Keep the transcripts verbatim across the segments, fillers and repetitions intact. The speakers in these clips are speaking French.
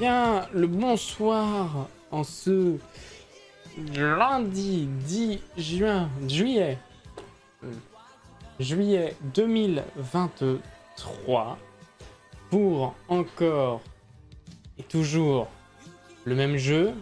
bien le bonsoir en ce lundi dix juin, juillet, euh, juillet deux mille vingt-trois pour encore et toujours le même jeu,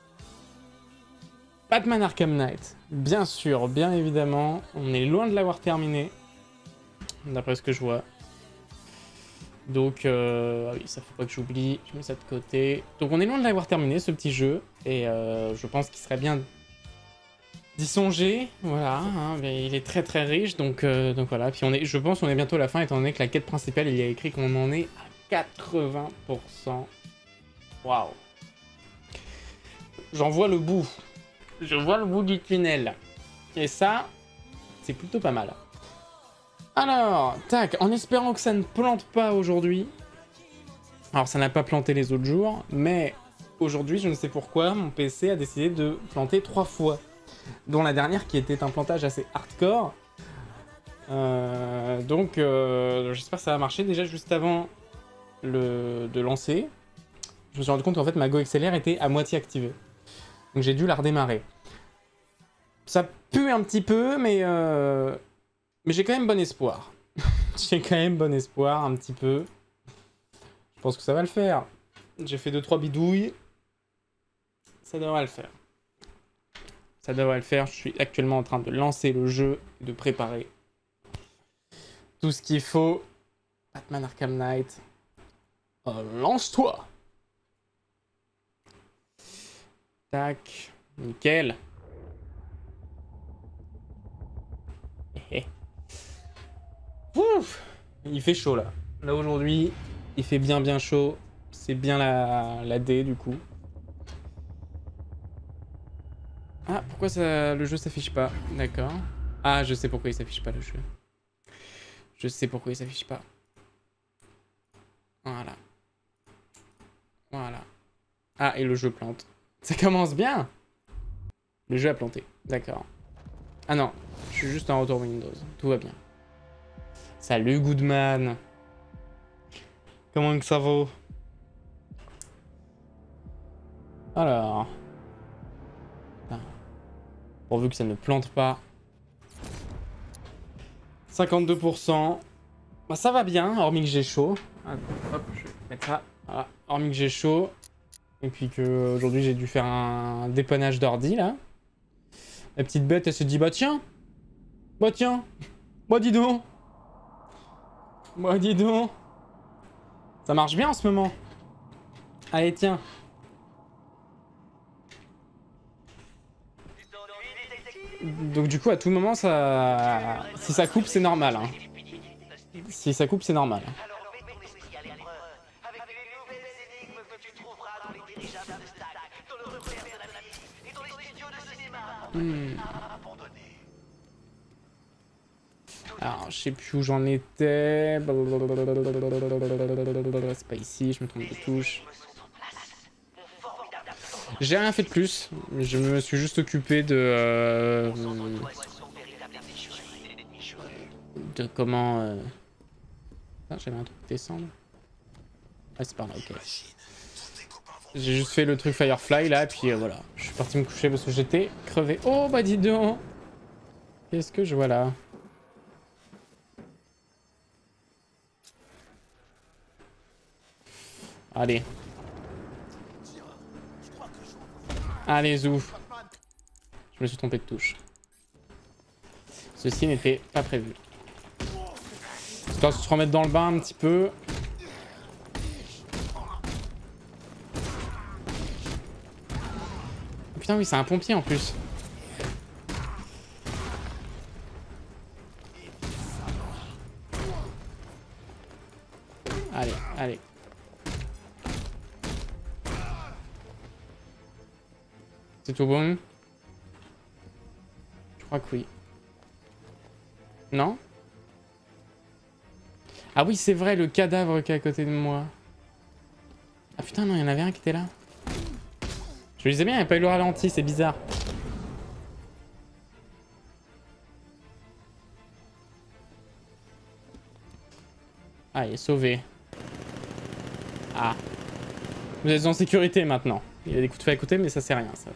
Batman Arkham Knight. Bien sûr, bien évidemment, on est loin de l'avoir terminé, d'après ce que je vois. Donc, euh, ah oui, ça faut pas que j'oublie, je mets ça de côté. Donc on est loin de l'avoir terminé, ce petit jeu, et euh, je pense qu'il serait bien d'y songer, voilà, hein, mais il est très très riche, donc, euh, donc voilà. Puis on est, je pense qu'on est bientôt à la fin, étant donné que la quête principale, il y a écrit qu'on en est à quatre-vingts pour cent. Waouh. J'en vois le bout. Je vois le bout du tunnel. Et ça, c'est plutôt pas mal. Alors, tac, en espérant que ça ne plante pas aujourd'hui. Alors, ça n'a pas planté les autres jours, mais aujourd'hui, je ne sais pourquoi, mon P C a décidé de planter trois fois. Dont la dernière qui était un plantage assez hardcore. Euh, donc, euh, j'espère que ça va marcher. Déjà, juste avant le, de lancer, je me suis rendu compte qu'en fait, ma Go X L R était à moitié activée. Donc, j'ai dû la redémarrer. Ça pue un petit peu, mais... Euh... Mais j'ai quand même bon espoir. J'ai quand même bon espoir, un petit peu. Je pense que ça va le faire. J'ai fait deux trois bidouilles. Ça devrait le faire. Ça devrait le faire. Je suis actuellement en train de lancer le jeu et de préparer tout ce qu'il faut. Batman Arkham Knight. Euh, lance-toi. Tac. Nickel. Hé. Ouf, il fait chaud là. Là aujourd'hui, il fait bien bien chaud. C'est bien la, la D du coup. Ah, pourquoi ça, le jeu s'affiche pas? D'accord. Ah, je sais pourquoi il s'affiche pas le jeu. Je sais pourquoi il s'affiche pas. Voilà. Voilà. Ah, et le jeu plante. Ça commence bien. Le jeu a planté. D'accord. Ah non, je suis juste en retour Windows. Tout va bien. Salut Goodman. Comment que ça vaut? Alors. Ah. Pourvu que ça ne plante pas. cinquante-deux pour cent. Bah ça va bien, hormis que j'ai chaud. Hop, je vais mettre ça. Voilà. Hormis que j'ai chaud. Et puis que aujourd'hui j'ai dû faire un dépannage d'ordi là. La petite bête elle se dit bah tiens. Bah tiens. Bah dis donc. Bah dis donc. Ça marche bien en ce moment. Allez tiens. Donc du coup à tout moment ça... Si ça coupe c'est normal hein. Si ça coupe c'est normal. Hmm. Alors je sais plus où j'en étais. C'est pas ici, je me trompe de touche. J'ai rien fait de plus, je me suis juste occupé de... Euh, de comment... Euh... Ah, j'avais un truc descendre. Ah, c'est par là, ok. J'ai juste fait le truc Firefly là, et puis euh, voilà. Je suis parti me coucher parce que j'étais crevé. Oh, bah dis donc. Qu'est-ce que je vois là? Allez. Allez, zouf. Je me suis trompé de touche. Ceci n'était pas prévu. Histoire de se remettre dans le bain un petit peu. Oh, putain, oui, c'est un pompier en plus. Allez, allez. C'est tout bon? Je crois que oui. Non? Ah oui, c'est vrai, le cadavre qui est à côté de moi. Ah putain, non, il y en avait un qui était là. Je me disais bien, il n'y a pas eu le ralenti, c'est bizarre. Ah, il est sauvé. Ah. Vous êtes en sécurité maintenant. Il y a des coups de feu à côté, mais ça sert à rien, ça.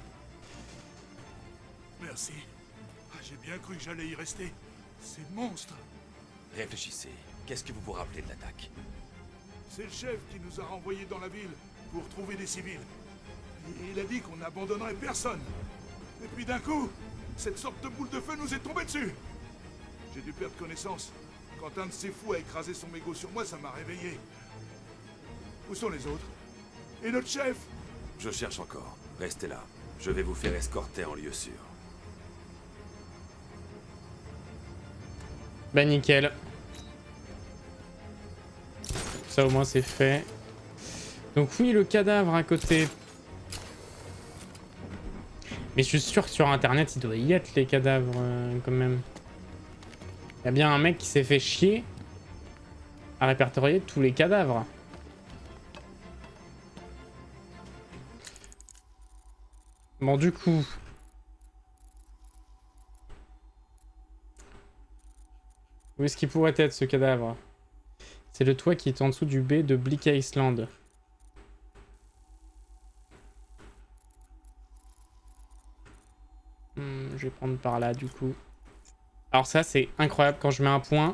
Merci. Ah, j'ai bien cru que j'allais y rester. Ces monstres. Réfléchissez. Qu'est-ce que vous vous rappelez de l'attaque? C'est le chef qui nous a renvoyés dans la ville pour trouver des civils. Et il a dit qu'on n'abandonnerait personne. Et puis d'un coup, cette sorte de boule de feu nous est tombée dessus. J'ai dû perdre connaissance. Quand un de ces fous a écrasé son mégot sur moi, ça m'a réveillé. Où sont les autres? Et notre chef? Je cherche encore. Restez là. Je vais vous faire escorter en lieu sûr. Bah nickel. Ça au moins c'est fait. Donc oui, le cadavre à côté. Mais je suis sûr que sur internet il doit y être les cadavres euh, quand même. Il y a bien un mec qui s'est fait chier à répertorier tous les cadavres. Bon du coup... Où est-ce qu'il pourrait être ce cadavre? C'est le toit qui est en dessous du B de Bleak Island. Hmm, je vais prendre par là du coup. Alors ça c'est incroyable quand je mets un point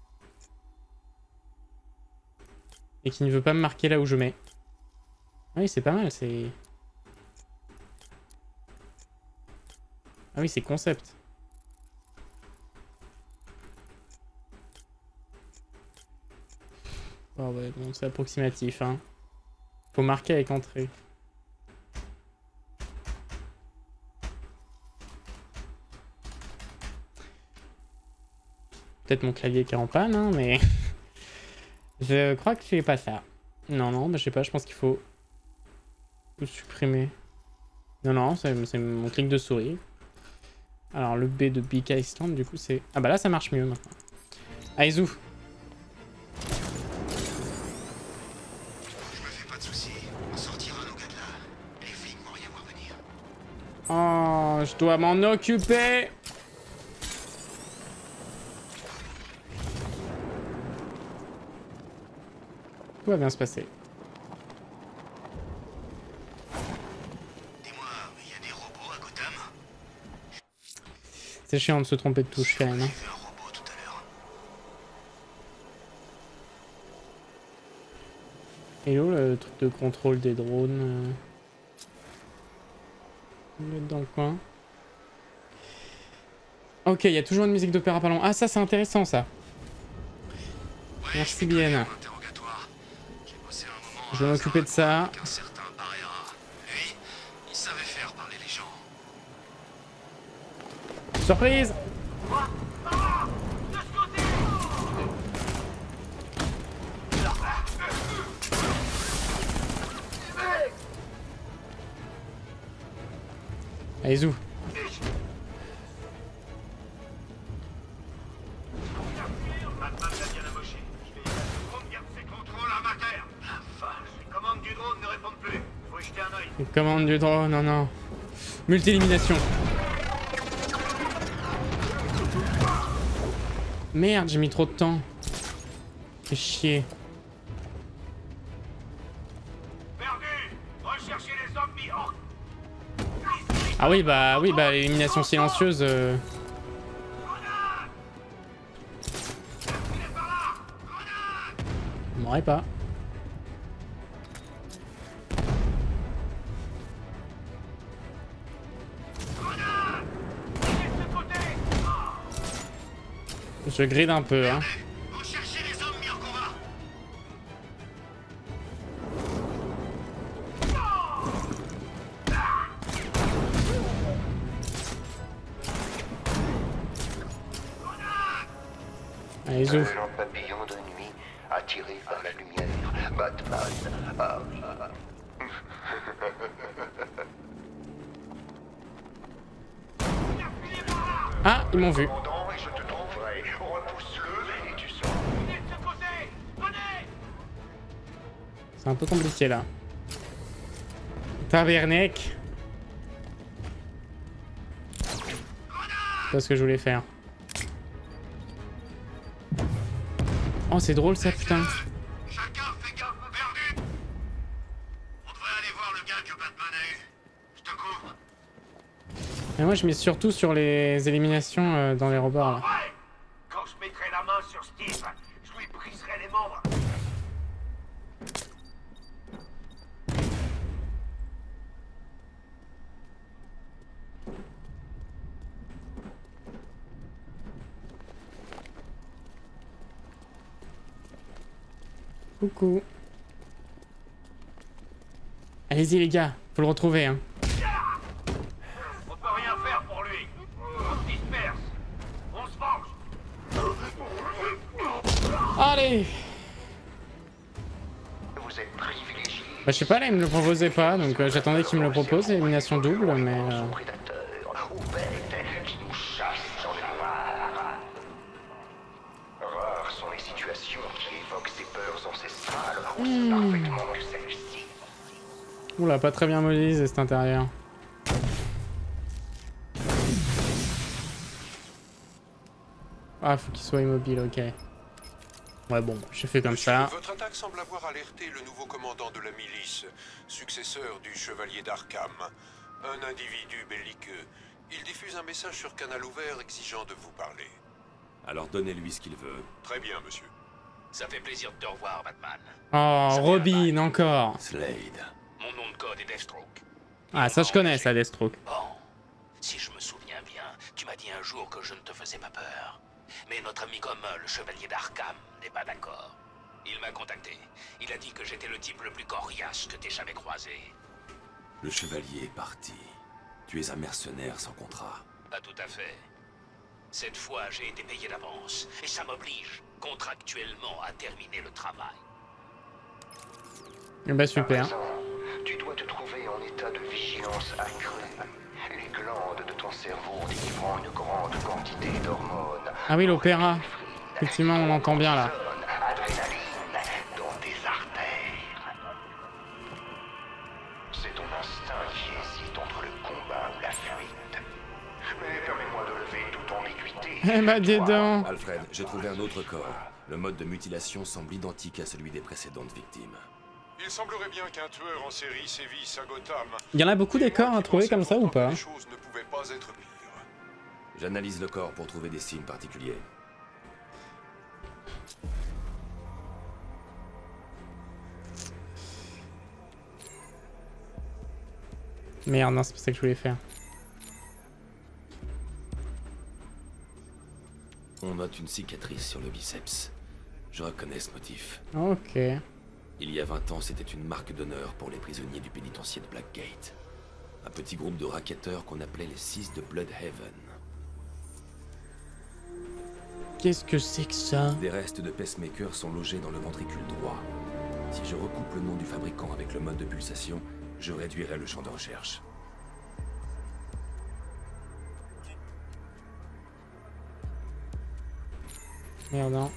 et qui ne veut pas me marquer là où je mets. Ah oui c'est pas mal, c'est... Ah oui c'est concept. Oh ouais, bon, c'est approximatif, hein. Faut marquer avec entrée. Peut-être mon clavier qui est en panne, hein, mais... je crois que c'est pas ça. Non, non, bah, je sais pas, je pense qu'il faut... tout supprimer. Non, non, c'est mon clic de souris. Alors, le B de Bleak Island, du coup, c'est... Ah bah là, ça marche mieux, maintenant. Aizu. Oh, je dois m'en occuper. Tout va bien se passer. Dis-moi, il y a des robots à Gotham? C'est chiant de se tromper de touche quand même. Hein. J'ai vu un robot tout à l'heure. Hello, le truc de contrôle des drones. Euh... Dans le coin. Ok, il y a toujours une musique d'opéra pas loin. Ah, ça, c'est intéressant, ça. Ouais, merci bien. Je vais m'occuper de ça. Un certain Barrera. Lui, il savait faire parler les gens. Surprise! Allez, zou. Les commandes du drone, non, non. Multi-élimination. Merde, j'ai mis trop de temps. Fais chier. Ah oui, bah oui, bah élimination silencieuse. Euh... Je m'aurais pas. Je gride un peu, hein. Allez, zou. Un lent papillon de nuit attiré par la lumière. Batman. Ah, ah. Ah, ils m'ont vu. Et je te trouverai. Repousse-le et tu sors. C'est un peu compliqué là. Tavernek. C'est pas ce que je voulais faire. Oh, c'est drôle ça, putain. Chacun fait gaffe, perdu. On devrait que Batman a eu. Je te couvre. Et moi je mets surtout sur les éliminations euh, dans les rebords là. Ouais. Quand je mettrai la main sur Steve, je lui briserai les membres. Coucou. Allez-y les gars, faut le retrouver hein. On peut rien faire pour lui. On se disperse. On se venge. Allez. Vous êtes privilégié. Bah je sais pas là, il me le proposait pas, donc euh, j'attendais qu'il me le propose, élimination double, mais... Euh... Prédateurs ou bêtes qui nous chassent dans le noir. Rares sont les situations qui évoquent ces peurs ancestrales aussi Mmh. parfaitement que celle-ci. Oula, pas très bien modélisé cet intérieur. Ah, faut qu'il soit immobile, ok. Ouais, bon, j'ai fait comme Monsieur, ça. votre attaque semble avoir alerté le nouveau commandant de la milice, successeur du chevalier d'Arkham. Un individu belliqueux. Il diffuse un message sur canal ouvert exigeant de vous parler. Alors donnez-lui ce qu'il veut. Très bien, monsieur. Ça fait plaisir de te revoir, Batman. Oh, Robin, encore. Slade. Mon nom de code est Deathstroke. Ah, ça je connais, ça, Deathstroke. Bon, si je me souviens bien, tu m'as dit un jour que je ne te faisais pas peur. Mais notre ami commun, le chevalier d'Arkham, n'est pas d'accord. Il m'a contacté. Il a dit que j'étais le type le plus coriace que t'aies jamais croisé. Le chevalier est parti. Tu es un mercenaire sans contrat. Pas tout à fait. Cette fois, j'ai été payé d'avance, et ça m'oblige, contractuellement, à terminer le travail. Eh bah super. À présent, tu dois te trouver en état de vigilance accrue. Les glandes de ton cerveau délivrant une grande quantité d'hormones. Ah oui, l'opéra. Effectivement, on entend bien là. Adrénaline dans tes artères. C'est ton instinct qui hésite entre le combat ou la fuite. Mais permets-moi de lever toute ambiguïté. Eh bah, dis donc. Alfred, j'ai trouvé un autre corps. Le mode de mutilation semble identique à celui des précédentes victimes. Il semblerait bien qu'un tueur en série sévisse à Gotham. Il y en a beaucoup des corps à trouver comme ça ou pas? Les choses ne pouvaient pas être pires. J'analyse le corps pour trouver des signes particuliers. Merde, non, c'est pas ça que je voulais faire. On note une cicatrice sur le biceps. Je reconnais ce motif. Ok. Il y a vingt ans, c'était une marque d'honneur pour les prisonniers du pénitencier de Blackgate. Un petit groupe de racketteurs qu'on appelait les Six de Bloodhaven. Qu'est-ce que c'est que ça? Des restes de pacemakers sont logés dans le ventricule droit. Si je recoupe le nom du fabricant avec le mode de pulsation, je réduirai le champ de recherche. Merde, non.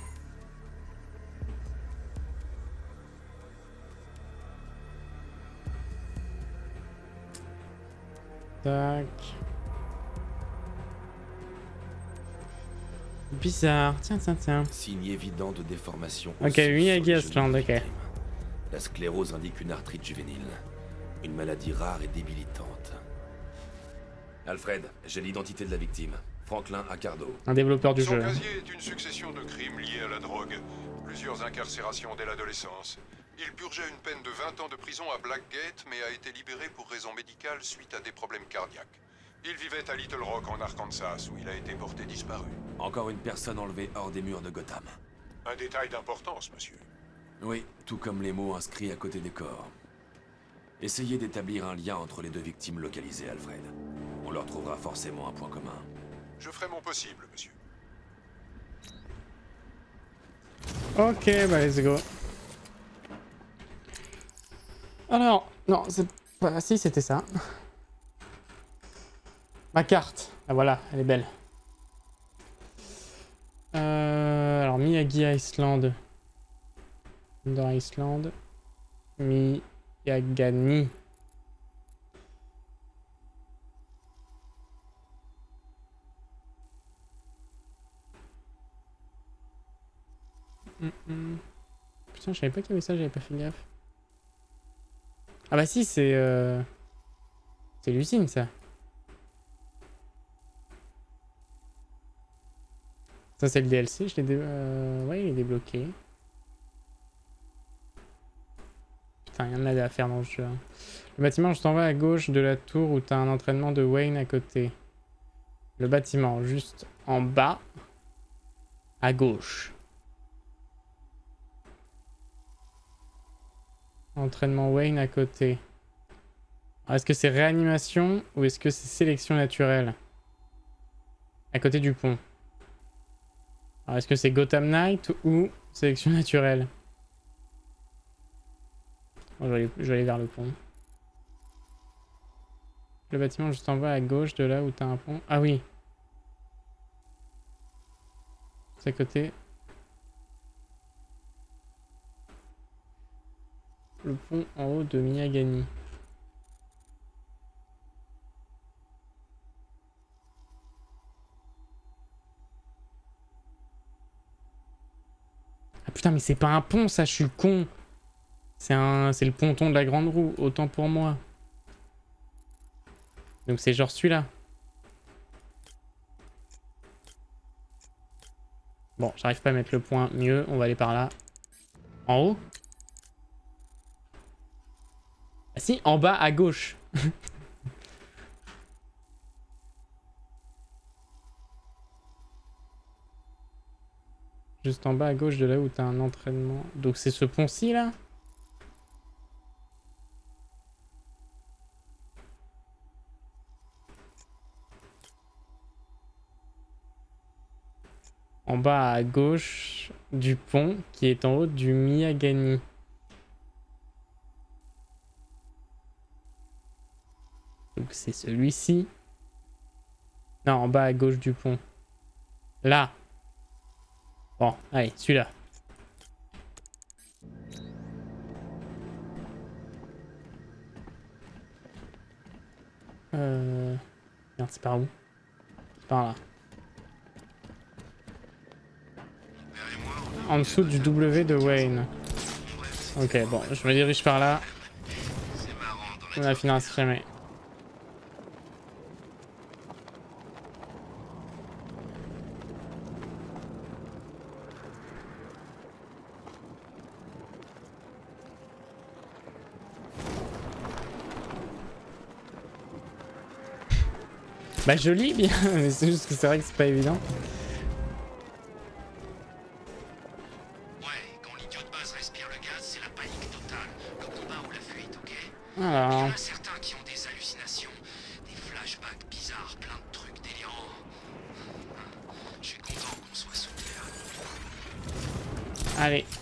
Tac. Bizarre. Tiens, tiens, tiens. Signe évident de déformation. Ok, osseuse oui, sur avec les Asland, genoux ok. des victimes. La sclérose indique une arthrite juvénile. Une maladie rare et débilitante. Alfred, j'ai l'identité de la victime. Franklin Accardo. Un développeur du Son jeu. casier est une succession de crimes liés à la drogue. Plusieurs incarcérations dès l'adolescence. Il purgeait une peine de vingt ans de prison à Blackgate, mais a été libéré pour raisons médicales suite à des problèmes cardiaques. Il vivait à Little Rock en Arkansas, où il a été porté disparu. Encore une personne enlevée hors des murs de Gotham. Un détail d'importance, monsieur. Oui, tout comme les mots inscrits à côté des corps. Essayez d'établir un lien entre les deux victimes localisées, Alfred. On leur trouvera forcément un point commun. Je ferai mon possible, monsieur. Ok, bah let's go. Alors, non, c'est pas... Si, c'était ça. Ma carte. Ah voilà, elle est belle. Euh, alors, Miyagi Island. Under Island. Miyagani. Mm -mm. Putain, je savais pas qu'il y avait ça, j'avais pas fait gaffe. Ah bah si, c'est... Euh... C'est Lucine, ça. Ça, c'est le D L C, je l'ai... Dé... Euh... Ouais, il est débloqué. Putain, il y en a à faire dans le jeu. Hein. Le bâtiment juste en bas à gauche de la tour où t'as un entraînement de Wayne à côté. Le bâtiment juste en bas à gauche. Entraînement Wayne à côté. Est-ce que c'est réanimation ou est-ce que c'est sélection naturelle? À côté du pont. Est-ce que c'est Gotham Knight ou sélection naturelle? Bon, je, vais aller, je vais aller vers le pont. Le bâtiment juste en bas à gauche de là où t'as un pont. Ah oui. C'est à côté. Le pont en haut de Miyagani. Ah putain, mais c'est pas un pont, ça, je suis con. C'est un, c'est le ponton de la grande roue, autant pour moi. Donc c'est genre celui-là. Bon, j'arrive pas à mettre le point mieux, on va aller par là. En haut? Ah si, en bas à gauche. Juste en bas à gauche de là où t'as un entraînement. Donc c'est ce pont-ci là? En bas à gauche du pont qui est en haut du Miyagani. Donc c'est celui-ci. Non, en bas à gauche du pont. Là. Bon, allez, celui-là. Euh... Merde, c'est par où? C'est par là. En dessous du W de Wayne. Ok, bon, je me dirige par là. On a fini à se jamais. Bah je lis bien, mais c'est juste que c'est vrai que c'est pas évident. Ouais, quand l'idiot de base respire le gaz, c'est la panique totale. Le combat ou la fuite, ok? Alors... Il y en a certains qui ont des hallucinations, des flashbacks bizarres, plein de trucs délirants. Je suis content qu'on soit soudés là. Allez.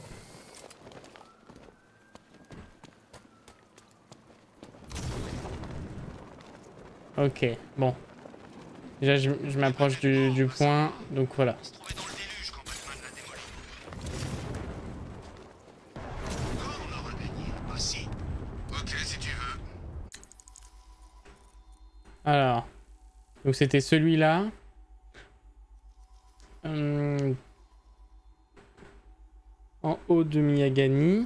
Ok, bon. Déjà, je, je m'approche du, du point, donc voilà. On se trouvait dans le déluge quand Batman l'a démoli. Quand on aura gagné? Bah si. Ok, si tu veux. Alors. Donc c'était celui-là. Hum, en haut de Miyagani.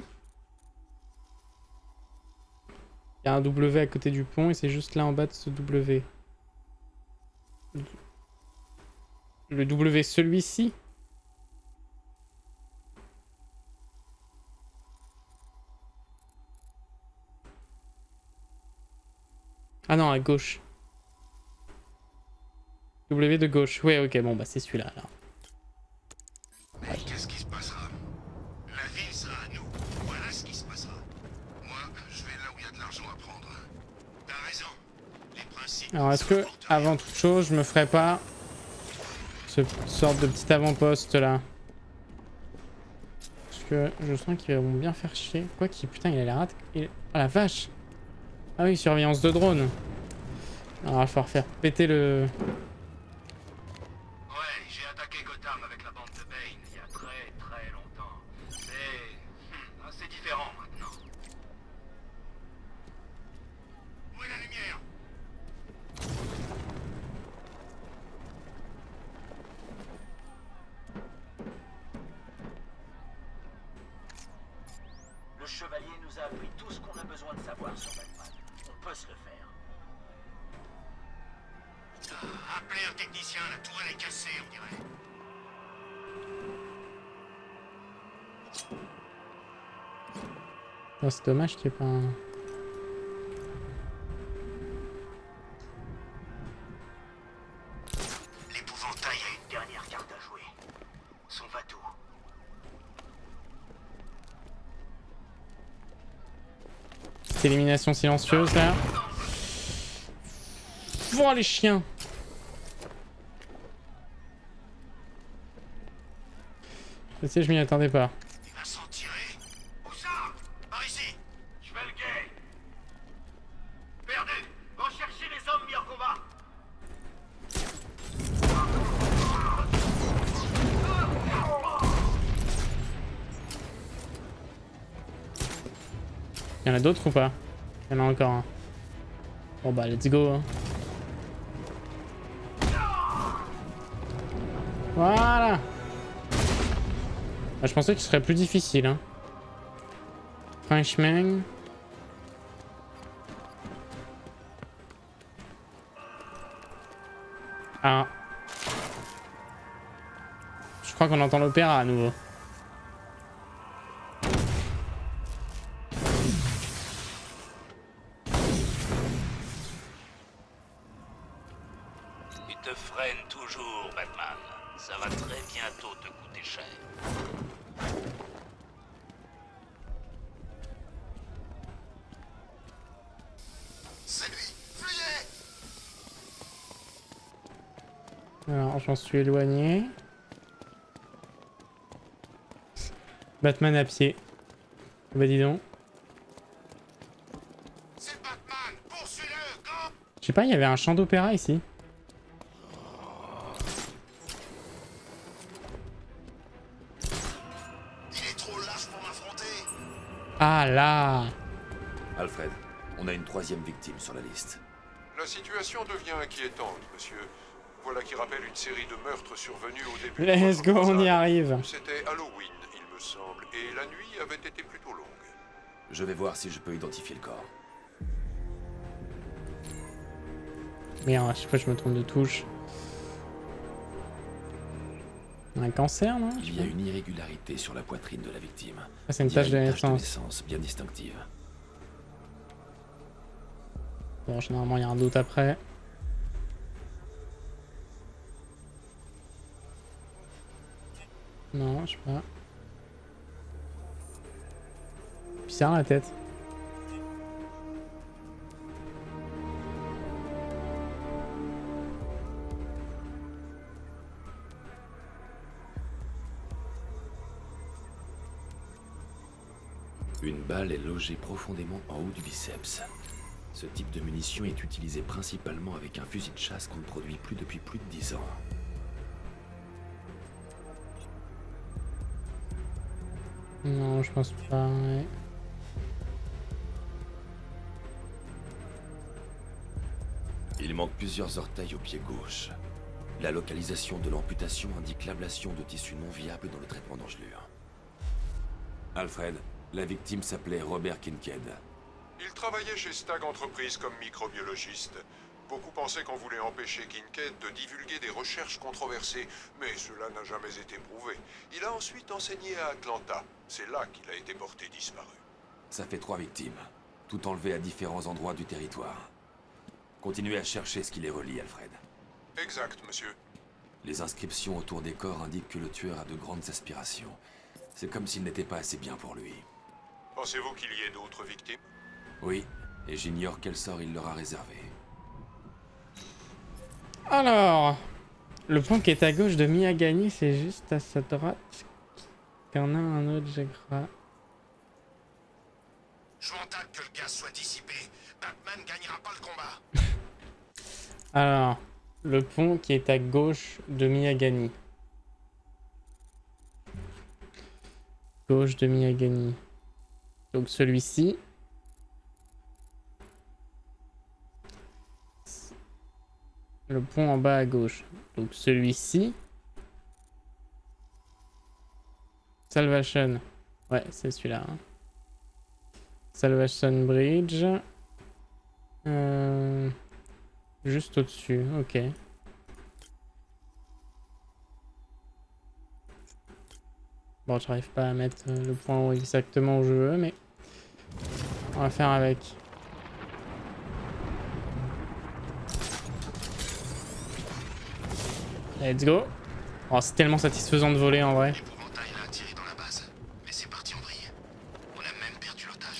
Il y a un W à côté du pont et c'est juste là en bas de ce W. Le W, celui-ci? Ah non, à gauche. W de gauche. Ouais, ok, bon, bah c'est celui-là alors. Mais qu'est-ce qui se passera? La ville sera à nous. Voilà ce qui se passera. Moi, je vais là où il y a de l'argent à prendre. T'as raison. Les principes. Alors est-ce que, avant toute chose, je me ferais pas ce sorte de petit avant-poste là? Parce que je sens qu'ils vont bien faire chier. Quoi qu'il, putain, il a l'air... Il... Oh la vache! Ah oui, surveillance de drone. Alors il va falloir faire péter le... Ouais, j'ai attaqué Gotham avec la bande de Bane il y a très très longtemps. Mais hum, c'est différent maintenant. Où est la lumière? Le chevalier nous nous a appris tout ce qu'on a besoin de savoir sur Batman. On peut se le faire. Ah, appelez un technicien, la tourelle est cassée, on dirait. Oh, c'est dommage qu'il n'y ait pas un... L'épouvantail a une dernière carte à jouer. Son va-tout. Petite élimination silencieuse là. Oh les chiens. Je sais, je m'y attendais pas. Il va s'en tirer. Où ça? Par ici. Je vais le gay. Perdu. Recherchez les hommes mis en combat. Il y en a d'autres ou pas? Il y en a encore un. Bon bah let's go. Hein. Voilà. Ah, je pensais que ce serait plus difficile. Hein. Franchement. Ah. Je crois qu'on entend l'opéra à nouveau. Tu te freines toujours, Batman. Ça va très bientôt te coûter cher. C'est lui. Fuyez. Alors j'en suis éloigné. Batman à pied. Bah dis donc. C'est Batman. Poursuis-le, go. Je sais pas, il y avait un chant d'opéra ici. Il est trop lâche pour m'affronter. Ah là. Alfred, on a une troisième victime sur la liste. La situation devient inquiétante, monsieur. Voilà qui rappelle une série de meurtres survenus au début. Let's de go, votre on y croisade. arrive. C'était Halloween, il me semble, et la nuit avait été plutôt longue. Je vais voir si je peux identifier le corps. Merde, à chaque fois je me trompe de touche. Un cancer, non? Il y a une irrégularité sur la poitrine de la victime. Ah, c'est une Il y a tache de une naissance. naissance bien distinctive. Bon, généralement il y a un doute après. Non, je sais pas. Bizarre la tête. Une balle est logée profondément en haut du biceps. Ce type de munition est utilisé principalement avec un fusil de chasse qu'on ne produit plus depuis plus de dix ans. Non, je pense pas. Ouais. Il manque plusieurs orteils au pied gauche. La localisation de l'amputation indique l'ablation de tissus non viables dans le traitement d'engelure. Alfred, la victime s'appelait Robert Kincaid. Il travaillait chez Stag Entreprises comme microbiologiste. Beaucoup pensaient qu'on voulait empêcher Kincaid de divulguer des recherches controversées, mais cela n'a jamais été prouvé. Il a ensuite enseigné à Atlanta. C'est là qu'il a été porté disparu. Ça fait trois victimes, tout enlevées à différents endroits du territoire. Continuez à chercher ce qui les relie, Alfred. Exact, monsieur. Les inscriptions autour des corps indiquent que le tueur a de grandes aspirations. C'est comme s'il n'était pas assez bien pour lui. Pensez-vous qu'il y ait d'autres victimes? Oui, et j'ignore quel sort il leur a réservé. Alors, le pont qui est à gauche de Miyagani, c'est juste à sa droite qu'il y en a un autre, je crois. Je m'en tape que le gaz soit dissipé. Batman gagnera pas le combat. Alors, le pont qui est à gauche de Miyagani. Gauche de Miyagani. Donc celui-ci. Le pont en bas à gauche. Donc celui-ci. Salvation. Ouais, c'est celui-là. Hein. Salvation Bridge. Euh... Juste au-dessus, ok. Bon, j'arrive pas à mettre le point exactement où je veux, mais on va faire avec. Let's go. Oh, c'est tellement satisfaisant de voler en vrai. L'épouvantail l'a attiré dans la base, mais c'est parti en vrille. On a même perdu l'otage.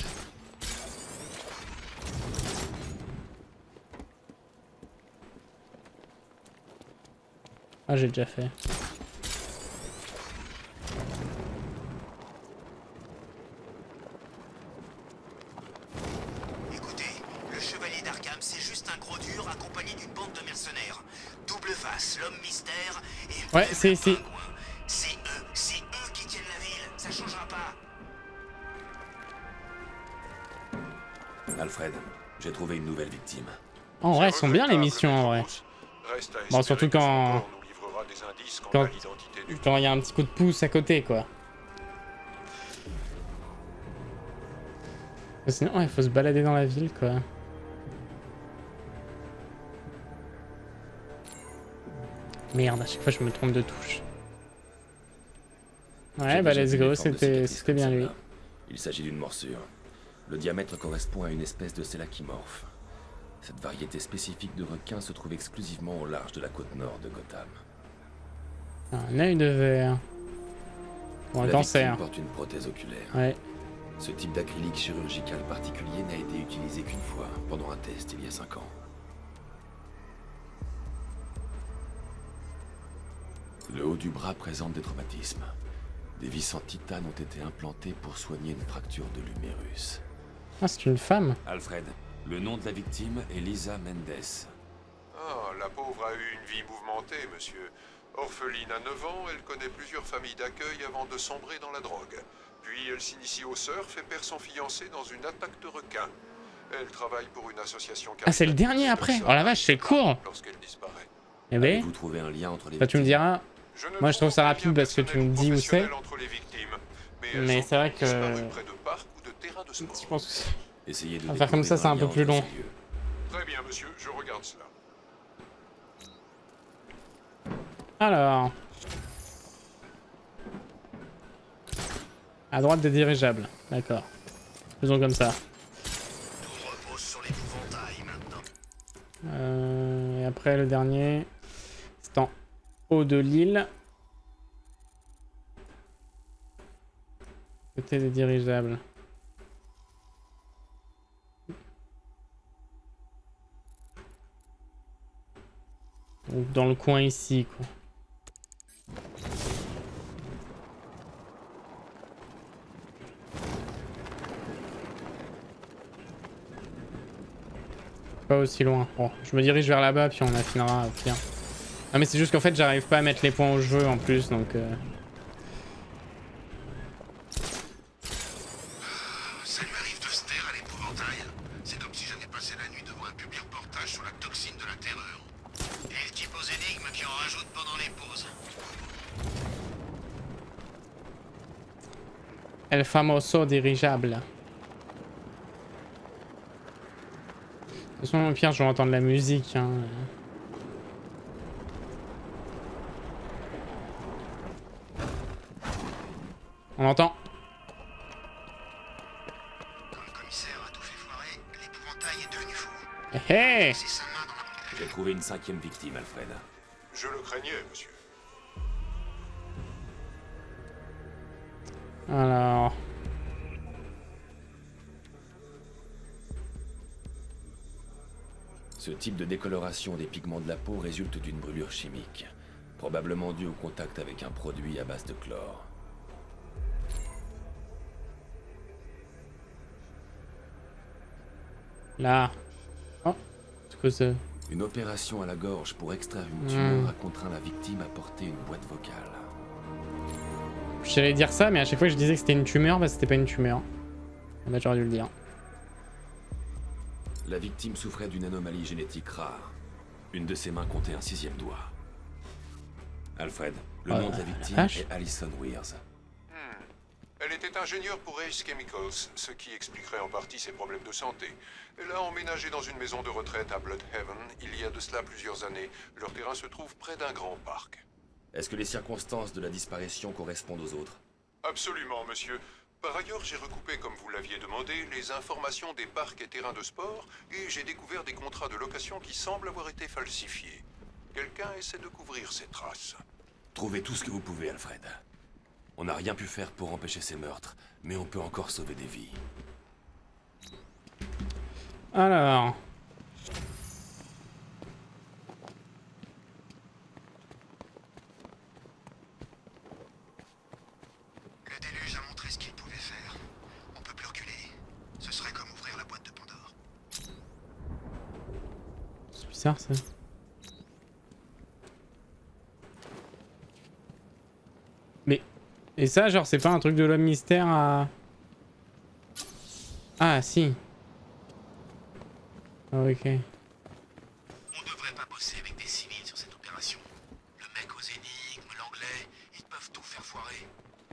Ah, j'ai déjà fait. Écoutez, le chevalier d'Arkham, c'est juste un gros dur accompagné d'une bande de mercenaires. Double face, l'homme mystère et... Ouais, c'est ici. C'est eux, c'est eux qui tiennent la ville, ça changera pas. Alfred, j'ai trouvé une nouvelle victime. En vrai, elles sont bien les missions en vrai. Bon, surtout quand... Quand quand il y a un petit coup de pouce à côté, quoi. Sinon, il faut se balader dans la ville, quoi. Merde, à chaque fois je me trompe de touche. Ouais, bah let's go, c'était c'était bien lui. Il s'agit d'une morsure. Le diamètre correspond à une espèce de sélachimorphe. Cette variété spécifique de requin se trouve exclusivement au large de la côte nord de Gotham. Un œil de verre. Pour un La cancer. victime porte une prothèse oculaire. Ouais. Ce type d'acrylique chirurgical particulier n'a été utilisé qu'une fois, pendant un test il y a cinq ans. Le haut du bras présente des traumatismes. Des vis en titane ont été implantées pour soigner une fracture de l'humérus. Ah, c'est une femme. Alfred, le nom de la victime est Lisa Mendes. Ah, la pauvre a eu une vie mouvementée, monsieur. Orpheline à neuf ans, elle connaît plusieurs familles d'accueil avant de sombrer dans la drogue. Puis elle s'initie au surf et perd son fiancé dans une attaque de requin. Elle travaille pour une association... Ah, c'est le dernier après. Oh la vache, c'est court. Lorsqu'elle disparaît. Eh ben, Vous trouvez un lien entre les bah, tu me victimes? diras. Je ne Moi, je trouve ça trouve rapide rien parce que tu me dis où c'est. personnel ou professionnel entre les victimes, mais elles Mais ont c'est vrai que... disparu près de parcs ou de terrains de sport. Je pense que... Essayez de À faire comme ça, découvrir c'est un peu lien plus entre long. ces lieux. Très bien, monsieur, je regarde cela. Alors... À droite des dirigeables. D'accord. Faisons comme ça. Tout repose sur l'épouvantail maintenant. Euh, et après, le dernier... C'est en haut de l'île. Côté des dirigeables. Donc dans le coin ici, quoi. Pas aussi loin. Bon, je me dirige vers là-bas, puis on affinera au pire. Non mais c'est juste qu'en fait, j'arrive pas à mettre les points au jeu en plus, donc... Euh... Ça lui arrive de se taire à l'épouvantail. C'est comme si j'avais passé la nuit devant un public reportage sur la toxine de la terreur. Et le type aux énigmes qui en rajoute pendant les pauses. El famoso dirigeable. De toute façon, au pire, je vais entendre la musique. Hein. On l'entend. Quand le commissaire a tout fait foirer, l'épouvantail est devenu fou. Hé hé. C'est sa main dans la... J'ai trouvé une cinquième victime, Alfred. Je le craignais, monsieur. Alors... Ce type de décoloration des pigments de la peau résulte d'une brûlure chimique, probablement due au contact avec un produit à base de chlore. Là. Oh, c'est quoi ça? Une opération à la gorge pour extraire une Hmm. tumeur a contraint la victime à porter une boîte vocale. J'allais dire ça, mais à chaque fois que je disais que c'était une tumeur, bah c'était pas une tumeur. Bah j'aurais dû le dire. La victime souffrait d'une anomalie génétique rare. Une de ses mains comptait un sixième doigt. Alfred, le Oh, nom de la la victime vache. est Alison Weirs. Elle était est ingénieur pour Ace Chemicals, ce qui expliquerait en partie ses problèmes de santé. Elle a emménagé dans une maison de retraite à Bloodhaven il y a de cela plusieurs années. Leur terrain se trouve près d'un grand parc. Est-ce que les circonstances de la disparition correspondent aux autres? Absolument, monsieur. Par ailleurs, j'ai recoupé, comme vous l'aviez demandé, les informations des parcs et terrains de sport, et j'ai découvert des contrats de location qui semblent avoir été falsifiés. Quelqu'un essaie de couvrir ces traces. Trouvez tout ce que vous pouvez, Alfred. On n'a rien pu faire pour empêcher ces meurtres, mais on peut encore sauver des vies. Alors... Le déluge a montré ce qu'il pouvait faire. On peut plus reculer. Ce serait comme ouvrir la boîte de Pandore. C'est bizarre ça. Mais... Et ça, genre, c'est pas un truc de l'homme mystère à... Ah, si. Ok. On devrait pas bosser avec des civils sur cette opération. Le mec aux énigmes, l'anglais, ils peuvent tout faire foirer.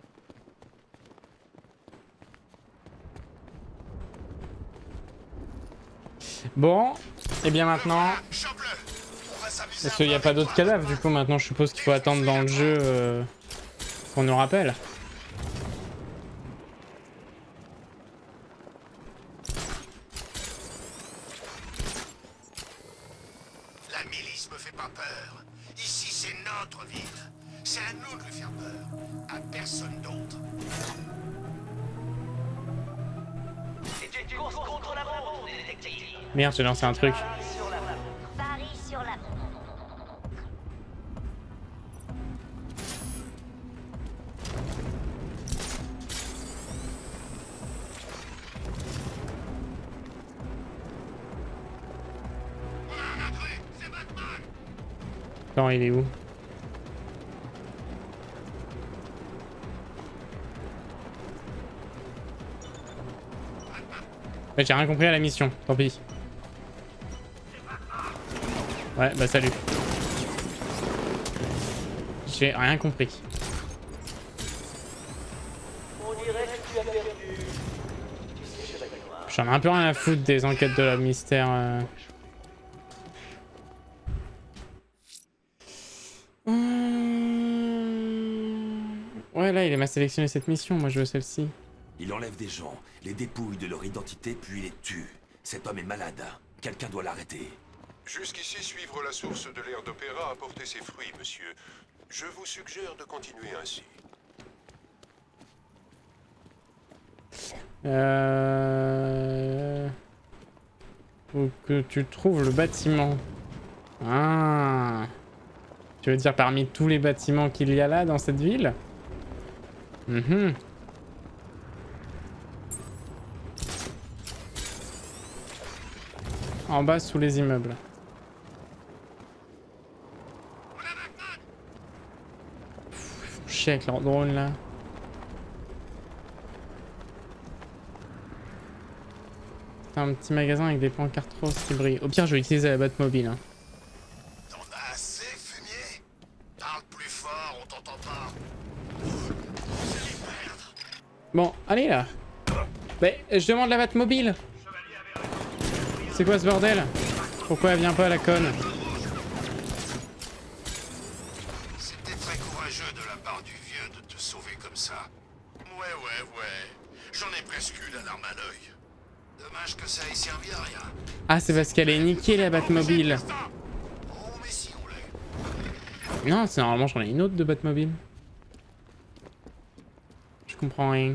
Bon, et bien maintenant... Parce qu'il n'y a pas d'autres cadavres, du coup maintenant je suppose qu'il faut attendre dans le jeu euh, qu'on nous rappelle. La milice me fait pas peur. Ici c'est notre ville. C'est à nous de lui faire peur. À personne d'autre. C'est une course contre la montre, détective. Merde, j'ai lancé un truc. Sur la montre. Paris sur la montre. Attends, il est où? Ouais, j'ai rien compris à la mission, tant pis. Ouais, bah salut. J'ai rien compris. On dirait que tu as perdu. J'en ai un peu rien à foutre des enquêtes de la mystère. Euh... Ouais, là, il m'a sélectionné cette mission. Moi, je veux celle-ci. Il enlève des gens, les dépouille de leur identité, puis les tue. Cet homme est malade. Quelqu'un doit l'arrêter. Jusqu'ici, suivre la source de l'air d'opéra a porté ses fruits, monsieur. Je vous suggère de continuer ainsi. Euh... Faut que tu trouves le bâtiment. Ah. Tu veux dire parmi tous les bâtiments qu'il y a là dans cette ville? Mhm. En bas sous les immeubles. Pff, ils font chier avec leur drone là. C'est un petit magasin avec des pancartes roses qui brillent. Au pire, je vais utiliser la Batmobile. Hein. T'en as assez, fumier? Parle plus fort, on t'entend pas. Bon, allez là. Bah, je demande la Batmobile. C'est quoi ce bordel? Pourquoi elle vient pas, la conne? C'était très courageux de la part du vieux de te sauver comme ça. Ouais, ouais, ouais. J'en ai presque eu la larme à l'œil. Dommage que ça ait servi à rien. Ah, c'est parce qu'elle est niquée, la Batmobile. Oh, mais si on l'est. Non, c'est normalement j'en ai une autre de Batmobile. Je comprends rien.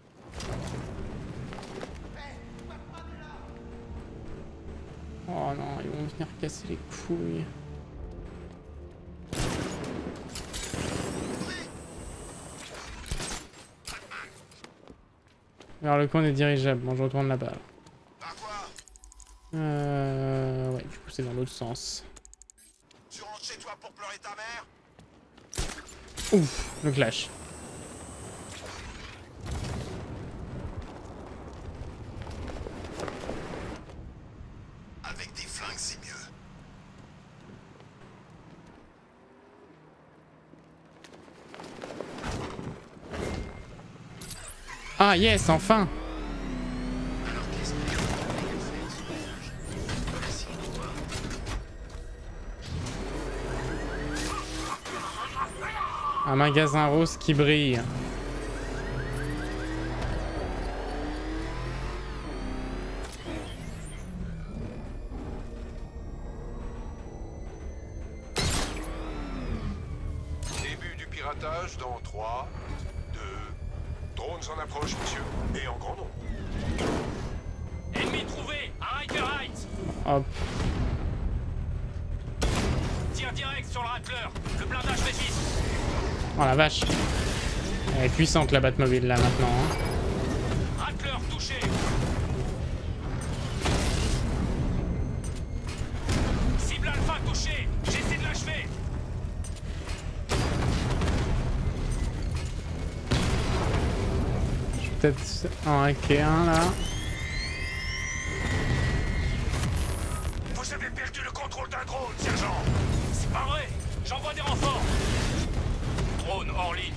Oh non, ils vont venir casser les couilles. Vers le coin des dirigeables. Bon, je retourne là-bas. Par quoi? Euh... Ouais, du coup, c'est dans l'autre sens. Tu rentres chez toi pour pleurer ta mère? Ouf, le clash. Avec des flingues, c'est mieux. Ah yes, enfin. Alors qu'est-ce que tu as faire ce voyage? Assieds-toi. Un magasin rose qui brille. Début du piratage dans trois, deux... Drones en approche, monsieur, et en grand nombre. Ennemi trouvé à Riker Heights. Hop. Tire direct sur le Rattler. Le blindage résiste. Oh la vache. Elle est puissante la Batmobile là maintenant. Hein. Rattler touché. Cible alpha touché. J'essaie de l'achever. Je vais peut-être en hacker un là. Vous avez perdu le contrôle d'un drone, sergent. C'est pas vrai. J'envoie des renforts. Drone hors ligne.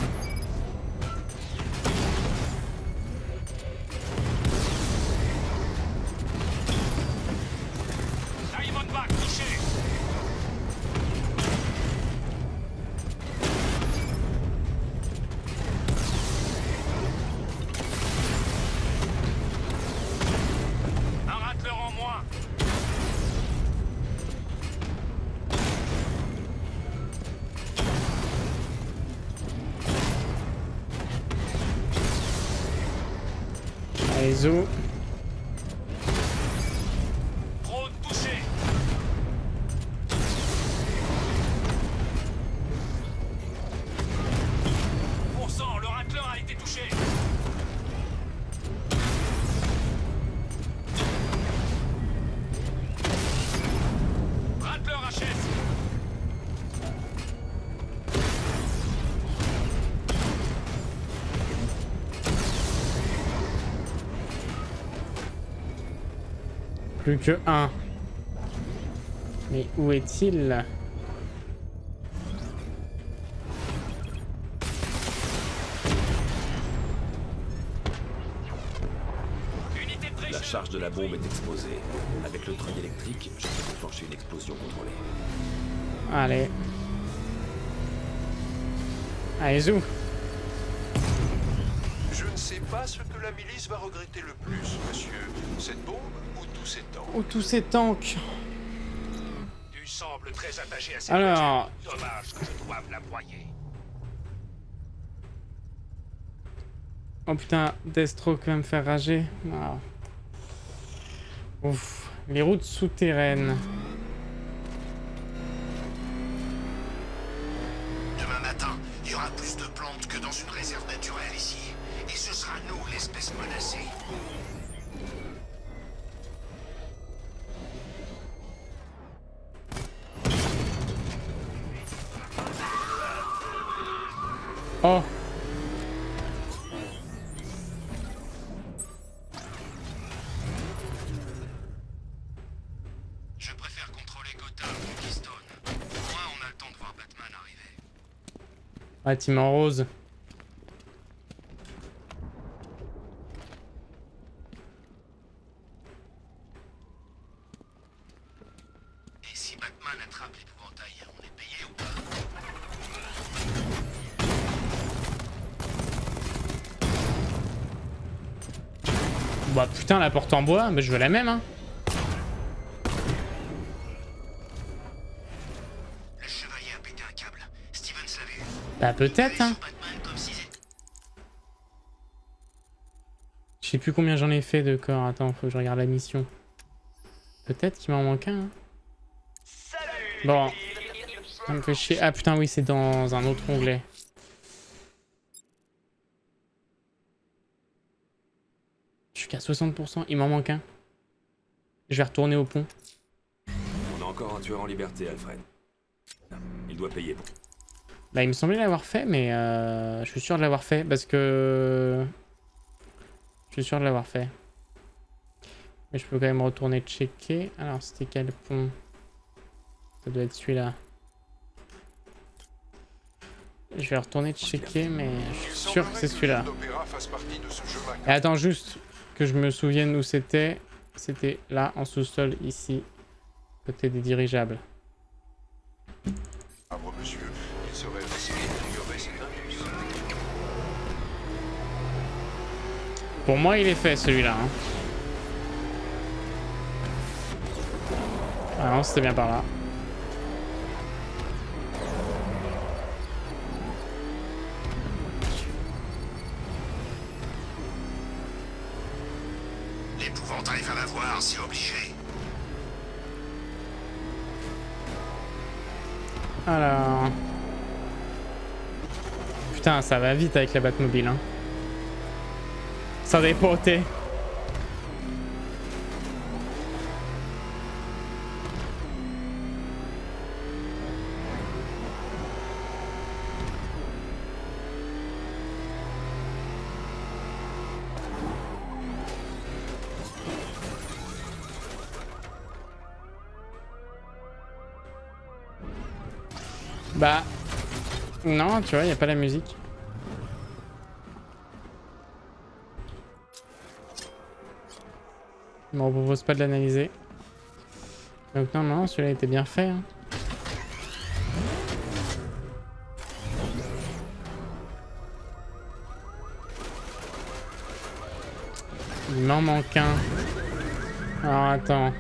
Diamondback touché. Un Rattler en moins. Allez, zo. Drone touché. Pour cent, le Rattler a été touché. Rattler H S. Plus que un. Mais où est-il? Unité de pression. La charge de la bombe est exposée. Avec le treuil électrique, je peux déclencher une explosion contrôlée. Allez. Allez, zou. Je ne sais pas ce que la milice va regretter le plus, monsieur. Cette bombe ou tous ces temps. Oh, tous ces tanks. Tu sembles très attaché à cette Alors. voiture. Dommage que je doive la broyer. Oh putain, Deathstroke va me faire rager. Ah. Ouf. Les routes souterraines. Demain matin, il y aura plus de plantes que dans une réserve naturelle ici. Et ce sera nous, l'espèce menacée. Oh. Je préfère contrôler Gotham que Keystone. Au moins, on a le temps de voir Batman arriver. Bâtiment rose. Et si Batman attrape l'épouvantail, on est payé ou pas? Bah putain, la porte en bois, bah, je veux la même hein. Le chevalier a pété un câble. Stevens l'a vu. Bah peut-être hein. Sur Batman comme si c'était- Je sais plus combien j'en ai fait de corps. Attends, faut que je regarde la mission. Peut-être qu'il m'en manque un. Hein. Bon. Ça me fait chier. Ah putain, oui, c'est dans un autre onglet. Je suis qu'à soixante pour cent. Il m'en manque un. Je vais retourner au pont. On a encore un tueur en liberté, Alfred. Il doit payer pour... Bah, il me semblait l'avoir fait, mais euh, je suis sûr de l'avoir fait parce que... Je suis sûr de l'avoir fait. Mais je peux quand même retourner checker. Alors, c'était quel pont? Ça doit être celui-là. Je vais retourner checker, mais je suis sûr que c'est celui-là. Fasse partie de ce jeu macabre. Et attends juste que je me souvienne où c'était. C'était là, en sous-sol, ici. Côté des dirigeables. Ah, bon, monsieur, il serait risqué d'ignorer cette indus. Pour moi, il est fait celui-là. Hein. Ah non, c'était bien par là. L'épouvantail va la voir, c'est obligé. Alors... Putain, ça va vite avec la Batmobile, hein. Sans dépoter. Bah... Non, tu vois, il n'y a pas la musique. Il me propose pas de l'analyser. Donc non, non, celui-là était bien fait. Hein. Il m'en manque un. Alors attends.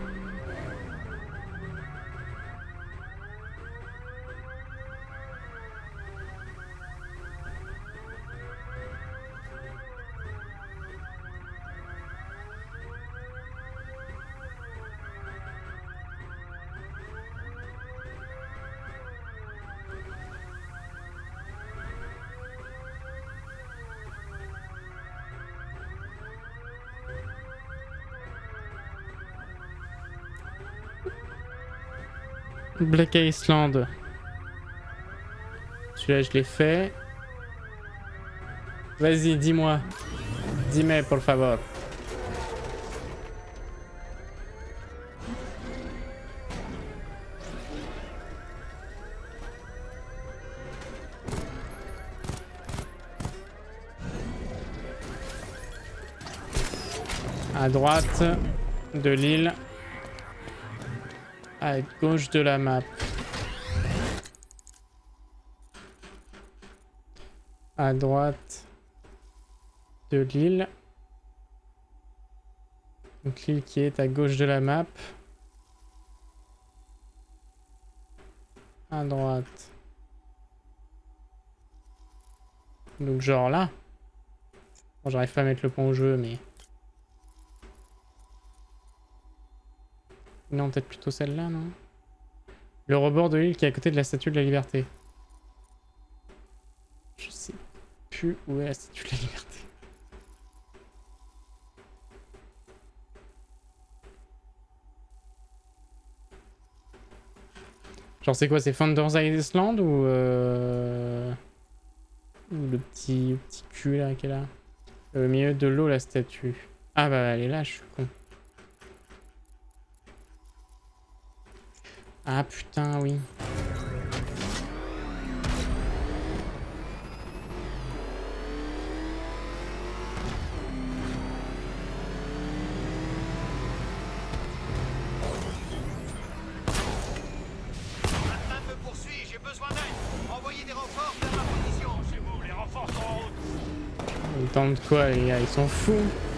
Black Island. Celui-là, je l'ai fait. Vas-y, dis-moi. Dis-moi, por favor. À droite de l'île. À gauche de la map. À droite de l'île. Donc l'île qui est à gauche de la map. À droite. Donc genre là. Bon, j'arrive pas à mettre le point au jeu, mais... Non, peut-être plutôt celle-là, non? Le rebord de l'île qui est à côté de la Statue de la Liberté. Je sais plus où est la Statue de la Liberté. Genre c'est quoi? C'est Founders Island ou... Euh... Ou le petit, le petit cul là qui est là? Au milieu de l'eau la statue. Ah bah elle est là, je suis con. Ah putain, oui. Batman me poursuit, j'ai besoin d'aide. Envoyez des renforts vers ma position. C'est vous, les renforts sont en route. Ils tentent quoi les gars? Ils sont fous.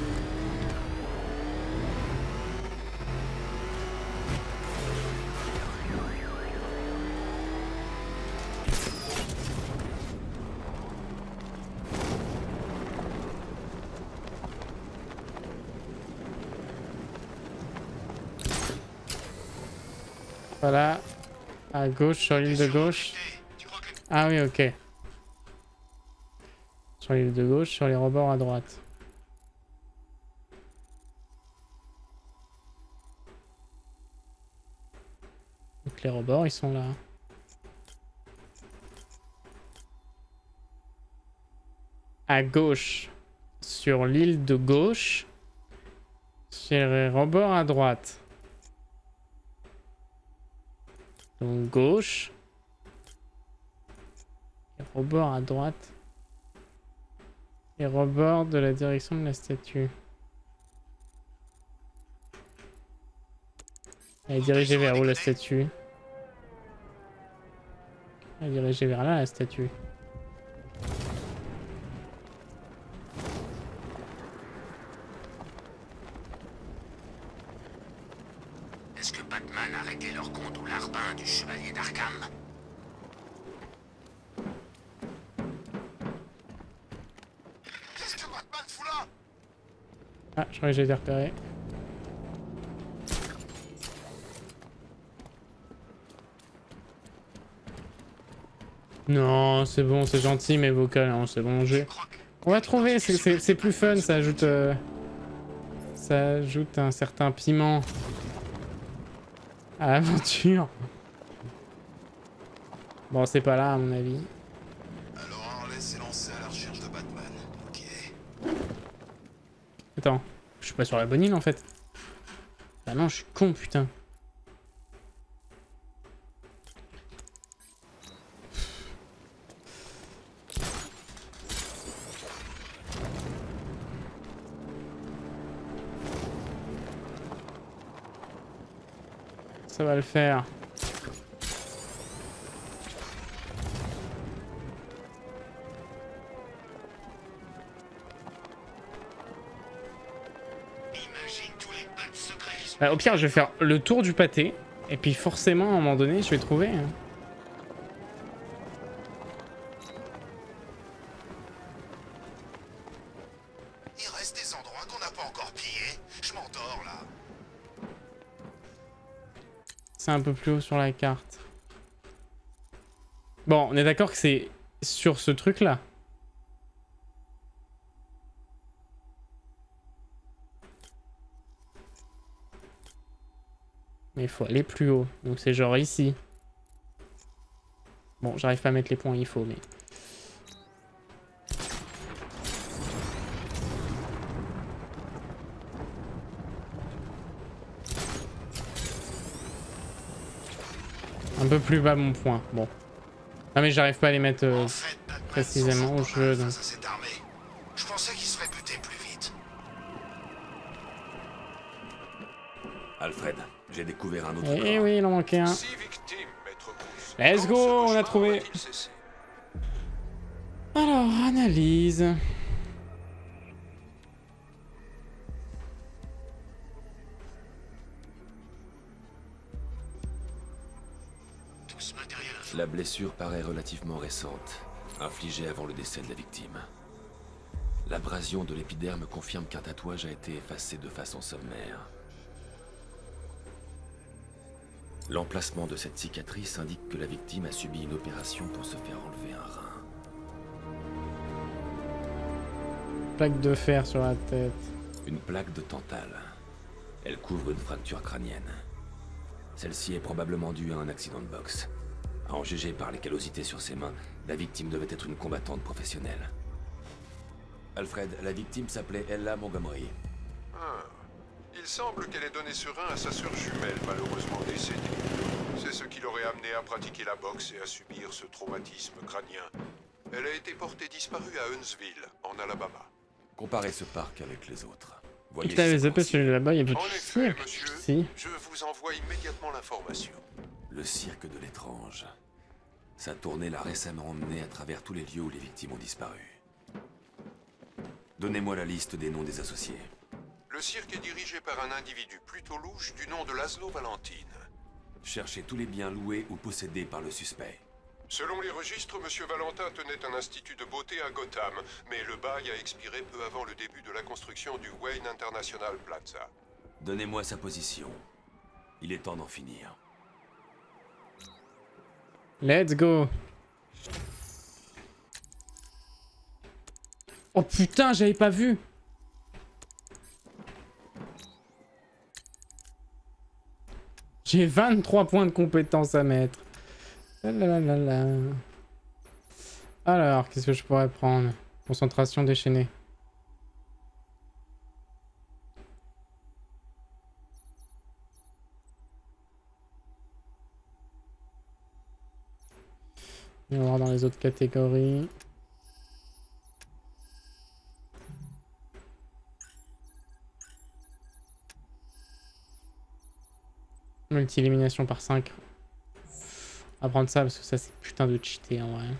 Voilà, à gauche, sur l'île de gauche. Ah oui, ok. Sur l'île de gauche, sur les rebords à droite. Donc les rebords, ils sont là. À gauche, sur l'île de gauche. Sur les rebords à droite. Donc gauche. Et rebord à droite. Et rebord de la direction de la statue. Elle est dirigée vers où la statue? Elle est dirigée vers là la statue. Est-ce que Batman a réglé leur compte au larbin du chevalier d'Arkham? Qu'est-ce que Batman fout là? Ah, je crois que j'ai été repéré. Non, c'est bon, c'est gentil mes vocales, hein, c'est bon, j'ai... On va trouver, c'est plus fun, ça ajoute... Euh... Ça ajoute un certain piment à l'aventure. Bon, c'est pas là à mon avis. Alors on laisse lancer à la recherche de Batman, ok. Attends, je suis pas sur la bonne île en fait. Ah non, je suis con, putain. Ça va le faire. Bah, au pire, je vais faire le tour du pâté. Et puis forcément, à un moment donné, je vais trouver. Hein. Il reste des endroits qu'on n'a pas encore pillés. Je m'endors là. C'est un peu plus haut sur la carte. Bon, on est d'accord que c'est sur ce truc-là. Mais il faut aller plus haut. Donc c'est genre ici. Bon, j'arrive pas à mettre les points où il faut, mais... Un peu plus bas mon point. Bon. Ah mais j'arrive pas à les mettre euh, En fait, Batman, précisément au jeu. Donc... face à cette armée. Je pensais qu'il serait buté plus vite. Alfred, j'ai découvert un autre Eh corps. oui, il en manquait un. Six victimes, maître Bruce. Let's Quand go, ce on a cauchemar trouvé. a-t-il cessé? Alors, analyse. Tout ce matériel. La blessure paraît relativement récente, infligée avant le décès de la victime. L'abrasion de l'épiderme confirme qu'un tatouage a été effacé de façon sommaire. L'emplacement de cette cicatrice indique que la victime a subi une opération pour se faire enlever un rein. Plaque de fer sur la tête. Une plaque de tantale. Elle couvre une fracture crânienne. Celle-ci est probablement due à un accident de boxe. À en juger par les callosités sur ses mains, la victime devait être une combattante professionnelle. Alfred, la victime s'appelait Ella Montgomery. Ah. Il semble qu'elle ait donné ce rein à sa sœur jumelle, malheureusement décédée. C'est ce qui l'aurait amenée à pratiquer la boxe et à subir ce traumatisme crânien. Elle a été portée disparue à Huntsville, en Alabama. Comparez ce parc avec les autres. Voyez Putain, si les c'est épées, celui là-bas, il y a plus de En effet, cirque. monsieur, Si. je vous envoie immédiatement l'information. Le cirque de l'étrange. Sa tournée l'a récemment emmené à travers tous les lieux où les victimes ont disparu. Donnez-moi la liste des noms des associés. Le cirque est dirigé par un individu plutôt louche du nom de Laszlo Valentine. Cherchez tous les biens loués ou possédés par le suspect. Selon les registres, M. Valentin tenait un institut de beauté à Gotham, mais le bail a expiré peu avant le début de la construction du Wayne International Plaza. Donnez-moi sa position. Il est temps d'en finir. Let's go. Oh putain, j'avais pas vu. J'ai vingt-trois points de compétence à mettre. Lalalala. Alors, qu'est-ce que je pourrais prendre? Concentration déchaînée. On va voir dans les autres catégories. Multi-élimination par cinq. On va prendre ça parce que ça c'est putain de cheaté en vrai.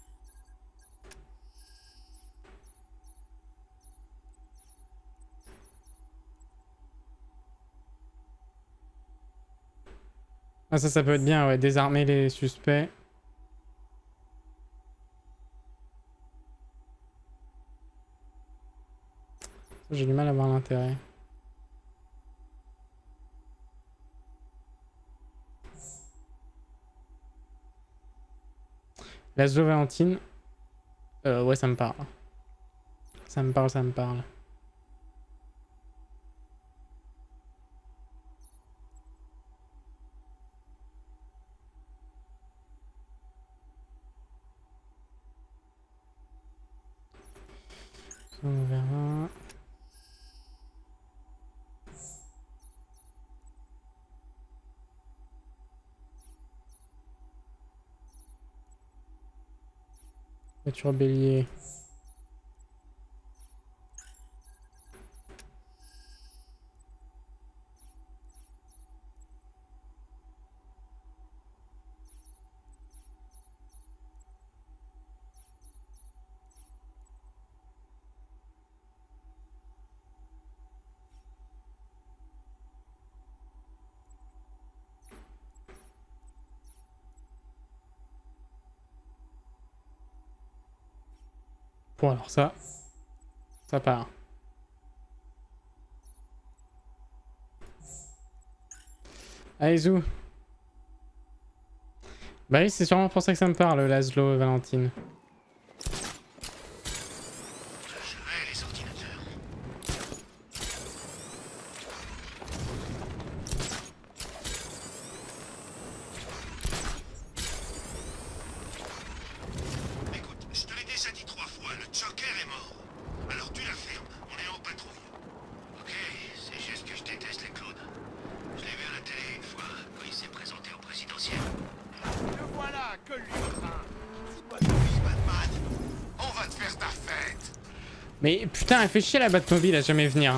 Ah ça ça peut être bien, ouais, désarmer les suspects. J'ai du mal à voir l'intérêt. Laszlo Valentine. Euh, ouais, ça me parle. Ça me parle, ça me parle. On verra. Voiture bélier. Bon alors ça, ça part. Allez zou. Bah oui c'est sûrement pour ça que ça me parle Laszlo Valentine. Mais putain, elle fait chier la Batmobile à jamais venir.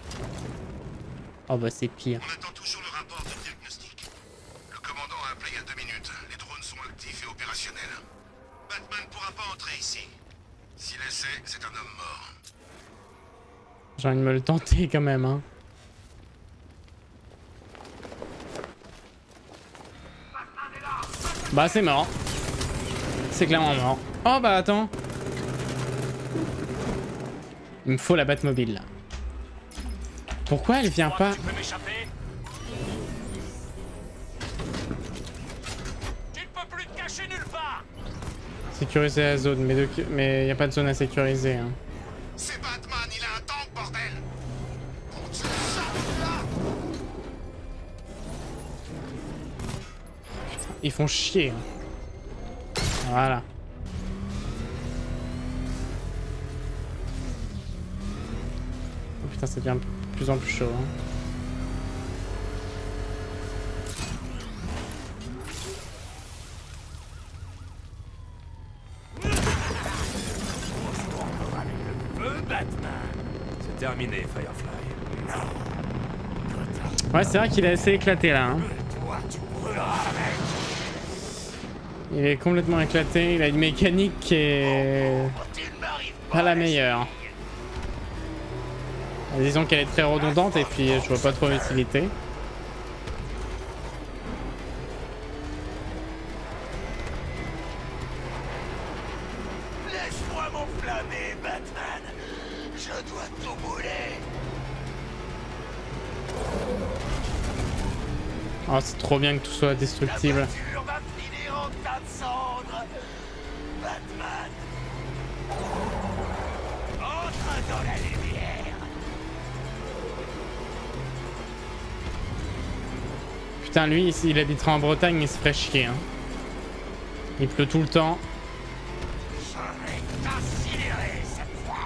Oh bah c'est pire. On attend toujours le rapport de diagnostic. Le commandant a appelé il y a deux minutes. Les drones sont actifs et opérationnels. Batman ne pourra pas entrer ici. S'il essaie, c'est un homme mort. J'ai envie de me le tenter quand même, hein. Bah c'est mort. C'est clairement mort. Oh bah attends. Il me faut la Batmobile là. Pourquoi elle vient pas? Tu peux m'échapper? Tu ne peux plus te cacher nulle part. Sécuriser la zone, mais il mais y a pas de zone à sécuriser. Hein. C'est Batman, il a un tank, bordel. Ils font chier. Hein. Voilà. Oh putain, ça devient de plus en plus chaud. Hein. C'est terminé, Firefly. Ouais, c'est vrai qu'il est assez éclaté là. Hein. Il est complètement éclaté. Il a une mécanique qui est pas la meilleure. Disons qu'elle est très redondante et puis je vois pas trop l'utilité. Laisse-moi m'enflammer, Batman. Je dois tout brûler. Oh, c'est trop bien que tout soit destructible. La voiture va finir en tas de cendres. Batman. Entre dans la lumière. Putain, lui, il habitera en Bretagne, il se ferait chier. Hein. Il pleut tout le temps. Je vais t'incinérer cette fois.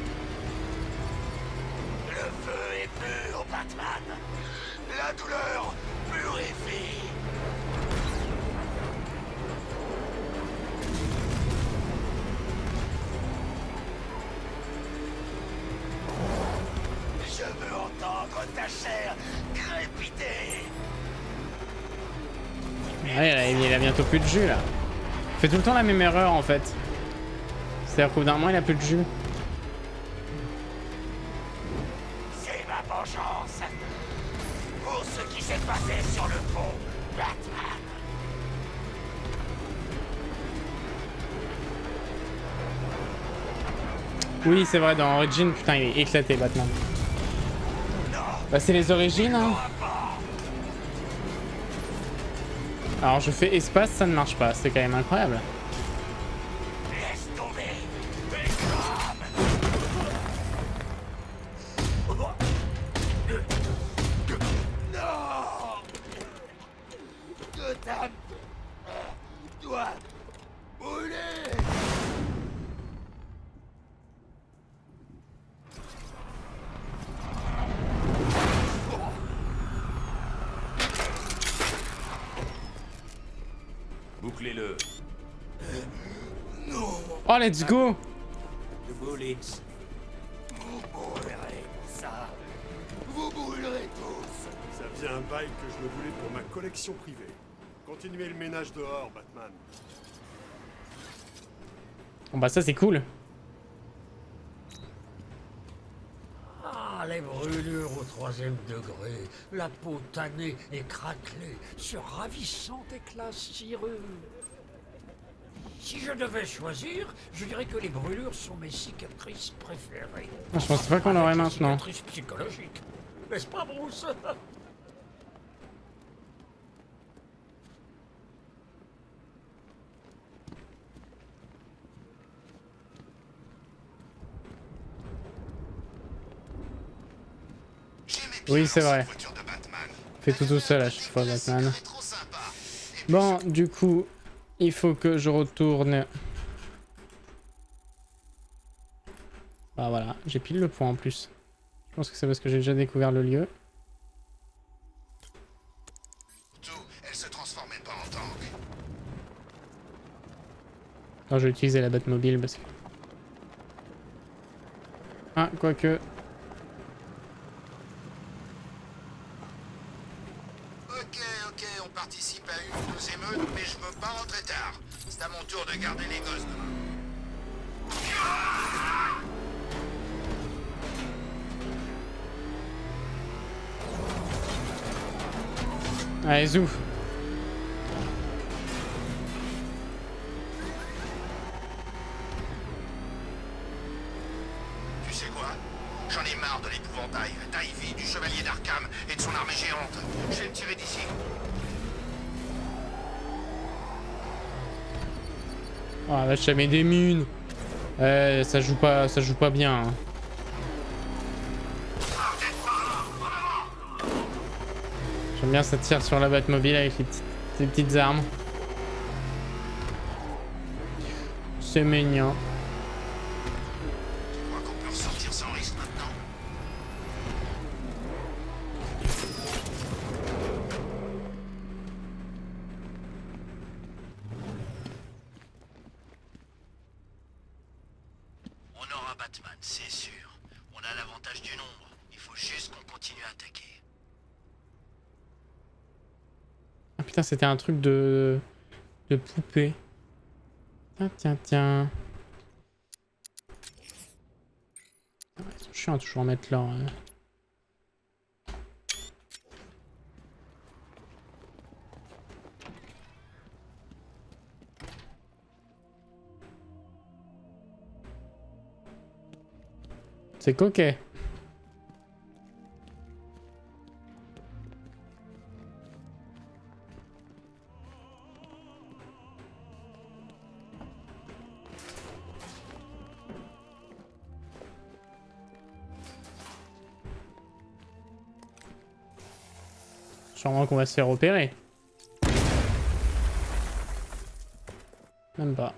Le feu est pur, Batman. La douleur purifie. Ouais, il a bientôt plus de jus là. Il fait tout le temps la même erreur en fait. C'est-à-dire qu'au bout d'un moment il a plus de jus. C'est ma vengeance pour ce qui s'est passé sur le pont, Batman. Oui, c'est vrai, dans Origin, putain, il est éclaté Batman. Bah, c'est les origines, hein. Alors, je fais espace, ça ne marche pas, c'est quand même incroyable. Laisse tomber. Écrame. Non. Gotham doit brûler. Bouclez-le. Oh, let's go! De Bullets. Vous brûlerez pour ça. Vous brûlerez tous. Ça faisait un bail que je le voulais pour ma collection privée. Continuez le ménage dehors, Batman. Bon, bah, ça, c'est cool. Ah, les brûlures au troisième degré, la peau tannée et craquelée, ce ravissant éclat cireux. Si je devais choisir, je dirais que les brûlures sont mes cicatrices préférées. Ah, je pensais pas qu'on l'aurait maintenant. Cicatrices psychologiques. N'est-ce pas, Bruce? Oui, c'est vrai. Fait tout tout seul à chaque fois, Batman. Bon, du coup, il faut que je retourne. Bah voilà, j'ai pile le point en plus. Je pense que c'est parce que j'ai déjà découvert le lieu. Elle se transformait pas en tank. Alors je vais utiliser la Batmobile parce que... Ah, quoique... Ok, ok, on participe à une ou deux émeutes, mais je veux pas rentrer tard. C'est à mon tour de garder les gosses demain. Allez, zou. Tu sais quoi? J'en ai marre de l'épouvantail, d'Ivy, du chevalier d'Arkham et de son armée géante. Je vais me tirer d'ici. Oh la vache, ça met des mines. Euh, ça joue pas, ça joue pas bien. Hein. J'aime bien ça tire sur la Batmobile avec les petites, les petites armes. C'est mignon. Tu crois qu'on peut ressortir sans risque maintenant? On aura Batman, c'est sûr. On a l'avantage du nombre. Il faut juste qu'on continue à attaquer. Ah putain, c'était un truc de... de poupée. Tiens, tiens, tiens. Ah, ils sont chiants à toujours mettre là. Hein. C'est coquet. Sûrement qu'on va se faire opérer. Même pas.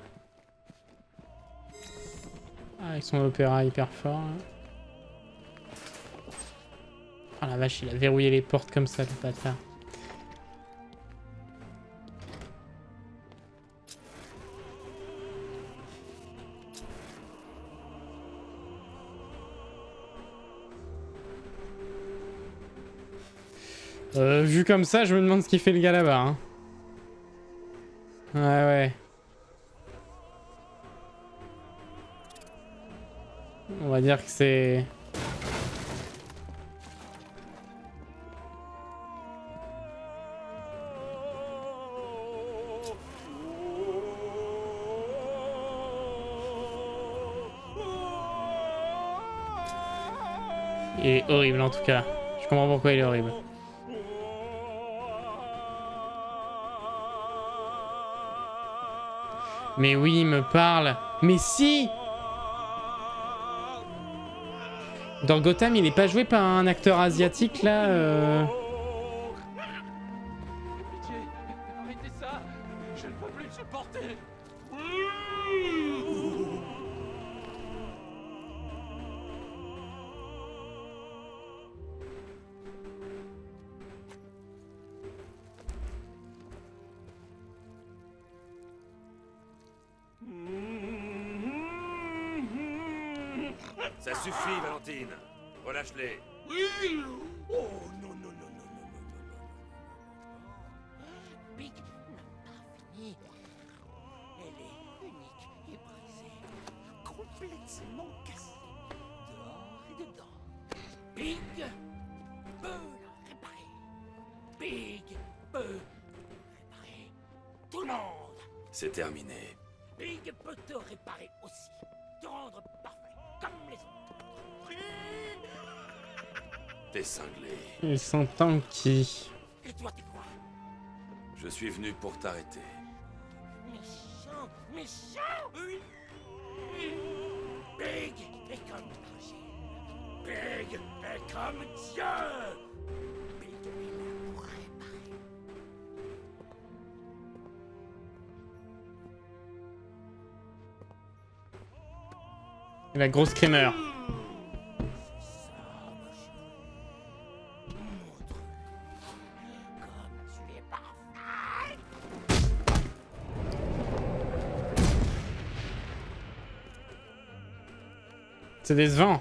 Ah, avec son opéra hyper fort. Là. Oh la vache, il a verrouillé les portes comme ça, le bâtard. Euh, vu comme ça, je me demande ce qu'il fait le gars là-bas. Hein. Ouais, ouais. On va dire que c'est... Il est horrible en tout cas. Je comprends pourquoi il est horrible. Mais oui, il me parle. Mais si! Dans Gotham, il est pas joué par un acteur asiatique là euh... Pitié, arrêtez ça. Je ne peux plus le supporter. Ça suffit, Valentine. Relâche-les. Oh non, non, non, non, non, non, non. Big n'a pas fini. Elle est unique et brisée. Complètement cassée. Dehors et dedans. Big peut la réparer. Big peut réparer tout le monde. C'est terminé. Big peut te réparer aussi. Te rendre parfait comme les autres. T'es cinglé. Ils sont tanky. Et toi, t'es quoi? Je suis venu pour t'arrêter. Méchant, méchant. Oui. Big est comme Rachel. Big est comme Dieu. Big est là pour réparer. Et la grosse screamer. C'est décevant.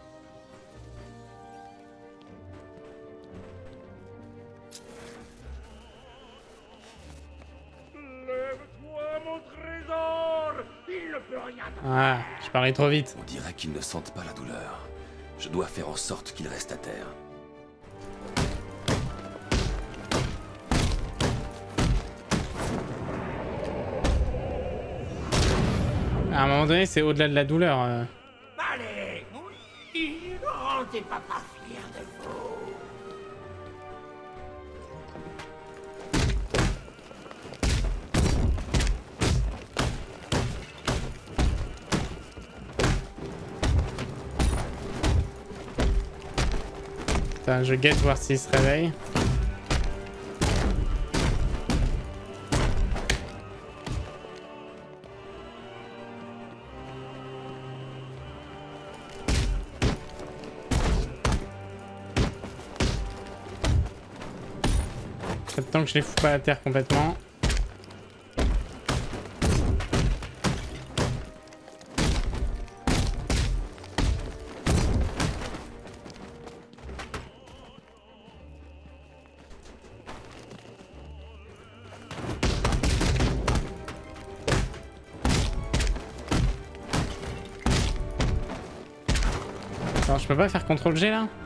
Lève-toi, mon trésor. Il ne peut rien. Ah, je parlais trop vite. On dirait qu'ils ne sentent pas la douleur. Je dois faire en sorte qu'ils restent à terre. À un moment donné, c'est au-delà de la douleur. euh. Allez, oui, rendez papa fier de vous. Putain, je guette voir s'il se réveille. Tant que je les fous pas à terre complètement. Alors je peux pas faire contrôle G là?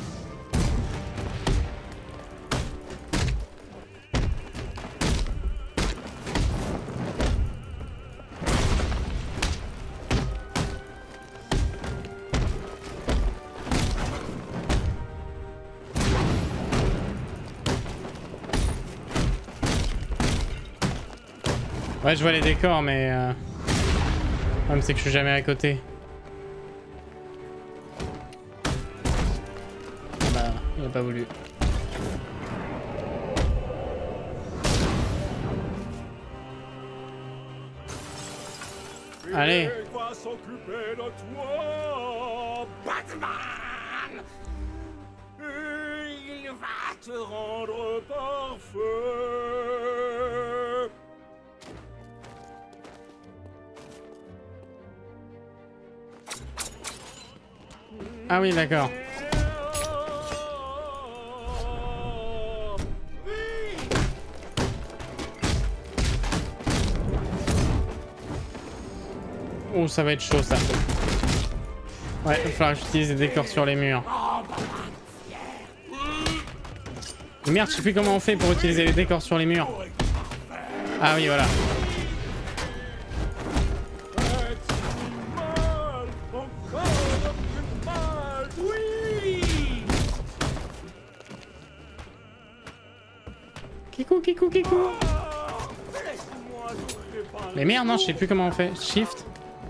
Ouais, je vois les décors, mais... Euh... Le problème, c'est que je suis jamais à côté. Bah, il a pas voulu. Allez. Il va s'occuper de toi, Batman. Il va te rendre parfait. Ah oui, d'accord. Oh, ça va être chaud ça. Ouais, il va falloir que j'utilise des décors sur les murs. Merde, je sais plus comment on fait pour utiliser les décors sur les murs. Ah oui, voilà. Kikou, kikou, kikou. Mais merde, non, je sais plus comment on fait. Shift.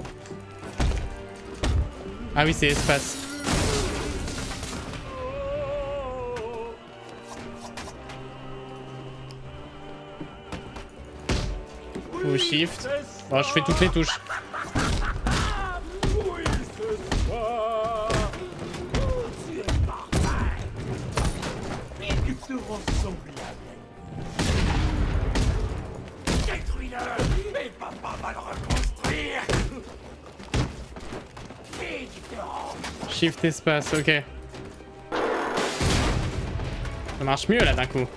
Ah oui, c'est espace. Ou shift. Bon, je fais toutes les touches. Shift espace, ok. Ça marche mieux là d'un coup.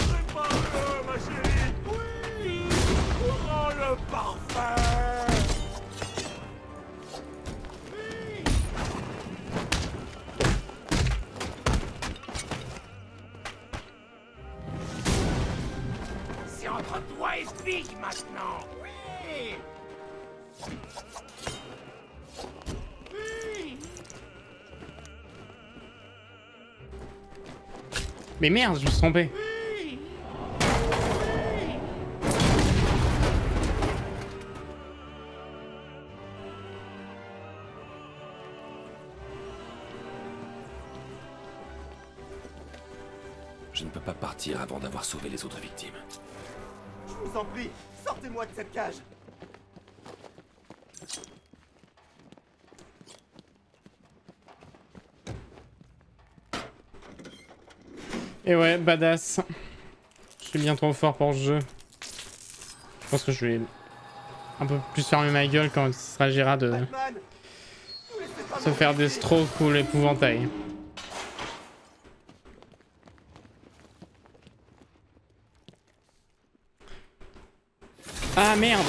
C'est entre toi et Pig maintenant. Oui. Mais merde, je me suis trompé. Je ne peux pas partir avant d'avoir sauvé les autres victimes. Je vous en prie, sortez-moi de cette cage. Et ouais, badass. Je suis bien trop fort pour ce jeu. Je pense que je vais un peu plus fermer ma gueule quand il s'agira de se faire des strokes ou l'épouvantail. Ah merde!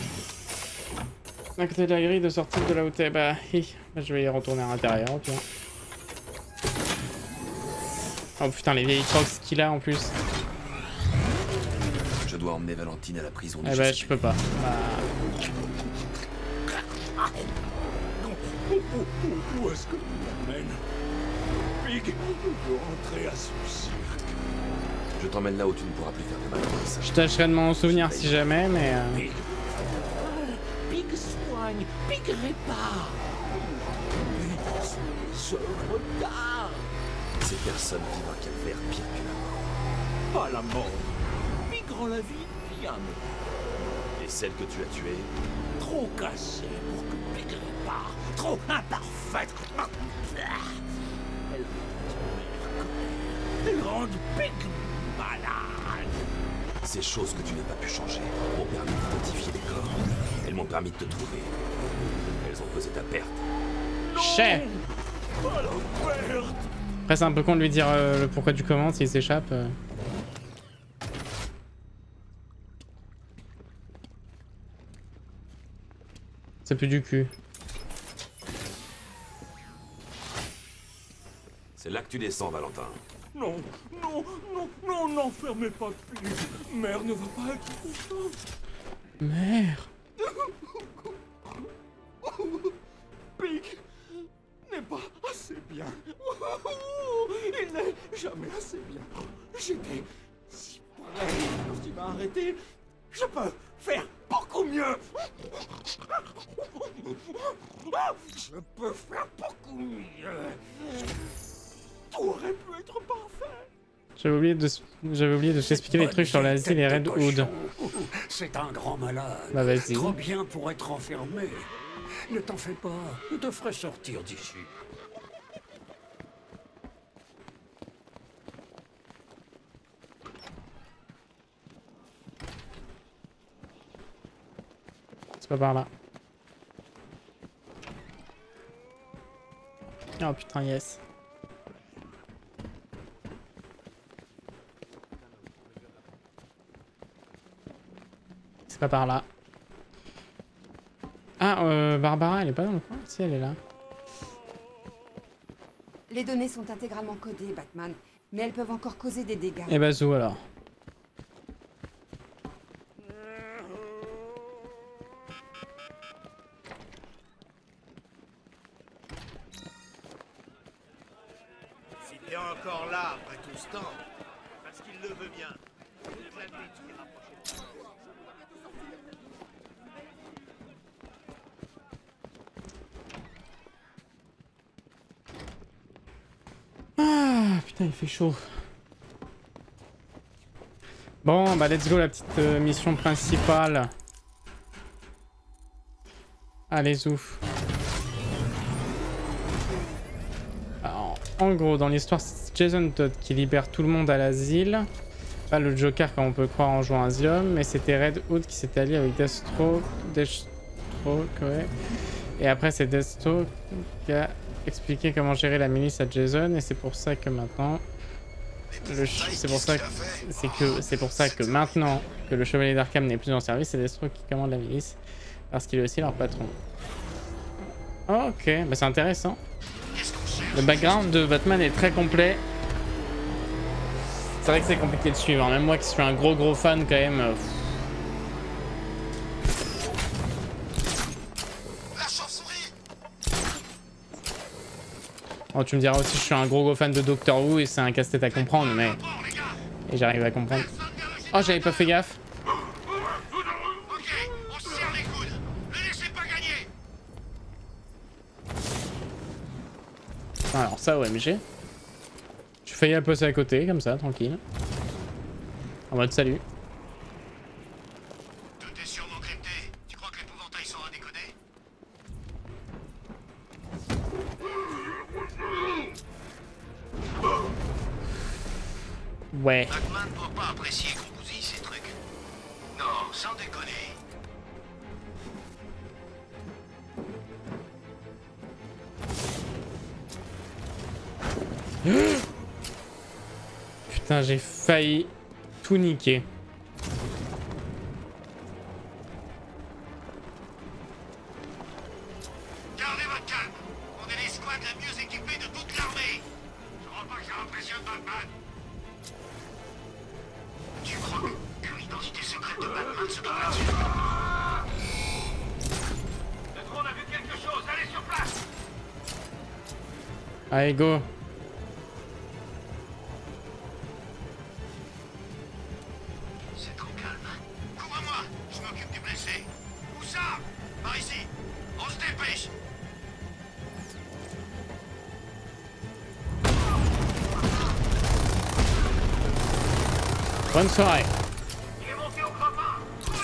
À côté de la grille de sortie de là où t'es, bah, hi. Bah je vais y retourner à l'intérieur au pire. Oh putain, les vieilles crocs qu'il a en plus. Je dois emmener Valentine à la prison. Eh bah je peux pas. Bah... Où, où, où est-ce que tu m'emmènes? Pig, je veux rentrer à ce cirque. Je t'emmène là où tu ne pourras plus faire de mal. Je tâcherai de m'en souvenir si jamais, mais... Euh... Pig. Pig soigne, Pig répare. Ce regard. Ces personnes vivent un calvaire pire que la mort. Pas la mort. Pig rend la vie bien meilleure. Et celle que tu as tuée? Trop cassée pour que Pig répare. Trop imparfaite. Elle, elle rend Pig malade. Ces choses que tu n'as pas pu changer m'ont permis d'identifier les corps. Elles m'ont permis de te trouver. Elles ont causé ta perte. Chais. Après c'est un peu con de lui dire euh, le pourquoi du comment s'il s'échappe. Euh... C'est plus du cul. C'est là que tu descends, Valentin. Non, non, non, non, n'enfermez pas Pig. Mère ne va pas être contente. Mère. Pig n'est pas assez bien. Il n'est jamais assez bien. J'étais si près. Quand il m'a arrêté, je peux faire beaucoup mieux. Je peux faire beaucoup mieux. Tout aurait pu être parfait. J'avais oublié de, j'avais oublié de t'expliquer les trucs sur l'asile et Red Hood. C'est un grand malade. Bah vas-y. Trop bien pour être enfermé. Ne t'en fais pas, je te ferai sortir d'ici. C'est pas par là. Oh putain, yes. C'est pas par là. Ah, euh, Barbara, elle est pas dans le coin? Si, elle est là. Les données sont intégralement codées, Batman, mais elles peuvent encore causer des dégâts. Et bah, zou alors. Si t'es encore là après tout ce temps, parce qu'il le veut bien. Toute la nuit, tu t'es rapproché de toi. Ah, putain, il fait chaud. Bon, bah let's go la petite euh, mission principale. Allez, zouf. Alors, en gros, dans l'histoire, c'est Jason Todd qui libère tout le monde à l'asile. Pas le Joker comme on peut croire en jouant à Asylum, mais c'était Red Hood qui s'était allié avec Deathstroke. Deathstroke, ouais. Et après, c'est Deathstroke qui a expliqué comment gérer la milice à Jason, et c'est pour ça que maintenant... C'est pour ça que c'est que c'est pour ça que maintenant que le Chevalier d'Arkham n'est plus en service, c'est Deathstroke qui commande la milice parce qu'il est aussi leur patron. Ok, bah c'est intéressant. Le background de Batman est très complet. C'est vrai que c'est compliqué de suivre, hein. Même moi qui suis un gros gros fan quand même. Euh... Oh, tu me diras aussi que je suis un gros gros fan de Doctor Who et c'est un casse-tête à comprendre, mais... Et j'arrive à comprendre. Oh, j'avais pas fait gaffe. Alors ça, O M G. Je failli la passer à côté, comme ça, tranquille. En mode salut. Tout est sûrement crypté. Tu crois que l'épouvantail saura décoder? Ouais. Batman ne doit pas apprécier qu'on bousille ces trucs. Non, sans déconner. Putain, j'ai failli tout niquer. Gardez votre calme. On est les squads les mieux équipés de toute l'armée. Je crois pas que ça impressionne Batman. Tu crois que, que l'identité secrète de Batman se trouve là-dessus? Le drone a vu quelque chose, allez sur place. Allez, go. C'est trop calme. Couvre-moi, je m'occupe du blessé. Où ça? Par ici. On se dépêche. Bonne soirée. Il est monté au grappin.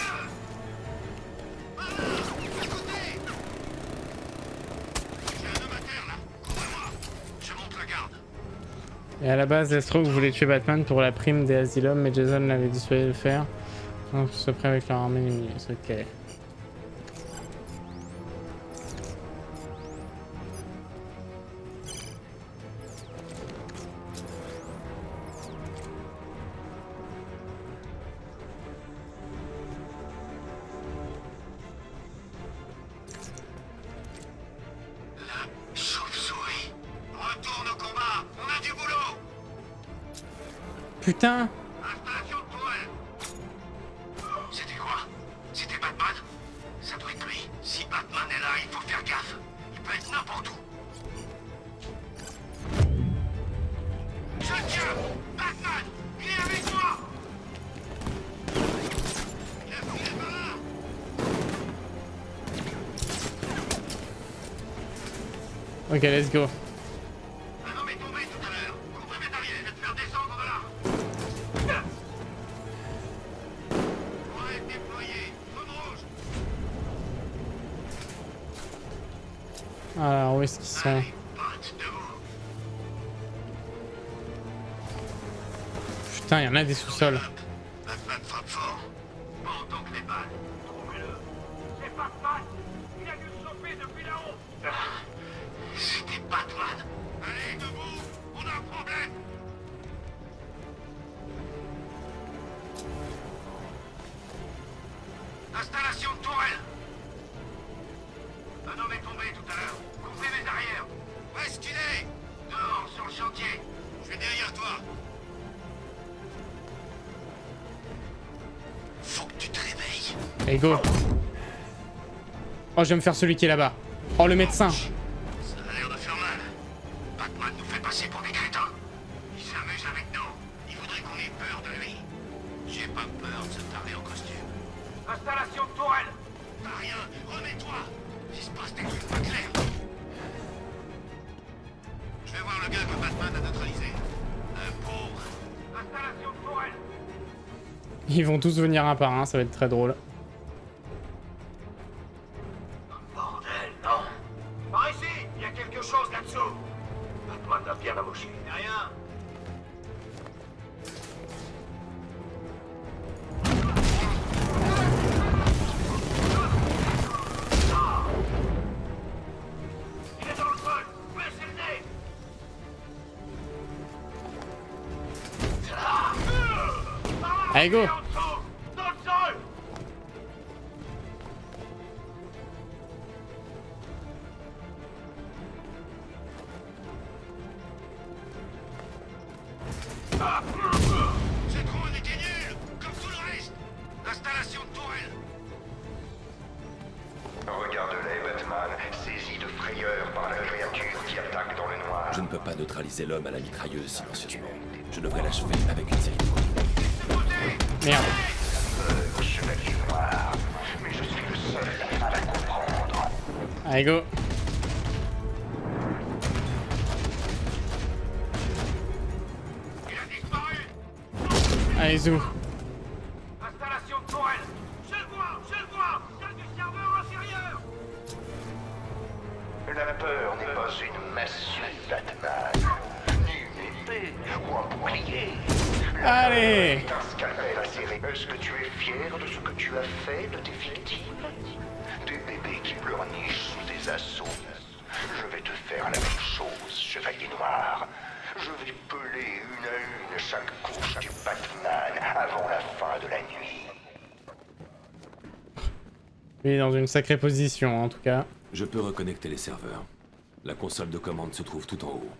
J'ai un homme à terre là. Couvre-moi. Je monte la garde. Et à la base, Deathstroke voulait tuer Batman pour la prime des Asylum, mais Jason l'avait dissuadé de le faire. Donc, ils sont prêts avec leur armée lumineuse. Ok. La chauve-souris. Retourne au combat. On a du boulot. Putain. Installation de tourelle. C'était quoi? C'était Batman? Ça doit être lui. Si Batman est là, il faut faire gaffe. Il peut être n'importe où. Je tiens! Batman! Il est avec moi! Il a filé par là! Ok, let's go. Un homme est tombé tout à l'heure. Couvrez mes arrières, je vais te faire descendre de là. Ouais, déployé. Zone rouge. Alors, où est-ce qu'ils sont? Allez, pote, debout. Putain, il y en a des sous-sols. Batman frappe fort. Pas autant que les balles. Trouvez-le. C'est Batman. Il a dû se choper depuis là-haut. C'était Batman. Allez, debout. On a un problème. Installation de tourelle. Un homme est tombé tout à l'heure. Couvrez mes arrières. Où est-ce qu'il est? Dehors, sur le chantier. Je suis derrière toi. Faut que tu te réveilles. Allez, go. Oh, je vais me faire celui qui est là-bas. Oh, le médecin. Ça a l'air de faire mal. Batman nous fait passer pour des crétins. Il s'amuse avec nous. Il voudrait qu'on ait peur de lui. J'ai pas peur de ce taré en costume. Installation de tourelle. Pas rien. Remets-toi. Il se passe des trucs pas clairs. Je vais voir le gars que Batman a neutralisé. Un pauvre. Installation de tourelle. Ils vont tous venir un par un, ça va être très drôle. Bordel, non. Par ici, il y a quelque chose là-dessous. Batman a bien amoché. Rien. Il est dans le feu. Baissez le nez. Allez, go. Dans le sol. C'est trop, on était nuls. Comme tout le reste. Installation de tourelle. Regarde-les, Batman, saisi de frayeur par la créature qui attaque dans le noir. Je ne peux pas neutraliser l'homme à la mitrailleuse silencieusement. Je devrais l'achever avec une série de coups. Merde. Euh, chevalier noir, mais je suis le seul à la comprendre. Allez, go. Il a disparu. Allez, zou. Installation de tourelle. Je le vois, je le vois. Salle du serveur inférieur. La peur n'est pas une massue, Batman. Ni une épée ou un bouclier. Allez. C'est un scalpel acéré. Est-ce que tu es fier de ce que tu as fait de tes victimes? Des bébés qui pleurnichent sous des assauts. Je vais te faire la même chose, chevalier noir. Je vais peler une à une chaque couche du Batman avant la fin de la nuit. Il est dans une sacrée position, en tout cas. Je peux reconnecter les serveurs. La console de commande se trouve tout en haut.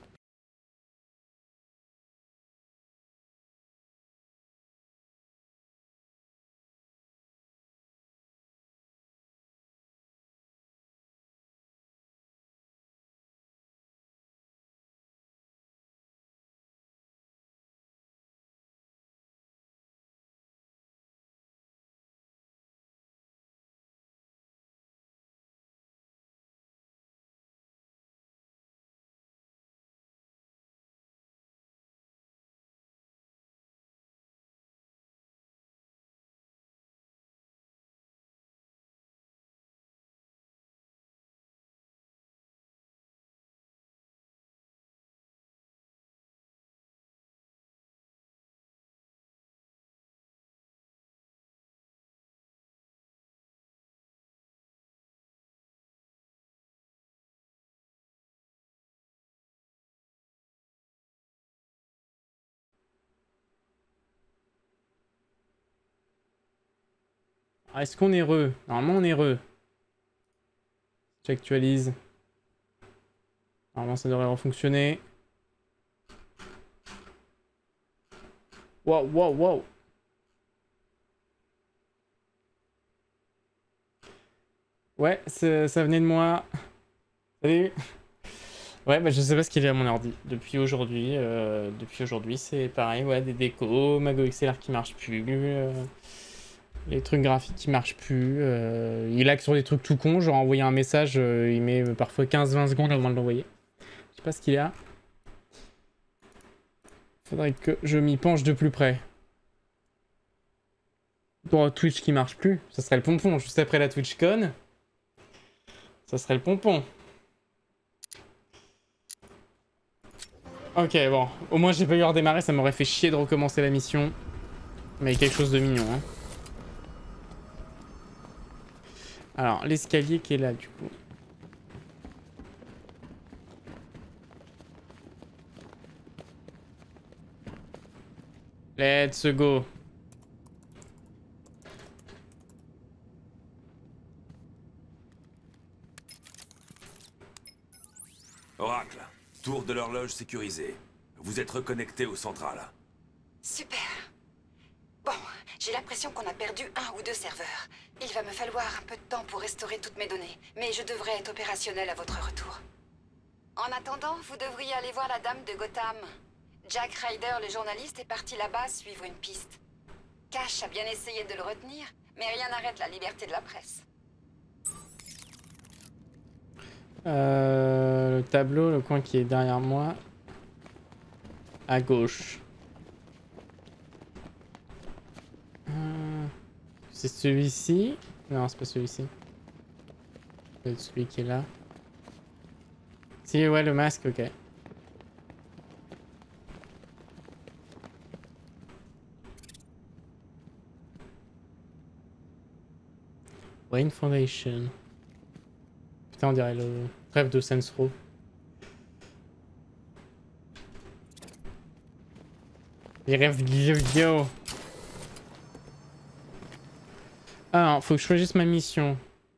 Ah, est-ce qu'on est heureux? Normalement, on est heureux. J'actualise. Normalement, ça devrait refonctionner. Wow, wow, wow. Ouais, ça venait de moi. Salut. Ouais, bah je sais pas ce qu'il y a à mon ordi. Depuis aujourd'hui, euh, depuis aujourd'hui, c'est pareil, ouais, des décos, Mago X L R qui marche plus, euh, les trucs graphiques qui marchent plus. Euh, il lag sur des trucs tout cons, genre envoyer un message, euh, il met parfois quinze vingt secondes avant de l'envoyer. Je sais pas ce qu'il y a. Faudrait que je m'y penche de plus près. Pour Twitch qui marche plus, ça serait le pompon, juste après la TwitchCon. Ça serait le pompon. Ok, bon. Au moins, j'ai pas eu à redémarrer. Ça m'aurait fait chier de recommencer la mission. Mais quelque chose de mignon, hein. Alors, l'escalier qui est là, du coup. Let's go. tour de l'horloge sécurisée. Vous êtes reconnecté au central. Super. Bon, j'ai l'impression qu'on a perdu un ou deux serveurs. Il va me falloir un peu de temps pour restaurer toutes mes données, mais je devrais être opérationnel à votre retour. En attendant, vous devriez aller voir la dame de Gotham. Jack Ryder, le journaliste, est parti là-bas suivre une piste. Cash a bien essayé de le retenir, mais rien n'arrête la liberté de la presse. Euh, le tableau, le coin qui est derrière moi. À gauche. Euh, c'est celui-ci? Non, c'est pas celui-ci. C'est celui qui est là. Si, ouais, le masque, ok. Wayne Foundation. Putain, on dirait le rêve de Saints Row. Les rêves de yo-yo. Alors, faut que je choisisse ma mission.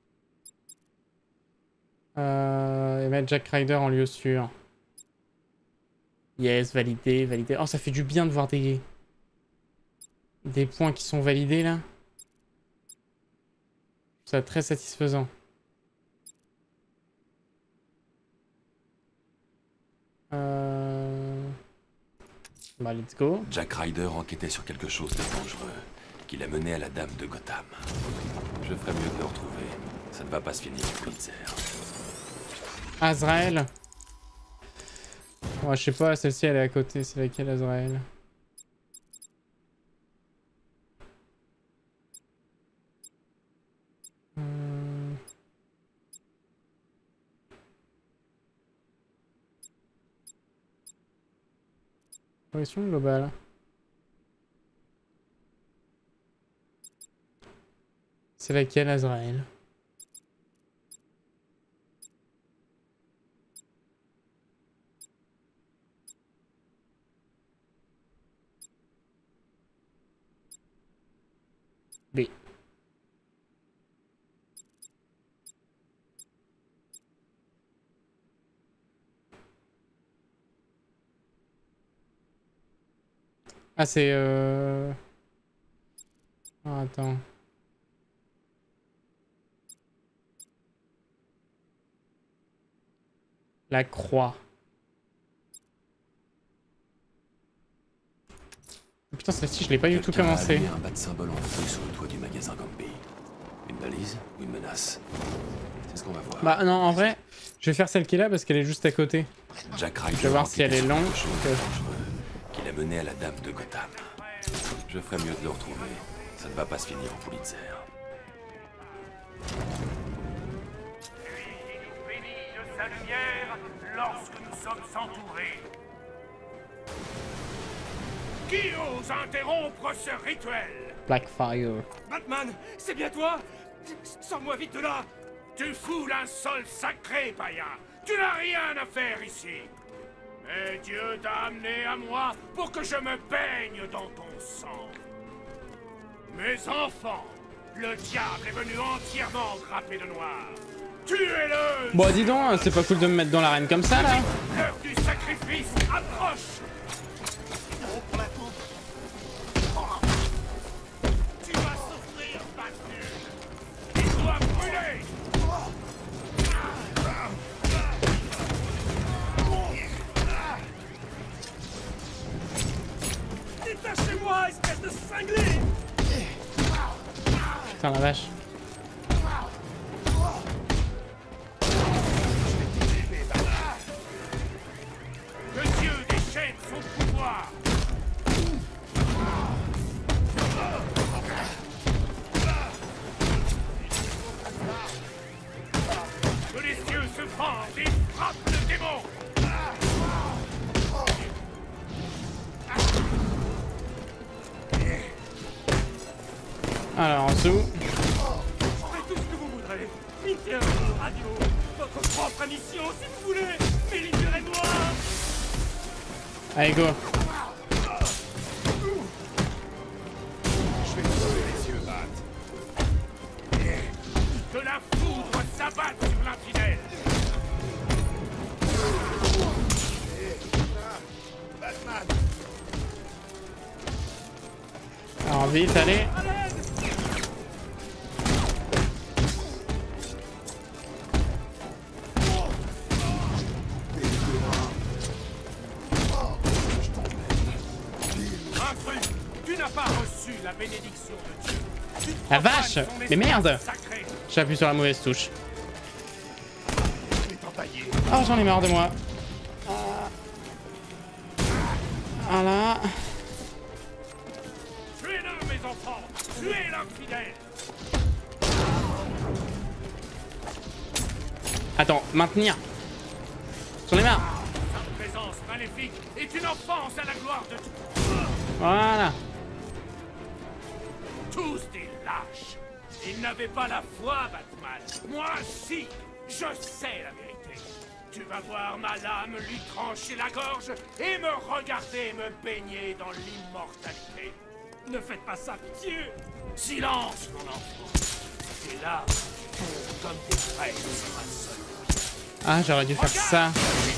Euh, et mettre Jack Ryder en lieu sûr. Yes, validé, validé. Oh, ça fait du bien de voir des... Des points qui sont validés, là. C'est très satisfaisant. Euh... Bah, let's go. Jack Ryder enquêtait sur quelque chose de dangereux, qui l'a mené à la dame de Gotham. Je ferais mieux de le retrouver. Ça ne va pas se finir au Pulitzer. Azrael. Ouais, je sais pas, celle-ci elle est à côté. C'est laquelle, Azrael? Hum... Position globale. C'est laquelle, Azrael? B. Ah, c'est euh... Oh, attends. La croix. Oh, putain, celle-ci, je l'ai pas du tout commencé. Il y a un bas de symbole en feu sur le toit du magasin Gambi. Une balise ou une menace? C'est ce qu'on va voir. Bah non, en vrai, je vais faire celle qui est là parce qu'elle est juste à côté. Jack Ryder, je vais voir si elle est longue. Qui l'a mené à la dame de Gotham. Je ferais mieux de le retrouver. Ça ne va pas se finir au Pulitzer. Lui nous bénit de sa lumière lorsque nous sommes entourés. Qui ose interrompre ce rituel? Blackfire. Batman, c'est bien toi? Sors-moi vite de là! Tu foules un sol sacré, païen! Tu n'as rien à faire ici! Mais Dieu t'a amené à moi pour que je me baigne dans ton sang. Mes enfants, le diable est venu entièrement grappé de noir. Tuez-le! Bon, dis donc, c'est pas cool de me mettre dans l'arène comme ça, là. L'heure du sacrifice approche! Pour la coupe. Tu vas souffrir, battu! Il doit brûler! Détachez-moi, espèce de cinglé! Putain, la vache. Que Dieu déchaîne son pouvoir! Que les cieux se fendent et frappent le démon! Alors, en dessous. Faites tout ce que vous voudrez. Interview, radio, votre propre mission si vous voulez. Mais libérez-moi! Allez, go. Je vais te sauver les yeux, Bat. Que la foudre s'abatte sur l'infidèle. Batman. Alors vite, allez. Intrus, tu n'as pas reçu la bénédiction de Dieu. Tu La vache! Mais merde! sacré. J'appuie sur la mauvaise touche. Oh, j'en ai marre de moi. Voilà. Tuez-le, mes enfants! Tuez l'infidèle! Attends, maintenir. J'en ai marre. Sa présence maléfique est une offense à la gloire de Dieu. Voilà. Tous des lâches. Ils n'avaient pas la foi, Batman. Moi, si. Je sais la vérité. Tu vas voir ma lame lui trancher la gorge et me regarder me baigner dans l'immortalité. Ne faites pas ça, pitié. Silence, mon enfant. Et là, tu tombes comme des fraises sur un seul. Ah, j'aurais dû faire ça.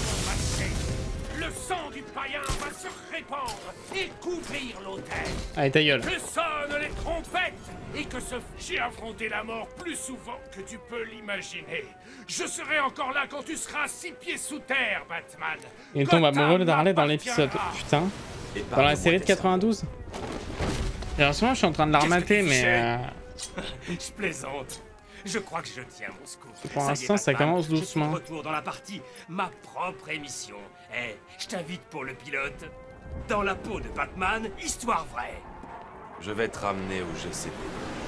Le sang du païen va se répandre et couvrir l'autel. Allez, ta gueule. Que sonnent les trompettes et que ce... J'ai affronté la mort plus souvent que tu peux l'imaginer. Je serai encore là quand tu seras six pieds sous terre, Batman. Il tombe amoureux d'Harley dans l'épisode. Putain. Dans la série de quatre-vingt-douze. Et en ce moment, je suis en train de la remater, mais... Euh... Je plaisante. Je crois que je tiens mon scoop. Pour l'instant, ça commence doucement. Je suis de retour dans la partie, ma propre émission. Eh, je t'invite pour le pilote. Dans la peau de Batman, histoire vraie. Je vais te ramener au G C P.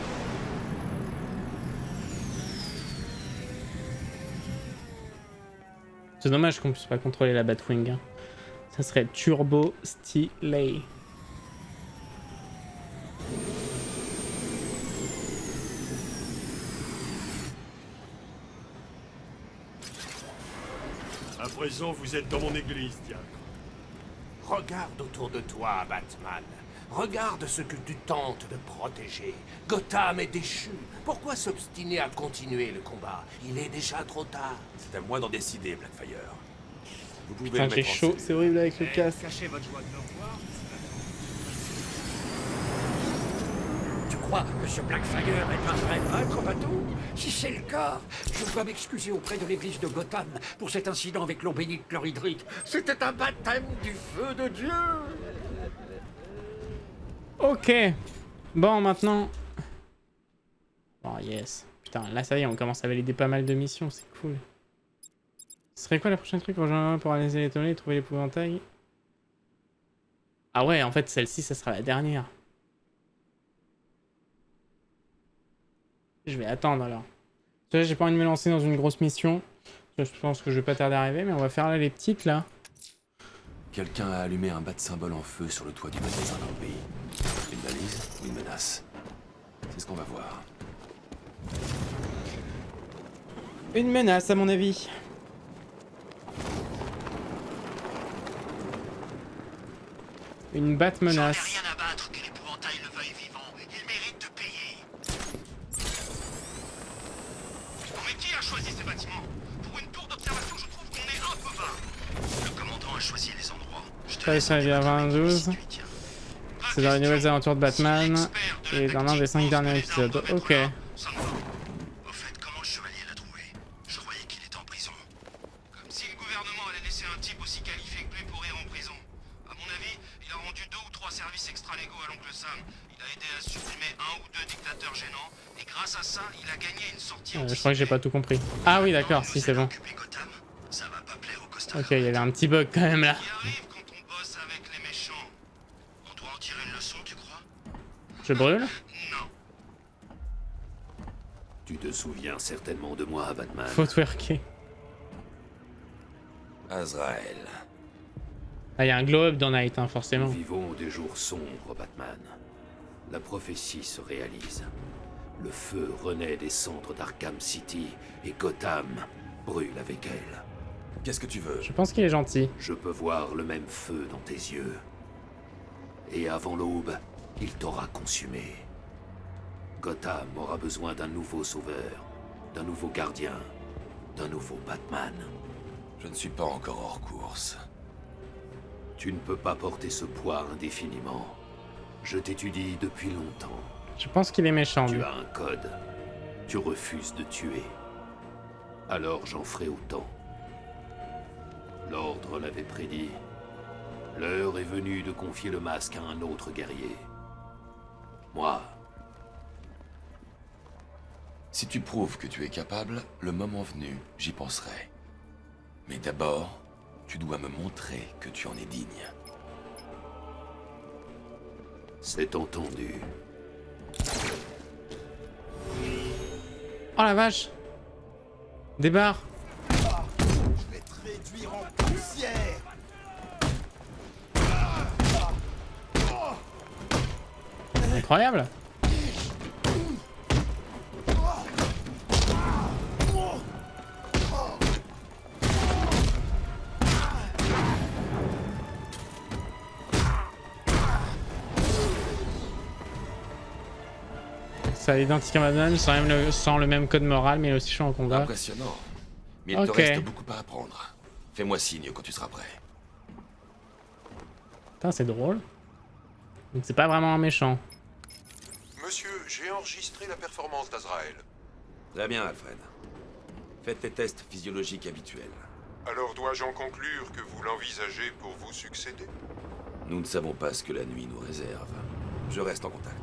C'est dommage qu'on puisse pas contrôler la Batwing. Hein. Ça serait turbo stylé. À présent, vous êtes dans mon église, diable. Regarde autour de toi, Batman. Regarde ce que tu tentes de protéger. Gotham est déchu. Pourquoi s'obstiner à continuer le combat? Il est déjà trop tard. C'est à moi d'en décider, Blackfire. Vous pouvez Putain, j'ai chaud, c'est horrible avec le casque. Cachez votre joie de me revoir. Tu crois que ce Blackfire est un vrai maître bateau? Si c'est le cas, je dois m'excuser auprès de l'église de Gotham pour cet incident avec l'eau bénite chlorhydrique. C'était un baptême du feu de Dieu. Ok. Bon, maintenant... Oh, yes. Putain, là, ça y est, on commence à valider pas mal de missions, c'est cool. Ce serait quoi la prochaine truc? Rejoindre pour analyser les données et trouver l'épouvantail? Ah ouais, en fait, celle-ci, ça sera la dernière. Je vais attendre, alors. Là, j'ai pas envie de me lancer dans une grosse mission. Je pense que je vais pas tarder à arriver, mais on va faire là les petites, là. Quelqu'un a allumé un bat-symbole en feu sur le toit du magasin dans le pays. Une balise ou une menace? C'est ce qu'on va voir. Une menace, à mon avis. Une batte menace. J'en ai rien à battre que l'épouvantail le veuille vivant. Il mérite de payer. Mais qui a choisi ces bâtiments? Pour une tour d'observation, je trouve qu'on est un peu bas. Le commandant a choisi les endroits. Je te laisse à vingt-douze. C'est dans les nouvelles aventures de Batman et dans l'un des cinq derniers épisodes. Ok. Au fait, comment le chevalier l'a trouvé? Je croyais qu'il était en prison. Comme si le gouvernement allait laisser un type aussi qualifié que lui pourrir en prison. À mon avis, il a rendu deux ou trois services extra-légaux à l'oncle Sam. Il a aidé à supprimer un ou deux dictateurs gênants. Et grâce à ça, il a gagné une sortie. Euh, je crois que j'ai pas tout compris. Ah oui, d'accord, si c'est bon. Ok, il y avait un petit bug quand même là. Je brûle? Non. Tu te souviens certainement de moi, Batman. Faut twerker. Azrael. Ah, il y a un glow-up dans Night, hein, forcément. Nous vivons des jours sombres, Batman. La prophétie se réalise. Le feu renaît des cendres d'Arkham City et Gotham brûle avec elle. Qu'est-ce que tu veux? Je pense qu'il est gentil. Je peux voir le même feu dans tes yeux. Et avant l'aube, il t'aura consumé. Gotham aura besoin d'un nouveau sauveur, d'un nouveau gardien, d'un nouveau Batman. Je ne suis pas encore hors course. Tu ne peux pas porter ce poids indéfiniment. Je t'étudie depuis longtemps. Je pense qu'il est méchant, lui. Tu as un code. Tu refuses de tuer. Alors j'en ferai autant. L'ordre l'avait prédit. L'heure est venue de confier le masque à un autre guerrier. Moi. Si tu prouves que tu es capable, le moment venu, j'y penserai. Mais d'abord, tu dois me montrer que tu en es digne. C'est entendu. Oh la vache! Débarre! Je vais te réduire en poussière! Incroyable! C'est identique à Madman, sans, même le, sans le même code moral, mais aussi chaud en combat. Impressionnant. Mais il Ok. te reste beaucoup à apprendre. Fais-moi signe quand tu seras prêt. Putain, c'est drôle. Donc c'est pas vraiment un méchant. Monsieur, j'ai enregistré la performance d'Azrael. Très bien, Alfred. Faites tes tests physiologiques habituels. Alors dois-je en conclure que vous l'envisagez pour vous succéder? Nous ne savons pas ce que la nuit nous réserve. Je reste en contact.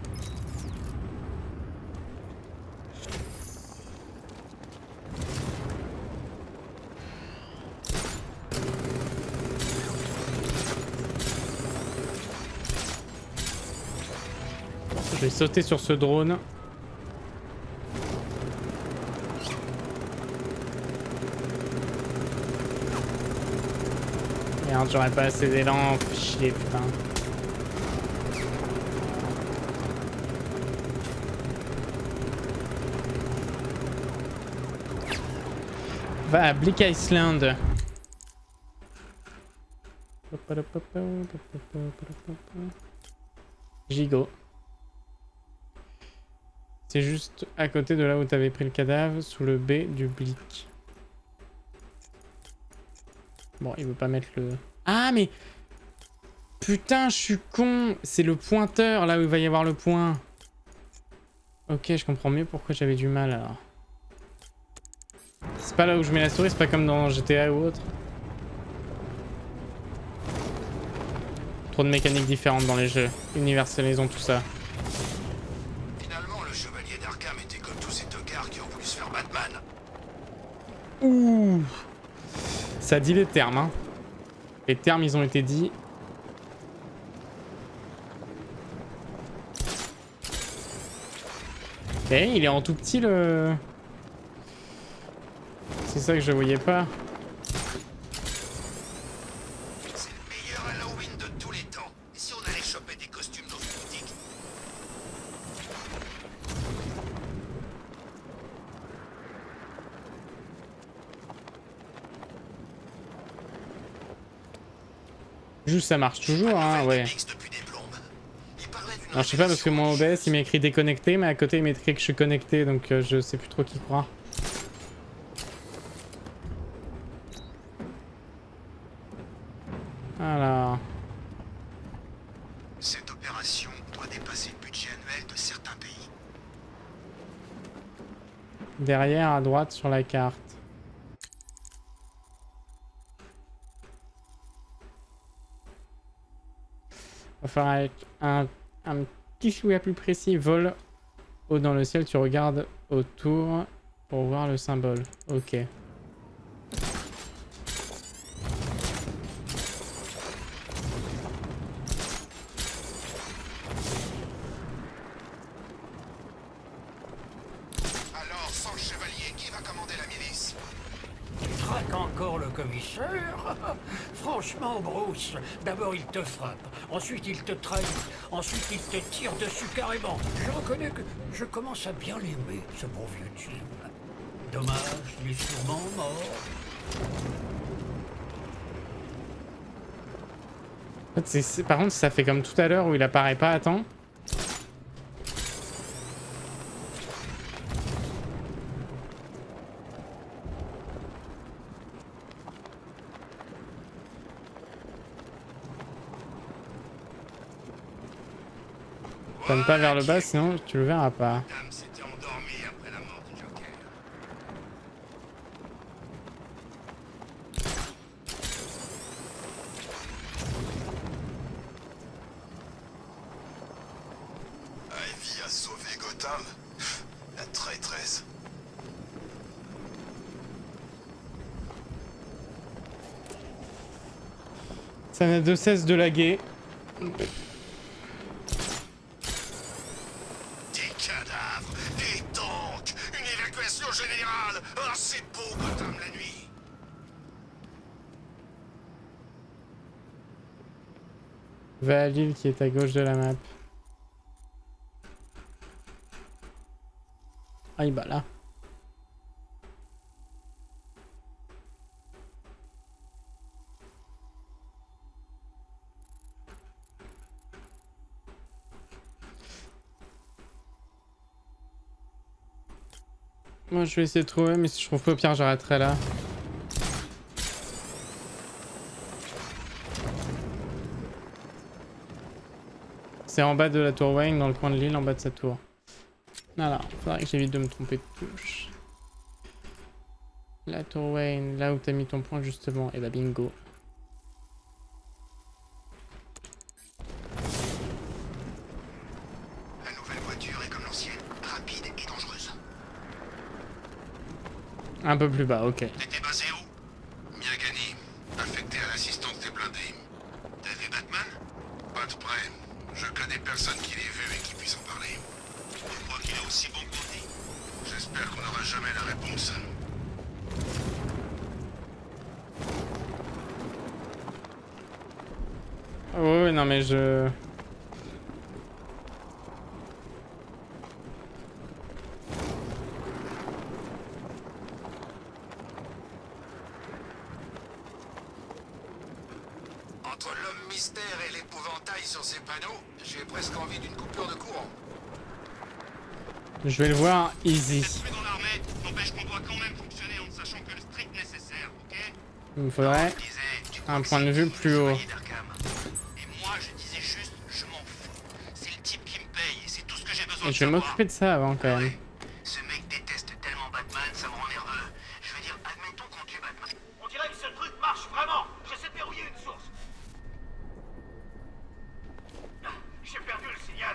Je vais sauter sur ce drone. Merde, j'aurais pas assez d'élan. Chier, putain. Va à Bleak Island. Gigot. C'est juste à côté de là où t'avais pris le cadavre, sous le B du Bleak. Bon, il veut pas mettre le... Ah, mais... Putain, je suis con. C'est le pointeur, là où il va y avoir le point. Ok, je comprends mieux pourquoi j'avais du mal, alors. C'est pas là où je mets la souris, c'est pas comme dans G T A ou autre. Trop de mécaniques différentes dans les jeux. Universalisons tout ça. Finalement, le chevalier d'Arkham était comme tous ces tocards qui ont voulu se faire Batman. Ouh. Ça dit les termes, hein. Les termes, ils ont été dits. Eh, il est en tout petit, le... C'est ça que je voyais pas. C'est le meilleur Halloween de tous les temps. Et si on allait choper des costumes dans une boutique? Juste ça marche toujours, hein, ouais. Alors je sais pas parce que mon O B S il m'a écrit déconnecté, mais à côté il m'a écrit que je suis connecté, donc euh, je sais plus trop qui croire. Alors... Cette opération doit dépasser le budget annuel de certains pays. Derrière à droite sur la carte. Va falloir avec un, un petit chouïa plus précis. Vol haut dans le ciel, tu regardes autour pour voir le symbole. Ok. Alors, sans le chevalier, qui va commander la milice? Tu traques encore le commissaire? Franchement, Bruce, d'abord il te frappe, ensuite il te trahit, ensuite il te tire dessus carrément. Je reconnais que je commence à bien l'aimer, ce bon vieux Jim. Dommage, il est sûrement mort. En fait, c'est- c'est- par contre, ça fait comme tout à l'heure où il apparaît pas à temps. Panne pas vers le bas, sinon tu le verras pas. Ivy a sauvé Gotham. La traîtresse. Ça n'a de cesse de laguer. Des cadavres, des tanks, une évacuation générale. Oh, c'est beau Gotham la nuit. Va à l'île qui est à gauche de la map. Ah, bah là. Moi je vais essayer de trouver, mais si je trouve pas, au pire j'arrêterai là. C'est en bas de la tour Wayne, dans le coin de l'île, en bas de sa tour. Voilà, faudrait que j'évite de me tromper de touche. La tour Wayne, là où t'as mis ton point justement, et bah bingo. La nouvelle voiture est comme l'ancienne, rapide et dangereuse. Un peu plus bas, ok. T'étais basé où? Miagani, affecté à l'assistance des blindés. T'as vu Batman? Pas de près. Je connais personne qui l'ait vu et qui puisse en parler. Tu crois qu'il est aussi bon qu'on dit? J'espère qu'on n'aura jamais la réponse. Oh oui, non mais je... Entre l'homme mystère et l'épouvantail sur ces panneaux, j'ai presque envie d'une coupure de courant. Je vais le voir easy. Dans l'armée, n'empêche qu'on doit quand même fonctionner en sachant que le strict nécessaire, ok? Il me faudrait un point de vue plus haut. Et moi, je disais juste, je m'en fous. C'est le type qui me paye et c'est tout ce que j'ai besoin Et de je vais savoir. m'occuper de ça avant quand même. Ce mec déteste tellement Batman, ça me rend nerveux. Je veux dire, admettons qu'on tue Batman. On dirait que ce truc marche vraiment. J'essaie de verrouiller une source. J'ai perdu le signal.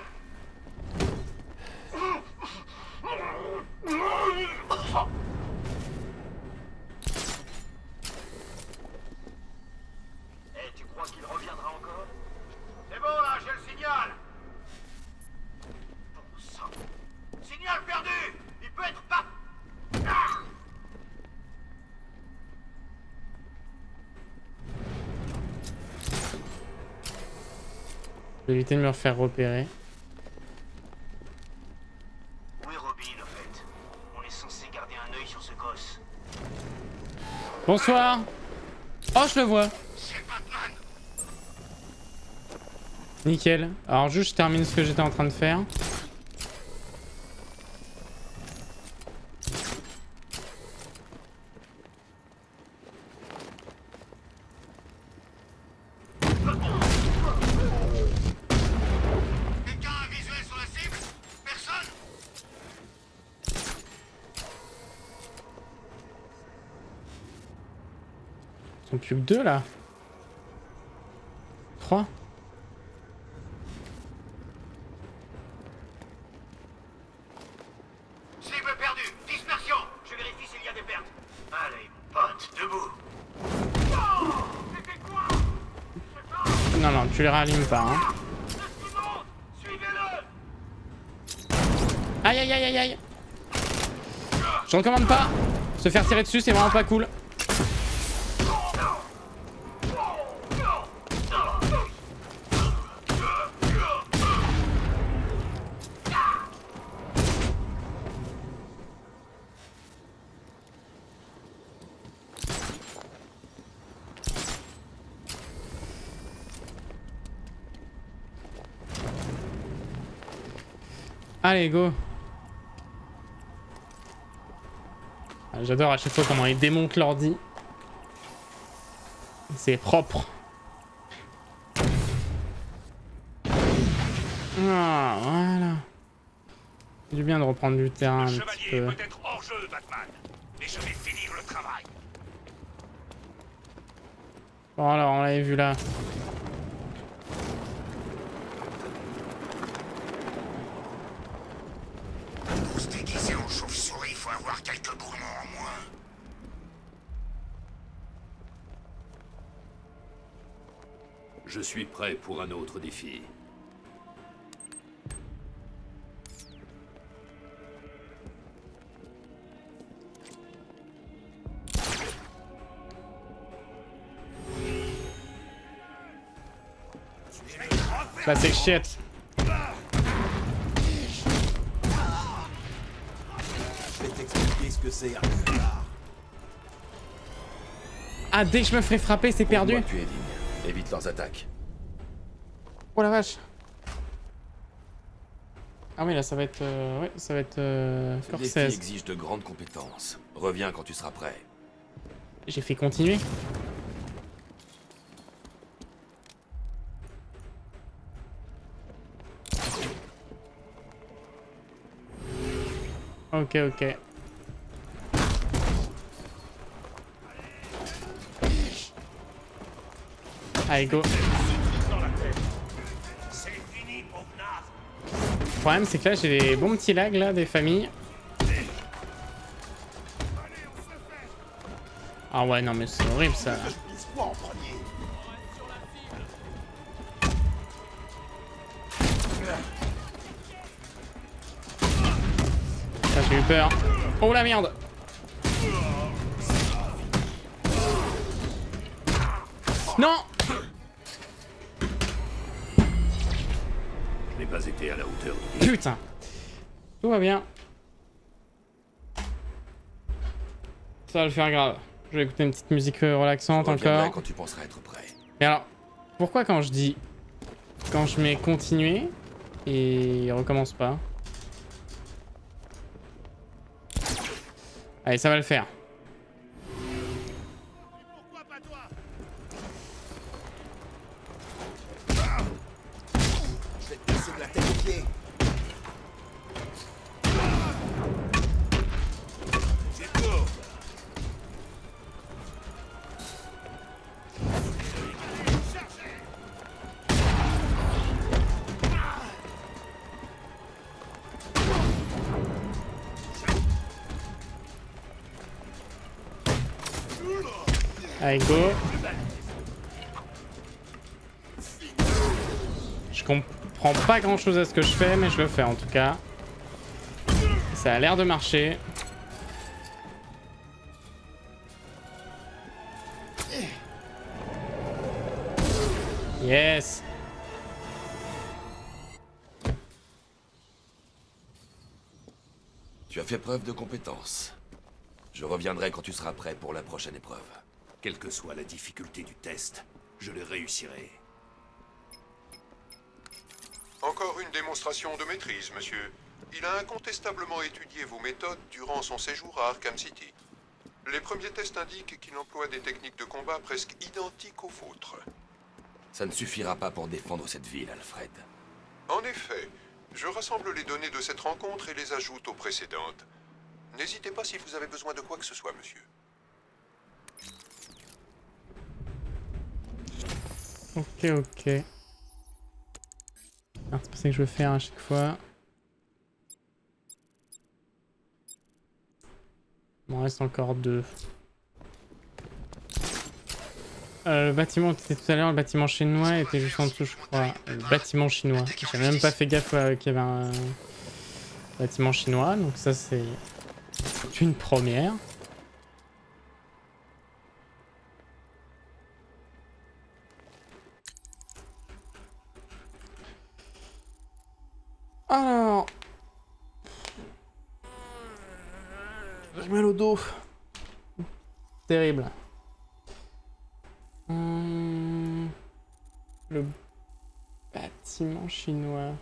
Eh, tu crois qu'il reviendra encore? C'est bon là, j'ai le signal. Bon sang. Signal perdu. Il peut être pas... Ah! Je vais éviter de me refaire repérer. Où est Robin, au fait? On est censé garder un œil sur ce gosse. Bonsoir. Oh, je le vois. Nickel. Alors juste je termine ce que j'étais en train de faire. Quelqu'un a un visuel sur la cible? Personne? Ils sont plus que deux là. Trois. Cible perdue. Dispersion. Je vérifie s'il y a des pertes. Allez, pote, debout. Oh, c'était quoi? Non, non, tu les rallumes pas. Hein. Suivez-le. Aïe, aïe, aïe, aïe, aïe. Je recommande pas. Se faire tirer dessus, c'est vraiment pas cool. Allez, go. J'adore à chaque fois comment ils démontent l'ordi. C'est propre. Ah, C'est du bien de reprendre du terrain un petit peu. Peut-être hors jeu, Batman, mais je vais finir le travail. Bon alors, on l'avait vu là. Pour se déguiser en chauve-souris, il faut avoir quelques gourmands en moins. Je suis prêt pour un autre défi. Bah c'est shit. Je vais t'expliquer ce que c'est un connard. Ah, dès que je me ferai frapper, c'est perdu. Tu es digne. Évite leurs attaques. Oh la vache. Ah oui, là ça va être... Euh, ouais, ça va être... Euh, Ce défi Corsaise. exige de grandes compétences. Reviens quand tu seras prêt. J'ai fait continuer. Ok, ok. Allez, go. Le problème, c'est que là, j'ai des bons petits lags, là, des familles. Ah ouais, non, mais c'est horrible, ça. Ah, j'ai eu peur. Oh la merde. Non. Je n'ai pas été à la hauteur. Putain. Tout va bien. Ça va le faire grave. Je vais écouter une petite musique relaxante encore. Quand tu penseras être prêt. Et alors, pourquoi quand je dis... Quand je mets continuer, et il recommence pas? Allez, ça va le faire. Je vais te casser de la tête aux pieds. C'est tout. Allez, go. Je comprends pas grand chose à ce que je fais, mais je le fais en tout cas. Ça a l'air de marcher. Yes. Tu as fait preuve de compétence. Je reviendrai quand tu seras prêt pour la prochaine épreuve. Quelle que soit la difficulté du test, je le réussirai. Encore une démonstration de maîtrise, monsieur. Il a incontestablement étudié vos méthodes durant son séjour à Arkham City. Les premiers tests indiquent qu'il emploie des techniques de combat presque identiques aux vôtres. Ça ne suffira pas pour défendre cette ville, Alfred. En effet, je rassemble les données de cette rencontre et les ajoute aux précédentes. N'hésitez pas si vous avez besoin de quoi que ce soit, monsieur. Ok, ok. Alors, c'est pas ça que je veux faire à chaque fois. Il m'en reste encore deux. Euh, le bâtiment qui était tout à l'heure, le bâtiment chinois, était juste en dessous, je crois. Le bâtiment chinois. J'ai même pas fait gaffe euh, qu'il y avait un bâtiment chinois, donc ça c'est une première. Alors... J'ai mal au dos. Terrible. Hum... Le bâtiment chinois.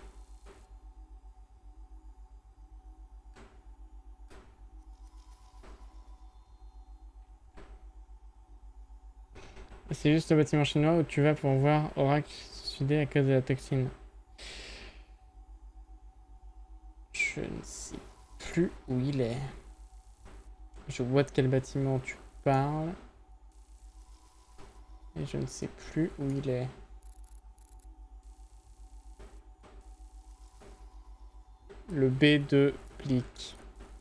C'est juste le bâtiment chinois où tu vas pour voir Oracle se suicider à cause de la toxine. Je Je ne sais plus où il est. Je vois de quel bâtiment tu parles. Et je ne sais plus où il est. Le B deux plique.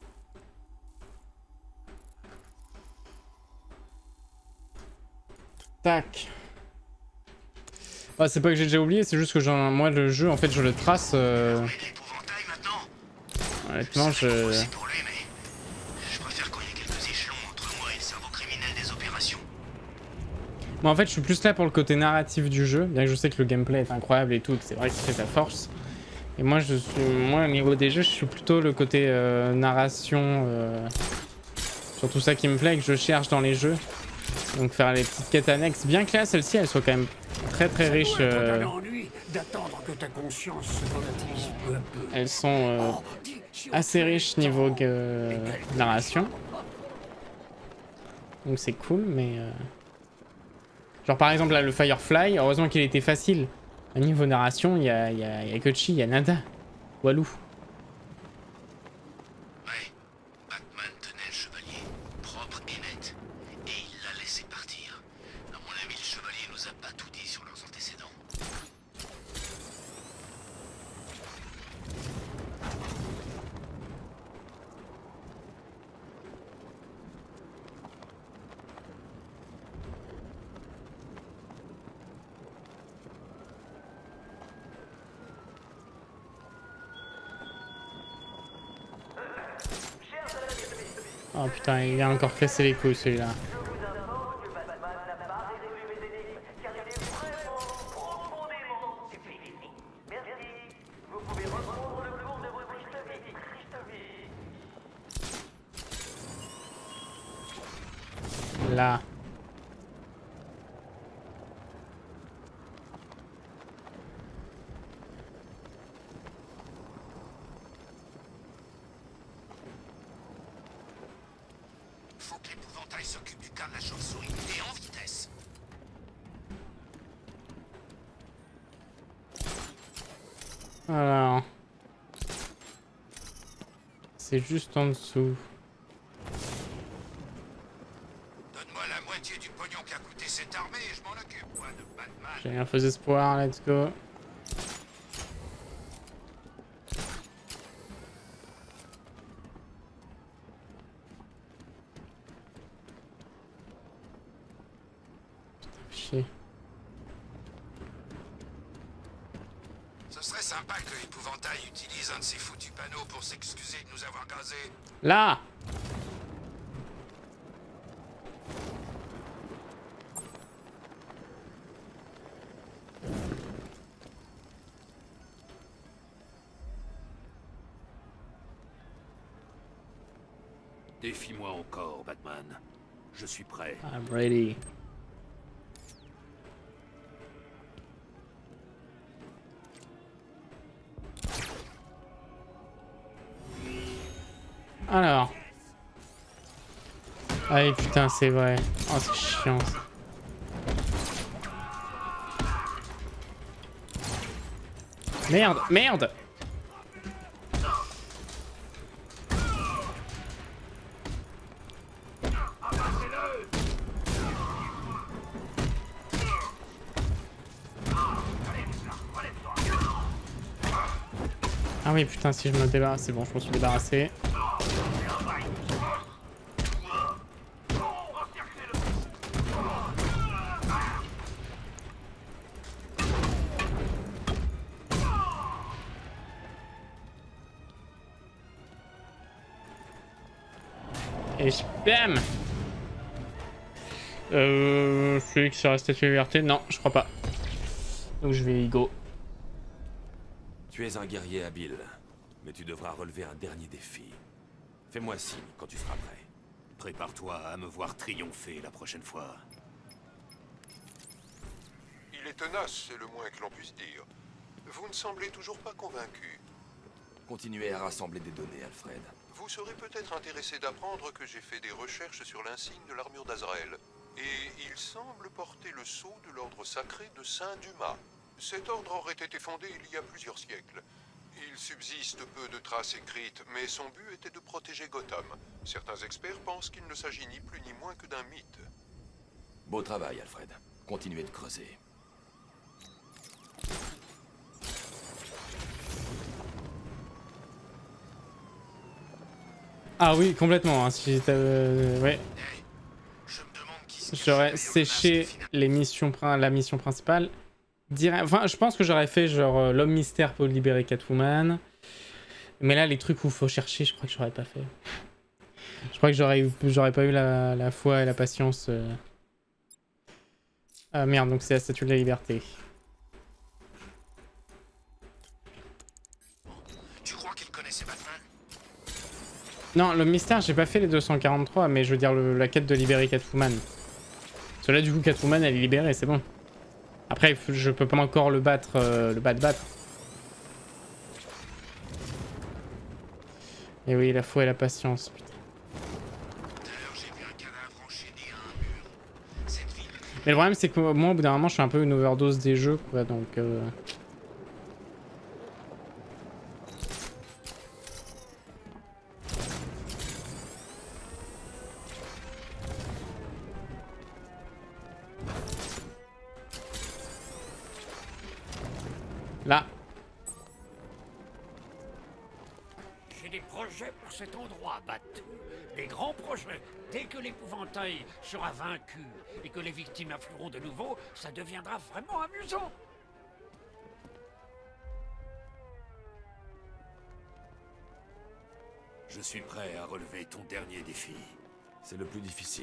Tac. Ah, c'est pas que j'ai déjà oublié, c'est juste que genre, moi le jeu en fait je le trace. Euh... Honnêtement je. Moi en fait je suis plus là pour le côté narratif du jeu, bien que je sais que le gameplay est incroyable et tout, que c'est vrai que c'est sa force. Et moi je suis, moi au niveau des jeux je suis plutôt le côté euh, narration, euh... surtout ça qui me plaît et que je cherche dans les jeux. Donc faire les petites quêtes annexes, bien que là celle-ci elle soit quand même très très riche. Euh... Que ta conscience se relativise peu à peu. Elles sont euh, assez riches niveau euh, narration. Donc c'est cool, mais... Euh... Genre par exemple là le Firefly, heureusement qu'il était facile. À niveau narration, il y a, y, a, y a que chi, il y a nada. Walou. Ouais, Batman tenait le chevalier, propre et net. Et il l'a laissé partir. À mon avis, le chevalier nous a pas tout dit sur leurs antécédents. Oh putain, il a encore cassé les couilles celui-là. Là. Faut que l'épouvantail s'occupe du cas de la chauve-souris et en vitesse. Alors. C'est juste en dessous. Donne-moi la moitié du pognon qu'a coûté cette armée et je m'en occupe, moi, de Batman. J'ai un faux espoir, let's go. Chier. Ce serait sympa que l'épouvantail utilise un de ses foutus panneaux pour s'excuser de nous avoir gazés. Là! Défie-moi encore, Batman. Je suis prêt. I'm ready. Alors. Ah oui, putain, c'est vrai. Oh, c'est chiant. Ça. Merde, merde. Ah oui, putain, si je me débarrasse, c'est bon, je m'en suis débarrassé. Et je bam. Euh, celui qui sera statue de liberté, non, je crois pas. Donc je vais y go. Tu es un guerrier habile, mais tu devras relever un dernier défi. Fais-moi signe quand tu seras prêt. Prépare-toi à me voir triompher la prochaine fois. Il est tenace, c'est le moins que l'on puisse dire. Vous ne semblez toujours pas convaincu. Continuez à rassembler des données, Alfred. Vous serez peut-être intéressé d'apprendre que j'ai fait des recherches sur l'insigne de l'armure d'Azrael. Et il semble porter le sceau de l'ordre sacré de Saint-Dumas. Cet ordre aurait été fondé il y a plusieurs siècles. Il subsiste peu de traces écrites, mais son but était de protéger Gotham. Certains experts pensent qu'il ne s'agit ni plus ni moins que d'un mythe. Beau travail, Alfred. Continuez de creuser. Ah oui, complètement. Hein, si j'étais... Euh, ouais. J'aurais séché les missions, la mission principale. Direct... Enfin, je pense que j'aurais fait genre euh, l'homme mystère pour libérer Catwoman. Mais là, les trucs où il faut chercher, je crois que j'aurais pas fait. Je crois que j'aurais eu... j'aurais pas eu la... la foi et la patience. Euh... Ah merde, donc c'est la statue de la liberté. Tu crois qu'il connaissait Batman? Non, l'homme mystère, j'ai pas fait les deux cent quarante-trois, mais je veux dire le... la quête de libérer Catwoman. Parce que là, du coup, Catwoman, elle est libérée, c'est bon. Après, je peux pas encore le battre, euh, le battre battre. Et oui, la foi et la patience, putain. Mais le problème, c'est que moi, au bout d'un moment, je suis un peu une overdose des jeux, quoi, donc... Euh... Là. J'ai des projets pour cet endroit, Bat. Des grands projets. Dès que l'épouvantail sera vaincu et que les victimes afflueront de nouveau, ça deviendra vraiment amusant. Je suis prêt à relever ton dernier défi. C'est le plus difficile.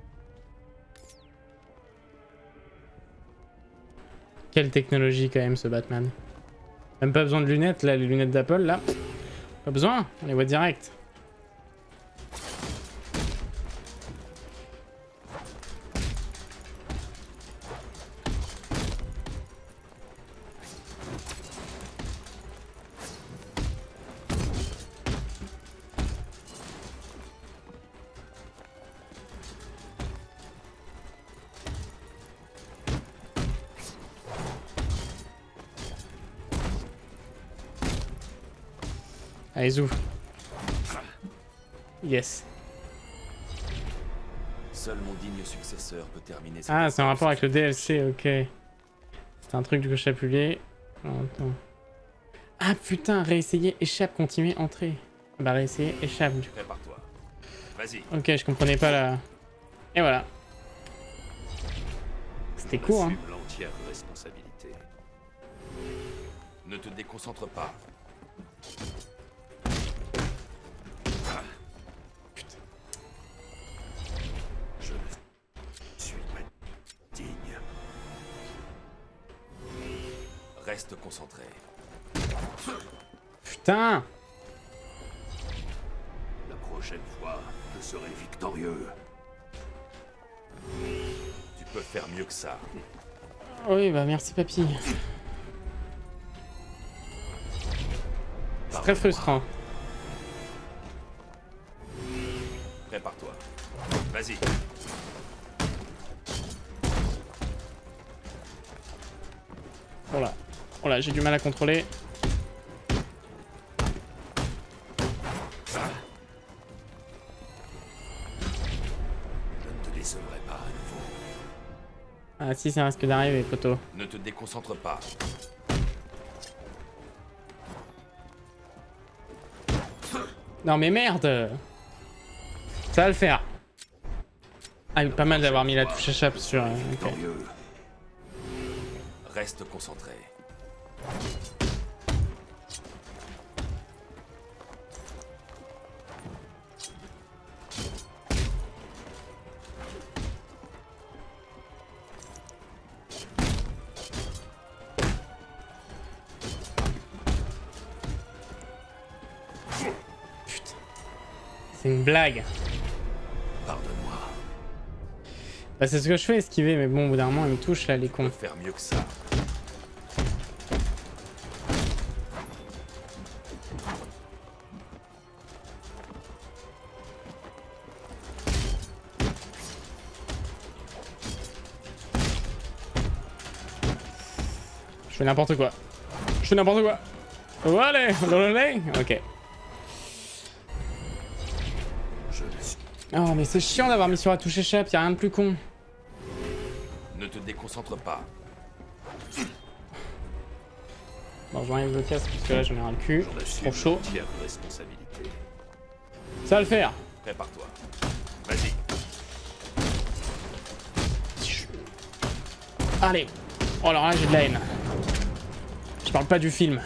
Quelle technologie quand même ce Batman. Même pas besoin de lunettes, là, les lunettes d'Apple, là. Pas besoin, on les voit direct. Allez, zou. Yes. Seul mon digne successeur peut terminer cette Ah, c'est un rapport avec le D L C, ok. C'est un truc du gauche appuyé. Attends. Ah putain, réessayer, échappe, continuer, entrer. Bah réessayer, échappe. Du coup. Prépare-toi. Vas-y. Ok, je comprenais pas la... Et voilà. C'était court, hein. Assume l'entière responsabilité. Ne te déconcentre pas. Reste concentré. Putain! La prochaine fois, je serai victorieux. Tu peux faire mieux que ça. Oui, bah merci papy. C'est très frustrant. Prépare-toi. Vas-y. Voilà. Voilà, j'ai du mal à contrôler. Je ne te décevrai pas à nouveau. Ah si, ça risque d'arriver, poteau. Ne te déconcentre pas. Non mais merde! Ça va le faire. Ah, pas mal d'avoir mis la touche échappe sur... Euh, okay. Reste concentré. C'est une blague. Pardonne-moi. Bah c'est ce que je fais, esquiver, mais bon, au bout d'un moment, il me touche là, les cons. Je peux faire mieux que ça. Je fais n'importe quoi. Je fais n'importe quoi. Oh, allez, dans le lait. Ok. Oh, mais c'est chiant d'avoir mis sur la touche échappe, y'a rien de plus con. Ne te déconcentre pas. Bon, j'enlève le casque parce que là j'en ai ras le cul. Trop chaud. Ça va le faire. Prépare-toi. Vas-y. Allez. Oh, alors là j'ai de la haine. Je parle pas du film.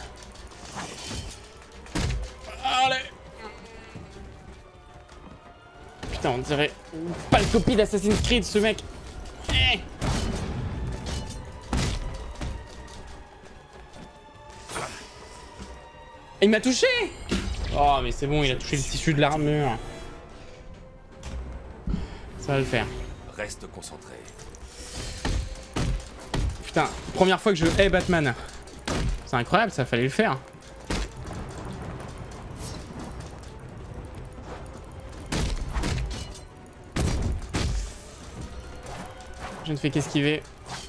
Allez. Putain, on dirait pas le copie d'Assassin's Creed ce mec. Eh. Il m'a touché. Oh mais c'est bon, il a touché le tissu de l'armure. Ça va le faire. Reste concentré. Putain, première fois que je hais Batman. C'est incroyable, ça fallait le faire. Je ne fais qu'esquiver.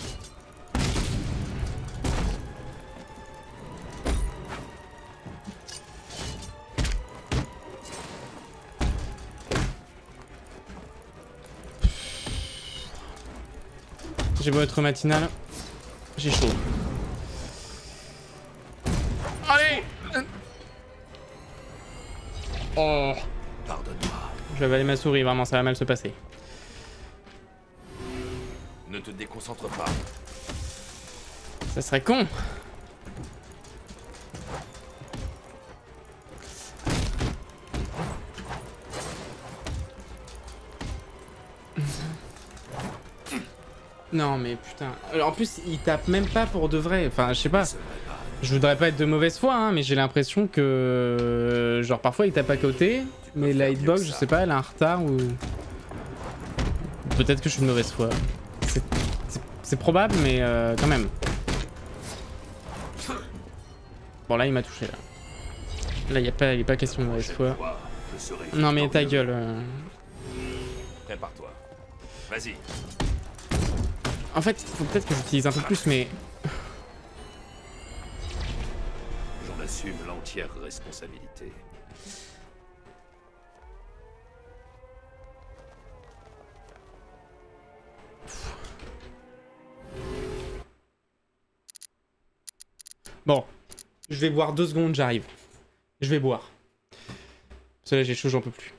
J'ai beau être matinal, j'ai chaud. Allez. Oh. Pardonne-moi. Je vais avaler ma souris, vraiment, ça va mal se passer. Ne te déconcentre pas. Ça serait con. Non mais putain. Alors, en plus il tape même pas pour de vrai. Enfin je sais pas. Je voudrais pas être de mauvaise foi hein, mais j'ai l'impression que genre parfois il tape à côté. Mais la hitbox je sais pas, elle a un retard ou... Peut-être que je suis de mauvaise foi. C'est probable mais euh, quand même. Bon là il m'a touché là. Là il y a pas, il est pas question de mauvaise foi. Non mais ta gueule. Euh... Prépare-toi. Vas-y. En fait, il faut peut-être que j'utilise un peu plus, mais... J'en assume l'entière responsabilité. Bon, je vais boire deux secondes, j'arrive. Je vais boire. Parce que là, j'ai chaud, j'en peux plus.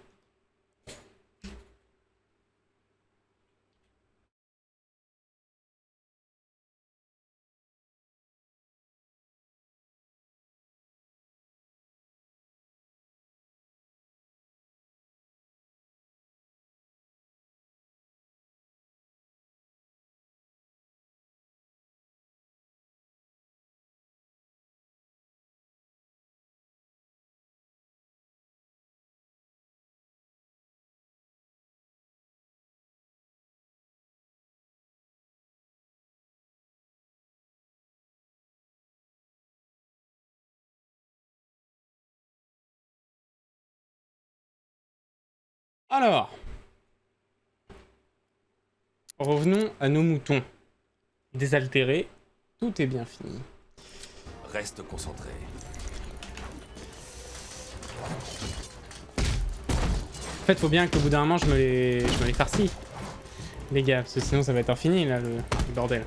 Alors, revenons à nos moutons. Désaltérés, tout est bien fini. Reste concentré. En fait, faut bien qu'au bout d'un moment, je me les, je me les farcis. Les gars, parce que sinon ça va être infini, là, le, le bordel.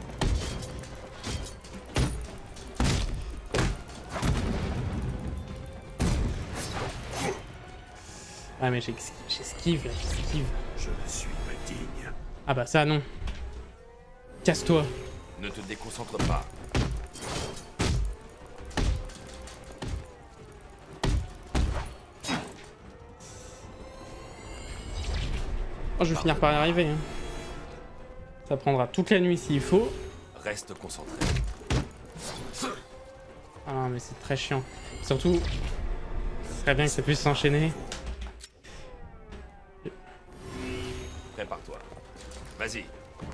Ah mais j'esquive là, j'esquive. Je ne suis pas digne. Ah bah ça non. Casse-toi. Ne te déconcentre pas. Oh, je vais finir par y arriver. Hein. Ça prendra toute la nuit s'il faut. Reste concentré. Ah non mais c'est très chiant. Surtout, ce serait bien que ça puisse s'enchaîner. Prépare-toi. Vas-y.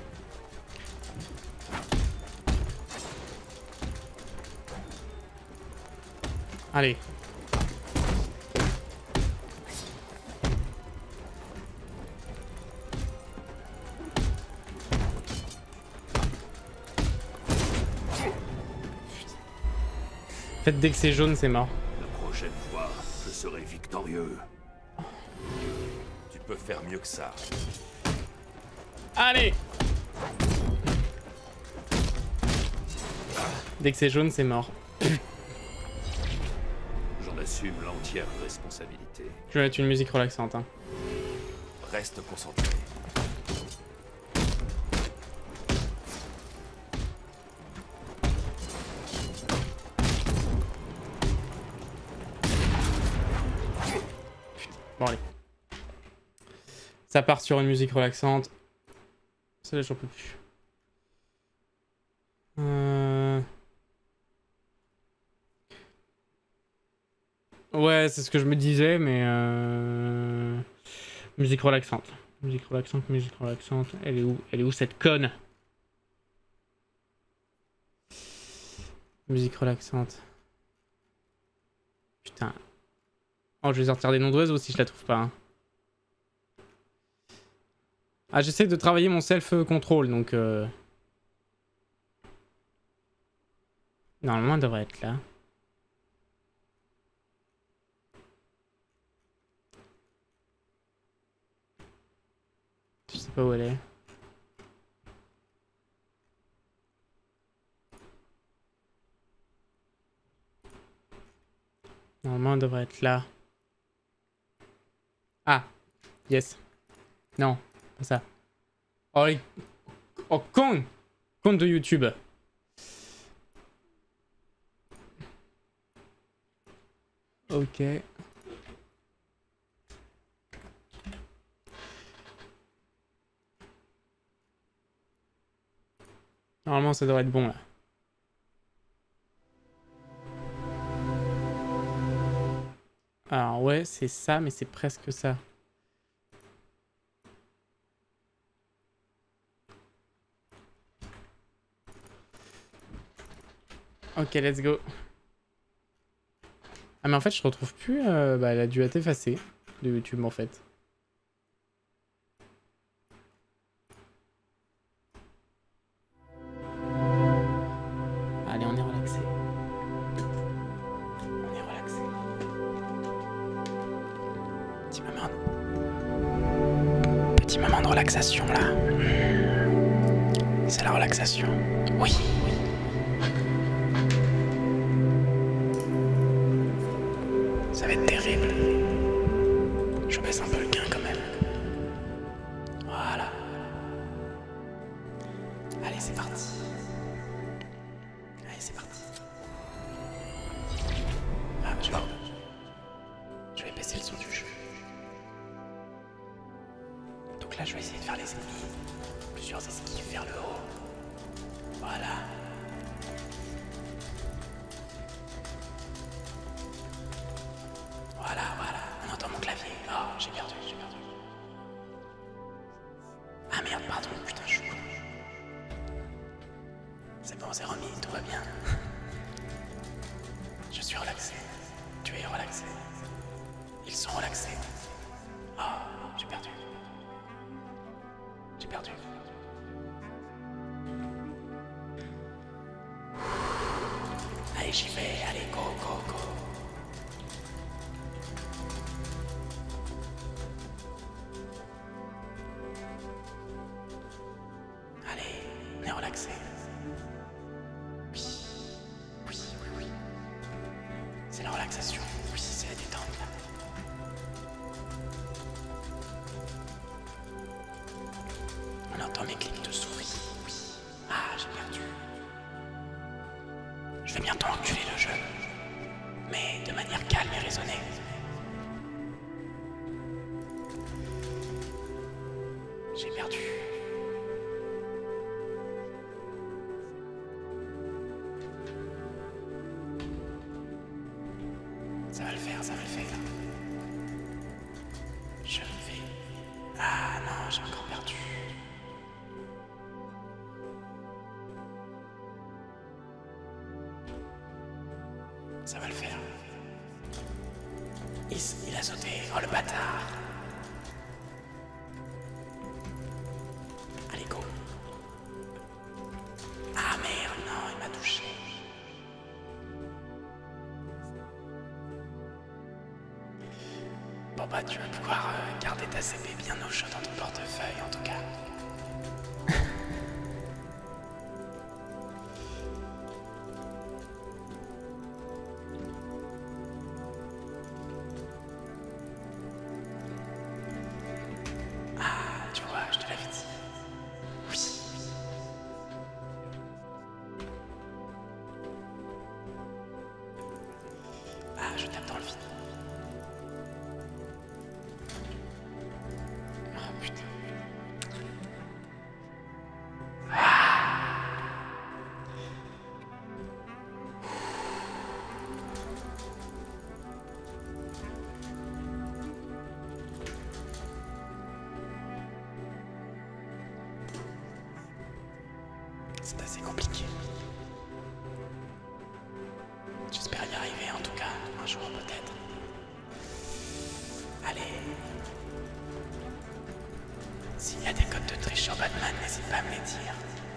Allez. En fait, dès que c'est jaune, c'est mort. La prochaine fois, je serai victorieux. Tu peux faire mieux que ça. Allez! Dès que c'est jaune, c'est mort. J'en assume l'entière responsabilité. Je vais mettre une musique relaxante. Hein. Reste concentré. Bon, allez. Ça part sur une musique relaxante. Ça, là, j'en peux plus. Euh... Ouais, c'est ce que je me disais, mais... Euh... Musique relaxante. Musique relaxante, musique relaxante. Elle est où? Elle est où cette conne? Musique relaxante. Putain. Oh, je vais sortir des noms d'oiseaux si je la trouve pas. Hein. Ah, j'essaie de travailler mon self-control, donc... Euh... Normalement, elle devrait être là. Je sais pas où elle est. Normalement, elle devrait être là. Ah, yes. Non, pas ça. Oh, les... oh con Compte de YouTube. Ok. Normalement, ça devrait être bon, là. Alors, ouais, c'est ça, mais c'est presque ça. Ok, let's go. Ah, mais en fait, je retrouve plus... Euh, bah, elle a dû être effacée de YouTube, en fait. Allez, on est relaxé. On est relaxé. Petit moment... Petit moment de relaxation, là. C'est la relaxation. Oui, oui. Ça va être terrible. Je baisse un peu le gain quand même. Voilà. Allez, c'est parti. Allez, c'est parti. Ah, je vais... je vais baisser le son du jeu. Donc là, je vais essayer de faire les ennemis. Plusieurs esquives vers le haut. Voilà. Voilà, voilà, on entend mon clavier. Oh, j'ai perdu, j'ai perdu. Ah merde, pardon, putain, je suis con. C'est bon, c'est remis, tout va bien. Je suis relaxé. Tu es relaxé. Ils sont relaxés. Oh, j'ai perdu. J'ai perdu. Allez, j'y vais, allez, go, go, go. On est relaxé. Oui. Oui, oui, oui. C'est la relaxation. Oui, c'est la détente. On entend mes clics de souris. Oui. Ah, j'ai perdu. Je vais bientôt enculer le jeu. Mais de manière calme et raisonnée. J'ai perdu. Ça va le faire, ça va le faire. Je vais... Ah non, j'ai encore perdu. Ça va le faire. Il, il a sauté. Oh le bâtard. Allez, go. Ah merde, non, il m'a touché. Bon bah tu vas pouvoir euh, garder ta C P bien au chaud dans ton portefeuille en tout cas. Ah, tu vois, je te l'avais dit. Oui. Ah, je tape dans le vide. Ah putain. C'est assez compliqué. J'espère y arriver en tout cas, un jour peut-être. Allez. S'il y a des codes de triche sur Batman, n'hésite pas à me les dire.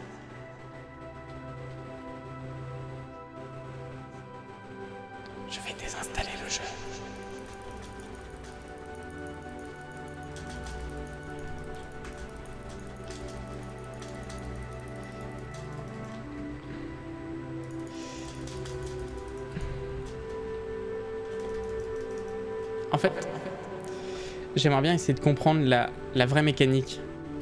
Je vais désinstaller le jeu. En fait, j'aimerais bien essayer de comprendre la, la vraie mécanique.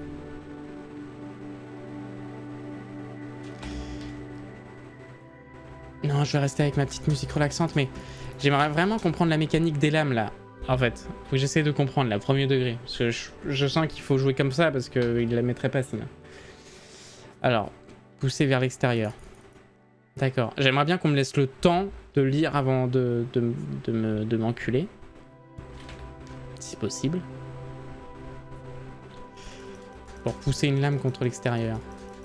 Non, je vais rester avec ma petite musique relaxante, mais j'aimerais vraiment comprendre la mécanique des lames, là. En fait, faut que j'essaie de comprendre, la premier degré. Parce que je, je sens qu'il faut jouer comme ça, parce qu'il la mettrait pas, sinon. Alors, pousser vers l'extérieur. D'accord. J'aimerais bien qu'on me laisse le temps de lire avant de, de, de me, de m'enculer. Si possible. Pour pousser une lame contre l'extérieur.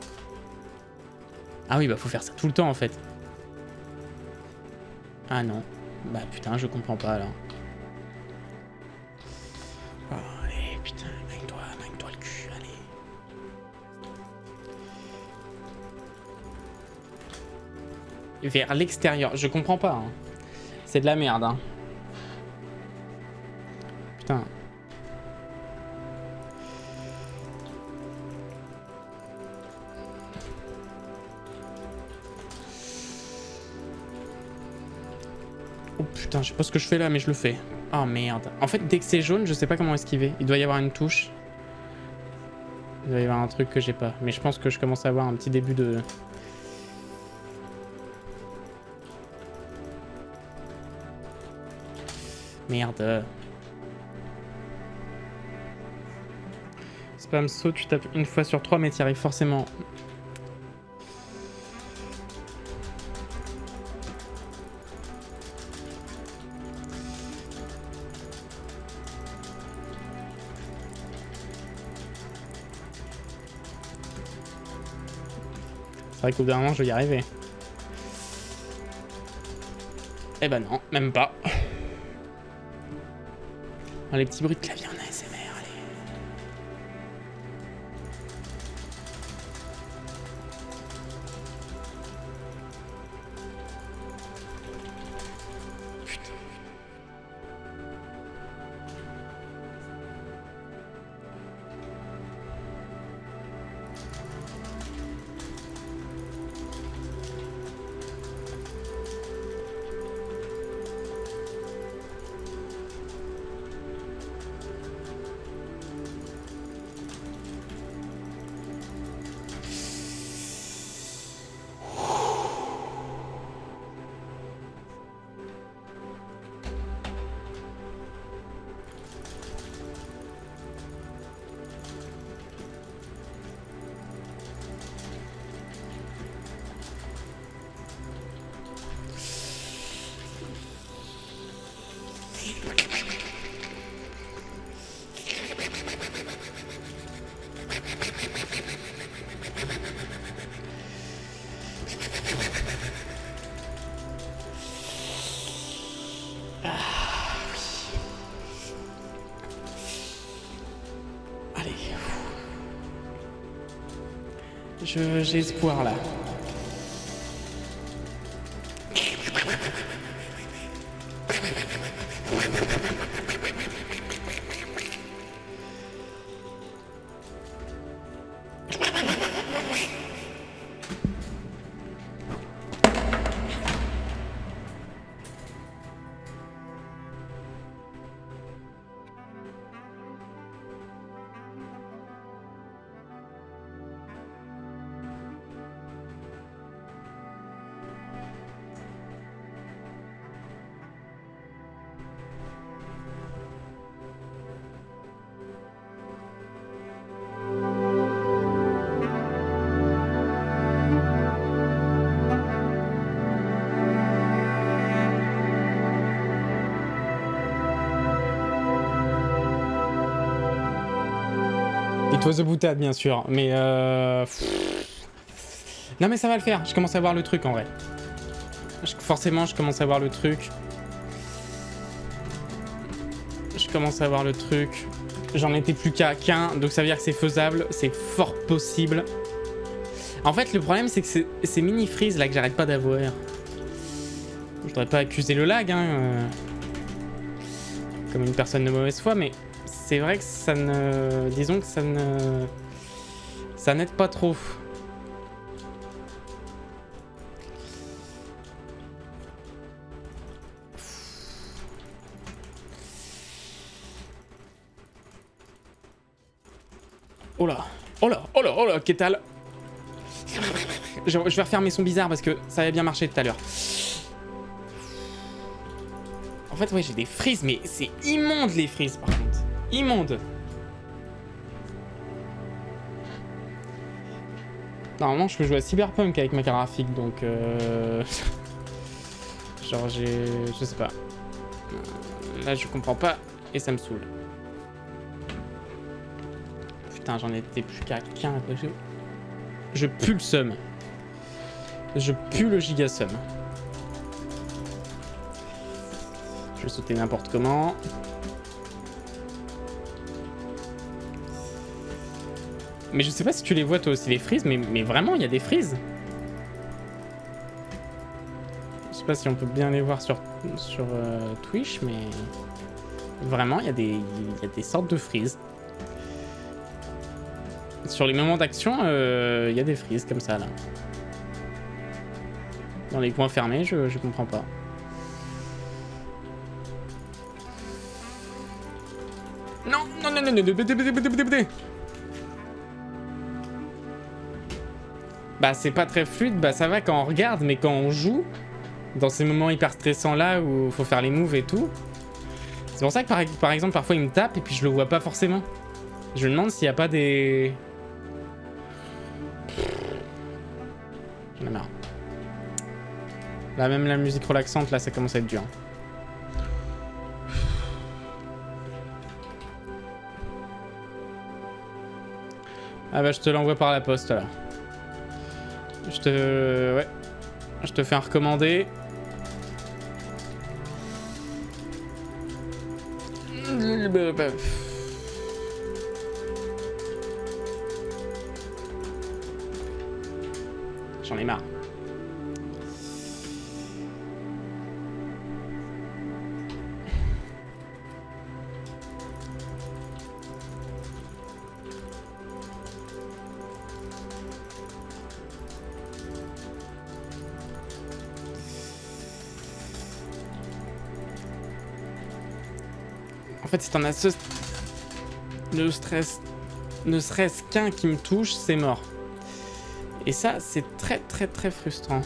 Ah oui, bah faut faire ça tout le temps en fait. Ah non. Bah putain, je comprends pas alors. Oh, allez, putain, magne-toi, magne-toi le cul, allez. Vers l'extérieur, je comprends pas. Hein. C'est de la merde, hein. Putain. Oh putain, je sais pas ce que je fais là, mais je le fais. Oh merde. En fait, dès que c'est jaune, je sais pas comment esquiver. Il doit y avoir une touche. Il doit y avoir un truc que j'ai pas. Mais je pense que je commence à avoir un petit début de... Merde. Spam saut, tu tapes une fois sur trois, mais tu y arrives forcément. C'est vrai qu'au bout d'un moment, je vais y arriver. Eh ben non, même pas. Oh, les petits bruits de clavier en A S M R, allez. Putain. Je, j'ai espoir là. It was a boutade, bien sûr, mais euh... non mais ça va le faire, je commence à voir le truc en vrai. Je, forcément, je commence à voir le truc. Je commence à voir le truc. J'en étais plus qu'à qu'un, donc ça veut dire que c'est faisable, c'est fort possible. En fait, le problème, c'est que c'est ces mini-freeze là que j'arrête pas d'avoir. Je voudrais pas accuser le lag, hein, euh, comme une personne de mauvaise foi, mais c'est vrai que ça ne... Disons que ça ne... Ça n'aide pas trop. Oh là, oh là, oh là, oh là, qu'est-ce je, je vais refaire mes sons bizarres parce que ça avait bien marché tout à l'heure. En fait, ouais, j'ai des frises, mais c'est immonde les frises par contre. Immonde. Normalement, je peux jouer à Cyberpunk avec ma carte graphique, donc... Euh... Genre, j'ai... Je sais pas. Là, je comprends pas et ça me saoule. Putain, j'en étais plus qu'à qu'un. Je pue le seum. Je pue le giga seum. Je vais sauter n'importe comment. Mais je sais pas si tu les vois toi aussi les frises, mais, mais vraiment il y a des frises. Je sais pas si on peut bien les voir sur, sur euh, Twitch, mais vraiment il y a des, il y a des sortes de frises. Sur les moments d'action, euh, il y a des frises comme ça là. Dans les coins fermés, je, je comprends pas. Non, non, non, non, non, non, bah c'est pas très fluide, bah ça va quand on regarde, mais quand on joue, dans ces moments hyper stressants là où faut faire les moves et tout, c'est pour ça que par, par exemple parfois il me tape et puis je le vois pas forcément. Je me demande s'il y a pas des... J'en ai marre. Là même la musique relaxante là ça commence à être dur. Ah bah je te l'envoie par la poste là. Je te... Ouais. Je te fais un recommandé. J'en ai marre. En fait, si t'en as ce... Le stress... Ne serait-ce qu'un qui me touche, c'est mort. Et ça, c'est très très très frustrant.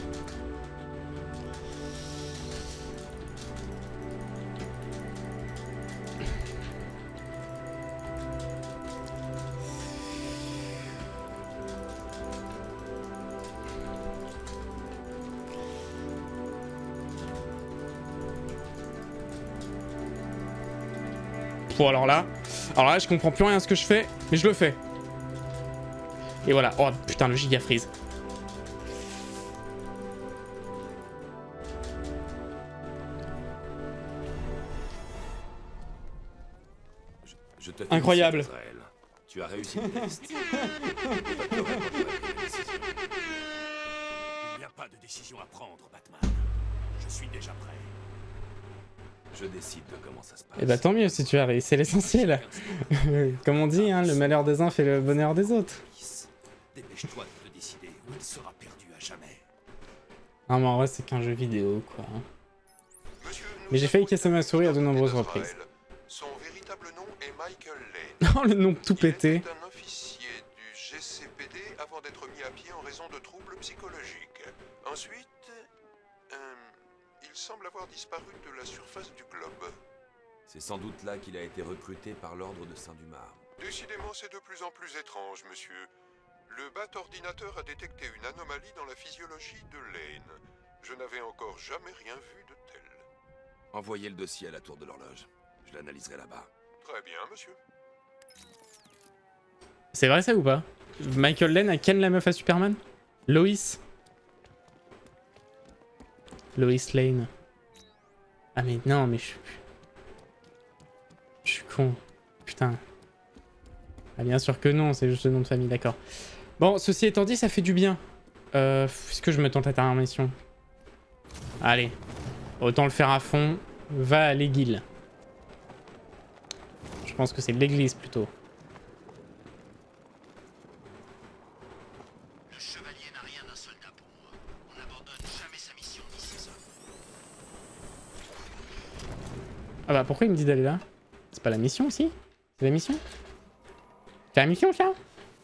Bon, alors là, alors là, je comprends plus rien à ce que je fais, mais je le fais. Et voilà. Oh putain, le giga freeze. Je, je te Incroyable. Tu as réussi le test. Il n'y a pas de décision à prendre, Batman. Je suis déjà prêt. Je décide de comment ça se passe. Et bah tant mieux si tu as réussi, c'est l'essentiel. Comme on dit, hein, le malheur des uns fait le bonheur des autres. Dépêche-toi de te décider ou il sera perdu à jamais. Ah mais en vrai c'est qu'un jeu vidéo quoi. Mais j'ai failli casser ma souris à de nombreuses reprises. Son véritable nom est Michael Lane. Oh le nom tout pété. Il était un officier du G C P D avant d'être mis à pied en raison de troubles psychologiques. Ensuite, euh, il semble avoir disparu de la surface du globe. C'est sans doute là qu'il a été recruté par l'ordre de Saint-Dumas. Décidément, c'est de plus en plus étrange, monsieur. Le Bat-ordinateur a détecté une anomalie dans la physiologie de Lane. Je n'avais encore jamais rien vu de tel. Envoyez le dossier à la tour de l'horloge. Je l'analyserai là-bas. Très bien, monsieur. C'est vrai ça ou pas? Michael Lane a ken la meuf à Superman? Lois? Lois Lane. Ah mais non, mais je suis... Je suis con. Putain. Ah bien sûr que non, c'est juste le nom de famille, d'accord. Bon, ceci étant dit, ça fait du bien. Euh, Est-ce que je me tente à ta mission? Allez. Autant le faire à fond. Va à l'église. Je pense que c'est l'église plutôt. Le chevalier n'a rien d'un soldat pour moi. On n'abandonne jamais sa mission ni ses hommes. Ah bah pourquoi il me dit d'aller là? C'est pas la mission aussi? C'est la mission? C'est la mission ça?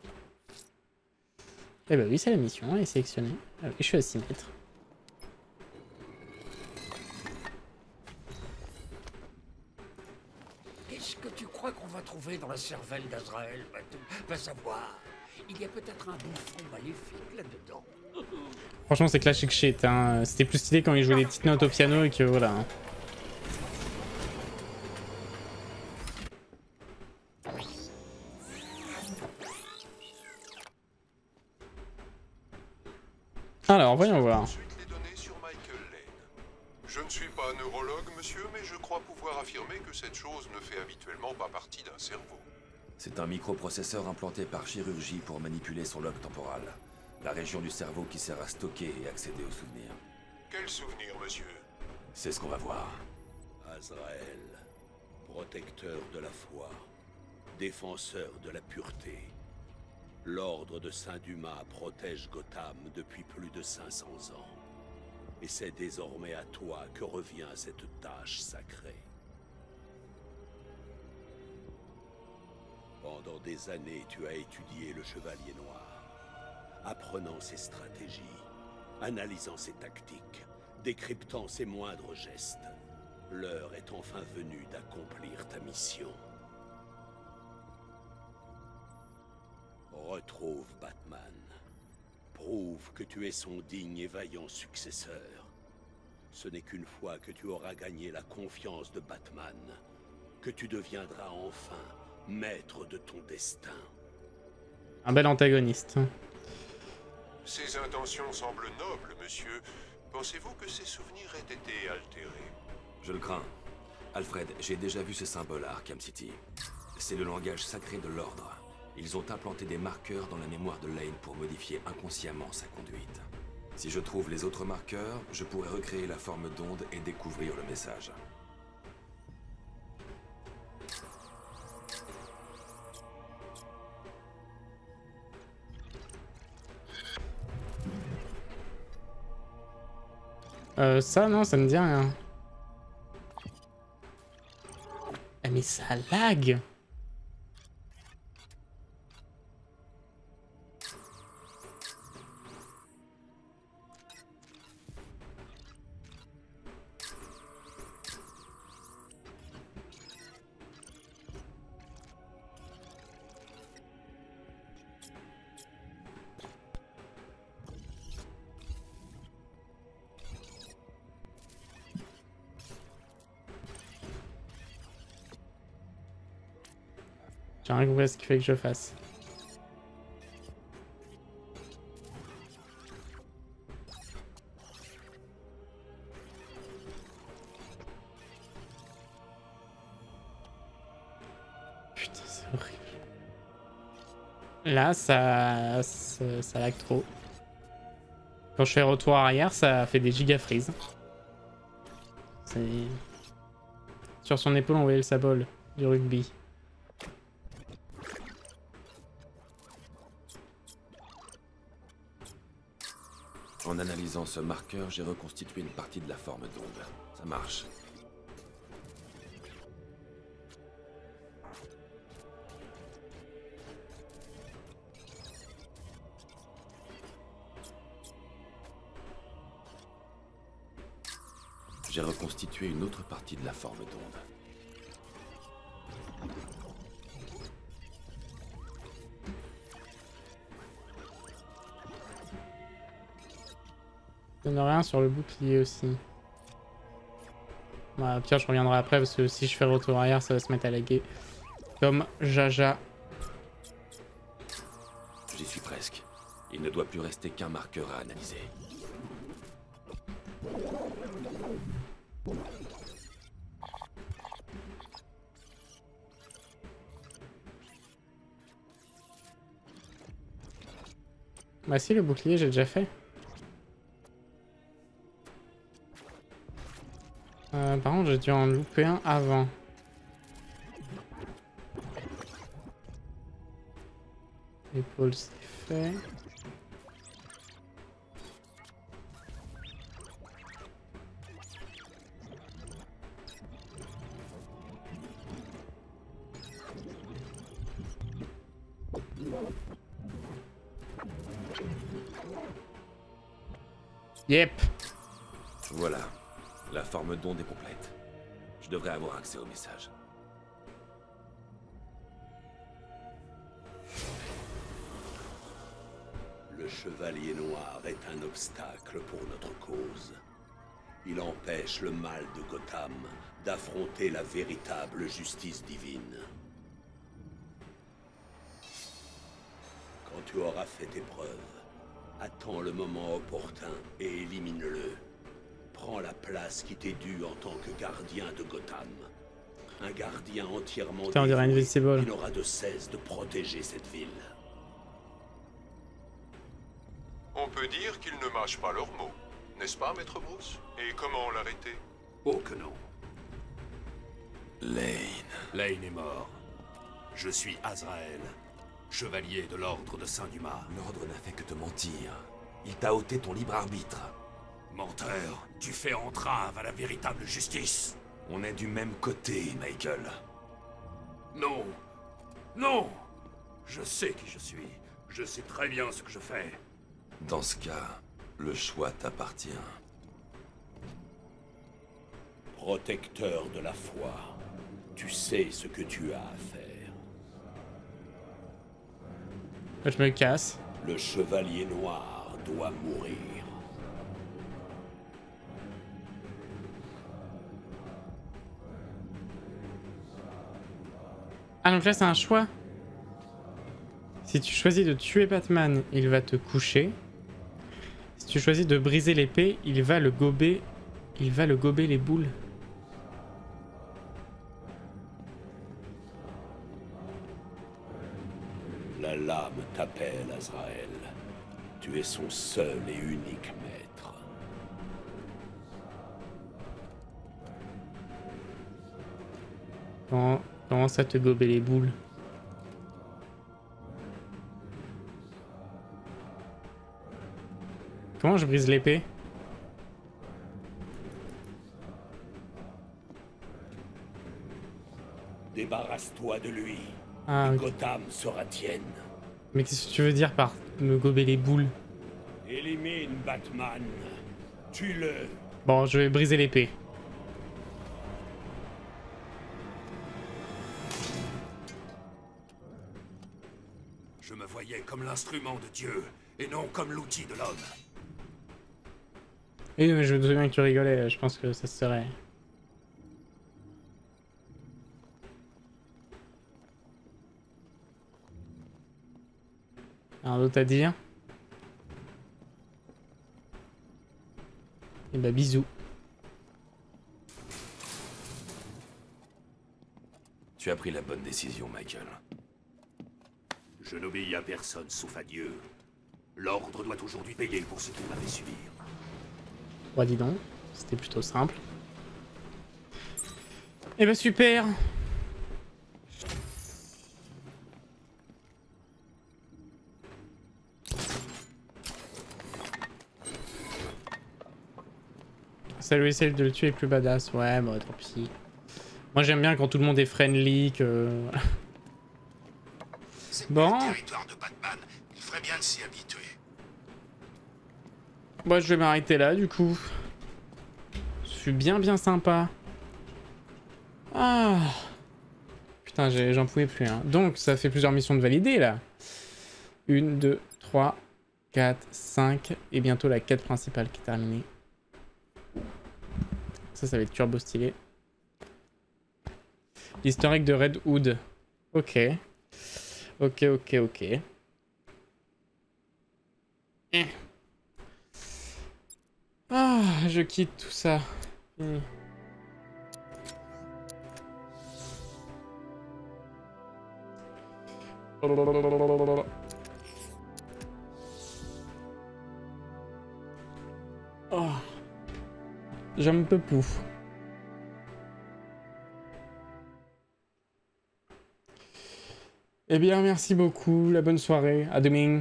Eh bah oui c'est la mission, elle est sélectionnée. Ah oui, je suis à six mètres. Qu'est-ce que tu crois qu'on va trouver dans la cervelle d'Azrael, Batou? Va savoir. Il y a peut-être un bouffon maléfique là-dedans. Franchement c'est classic shit, hein. C'était plus stylé quand il jouait des petites notes au piano et que voilà. Hein. Alors, voyons voir. Ensuite, les données sur Michael Lane. Je ne suis pas neurologue, monsieur, mais je crois pouvoir affirmer que cette chose ne fait habituellement pas partie d'un cerveau. C'est un microprocesseur implanté par chirurgie pour manipuler son lobe temporal. La région du cerveau qui sert à stocker et accéder aux souvenirs. Quel souvenir, monsieur? C'est ce qu'on va voir. Azrael, protecteur de la foi, défenseur de la pureté. L'ordre de Saint-Dumas protège Gotham depuis plus de cinq cents ans. Et c'est désormais à toi que revient cette tâche sacrée. Pendant des années, tu as étudié le Chevalier Noir, apprenant ses stratégies, analysant ses tactiques, décryptant ses moindres gestes. L'heure est enfin venue d'accomplir ta mission. Retrouve Batman. Prouve que tu es son digne et vaillant successeur. Ce n'est qu'une fois que tu auras gagné la confiance de Batman que tu deviendras enfin maître de ton destin. Un bel antagoniste. Ses intentions semblent nobles, monsieur. Pensez-vous que ses souvenirs aient été altérés? Je le crains. Alfred, j'ai déjà vu ce symbole à Arkham City. C'est le langage sacré de l'ordre. Ils ont implanté des marqueurs dans la mémoire de Lane pour modifier inconsciemment sa conduite. Si je trouve les autres marqueurs, je pourrais recréer la forme d'onde et découvrir le message. Euh, ça, non, ça me dit rien. Ah, mais ça lag! J'ai rien compris à ce qu'il fallait que je fasse. Putain, c'est horrible. Là, ça, ça, ça lag trop. Quand je fais retour arrière, ça fait des giga freeze. C'est... Sur son épaule, on voyait le symbole du rugby. En analysant ce marqueur, j'ai reconstitué une partie de la forme d'onde. Ça marche. J'ai reconstitué une autre partie de la forme d'onde. Je donne rien sur le bouclier aussi. Bah, pire, je reviendrai après parce que si je fais le retour arrière, ça va se mettre à laguer. Comme Jaja. J'y suis presque. Il ne doit plus rester qu'un marqueur à analyser. Bah si, le bouclier, j'ai déjà fait. Euh, par contre, j'ai dû en louper un avant. L'épaule, c'est fait. Yep. Voilà. La forme d'onde est complète. Je devrais avoir accès au message. Le Chevalier Noir est un obstacle pour notre cause. Il empêche le mal de Gotham d'affronter la véritable justice divine. Quand tu auras fait tes preuves, attends le moment opportun et élimine-le. Prends la place qui t'est due en tant que gardien de Gotham. Un gardien entièrement Putain, on dirait Invincible. qui n'aura de cesse de protéger cette ville. On peut dire qu'ils ne mâchent pas leurs mots, n'est-ce pas, Maître Bruce? Et comment l'arrêter? Oh que non. Lane. Lane est mort. Je suis Azrael, chevalier de l'ordre de Saint-Dumas. L'ordre n'a fait que te mentir. Il t'a ôté ton libre arbitre. Menteur, tu fais entrave à la véritable justice. On est du même côté, Michael. Non. Non. Je sais qui je suis. Je sais très bien ce que je fais. Dans ce cas, le choix t'appartient. Protecteur de la foi, tu sais ce que tu as à faire. Je me casse. Le Chevalier Noir doit mourir. Ah donc là c'est un choix. Si tu choisis de tuer Batman, il va te coucher. Si tu choisis de briser l'épée, il va le gober. Il va le gober les boules. La lame t'appelle, Azrael. Tu es son seul et unique maître. Comment, comment ça te gober les boules? Comment je brise l'épée? Débarrasse-toi de lui. Ah, et ok. Gotham sera tienne. Mais qu'est-ce que tu veux dire par me gober les boules? Élimine Batman. Tue-le. Bon, je vais briser l'épée. Je me voyais comme l'instrument de Dieu, et non comme l'outil de l'homme. Et mais je me souviens que tu rigolais, je pense que ça serait. Un autre à dire. Et bah bisous. Tu as pris la bonne décision, Michael. Je n'obéis à personne sauf à Dieu. L'ordre doit aujourd'hui payer pour ce qu'il m'a fait subir. Ouais, dis donc, c'était plutôt simple. Et bah super. Ça lui essaie de le tuer plus badass. Ouais, bah tant pis. Moi j'aime bien quand tout le monde est friendly, que... Bon. Le territoire de Batman, il ferait bien de s'y habituer. Moi je vais m'arrêter là du coup. Ce fut bien bien sympa. Ah. Putain, j'en pouvais plus. Hein. Donc ça fait plusieurs missions de valider là. Une, deux, trois, quatre, cinq. Et bientôt la quête principale qui est terminée. Ça, ça va être turbo stylé. L'historique de Red Hood. Ok. Ok, ok, ok. Eh. Ah, je quitte tout ça. Fini. Oh. J'aime peu pouf. Eh bien, merci beaucoup. La bonne soirée. À demain.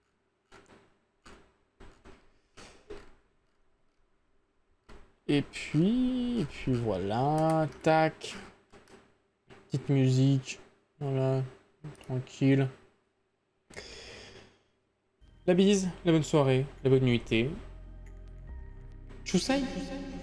Et puis... Et puis voilà. Tac. Petite musique. Voilà. Tranquille. La bise. La bonne soirée. La bonne nuitée. Choussai.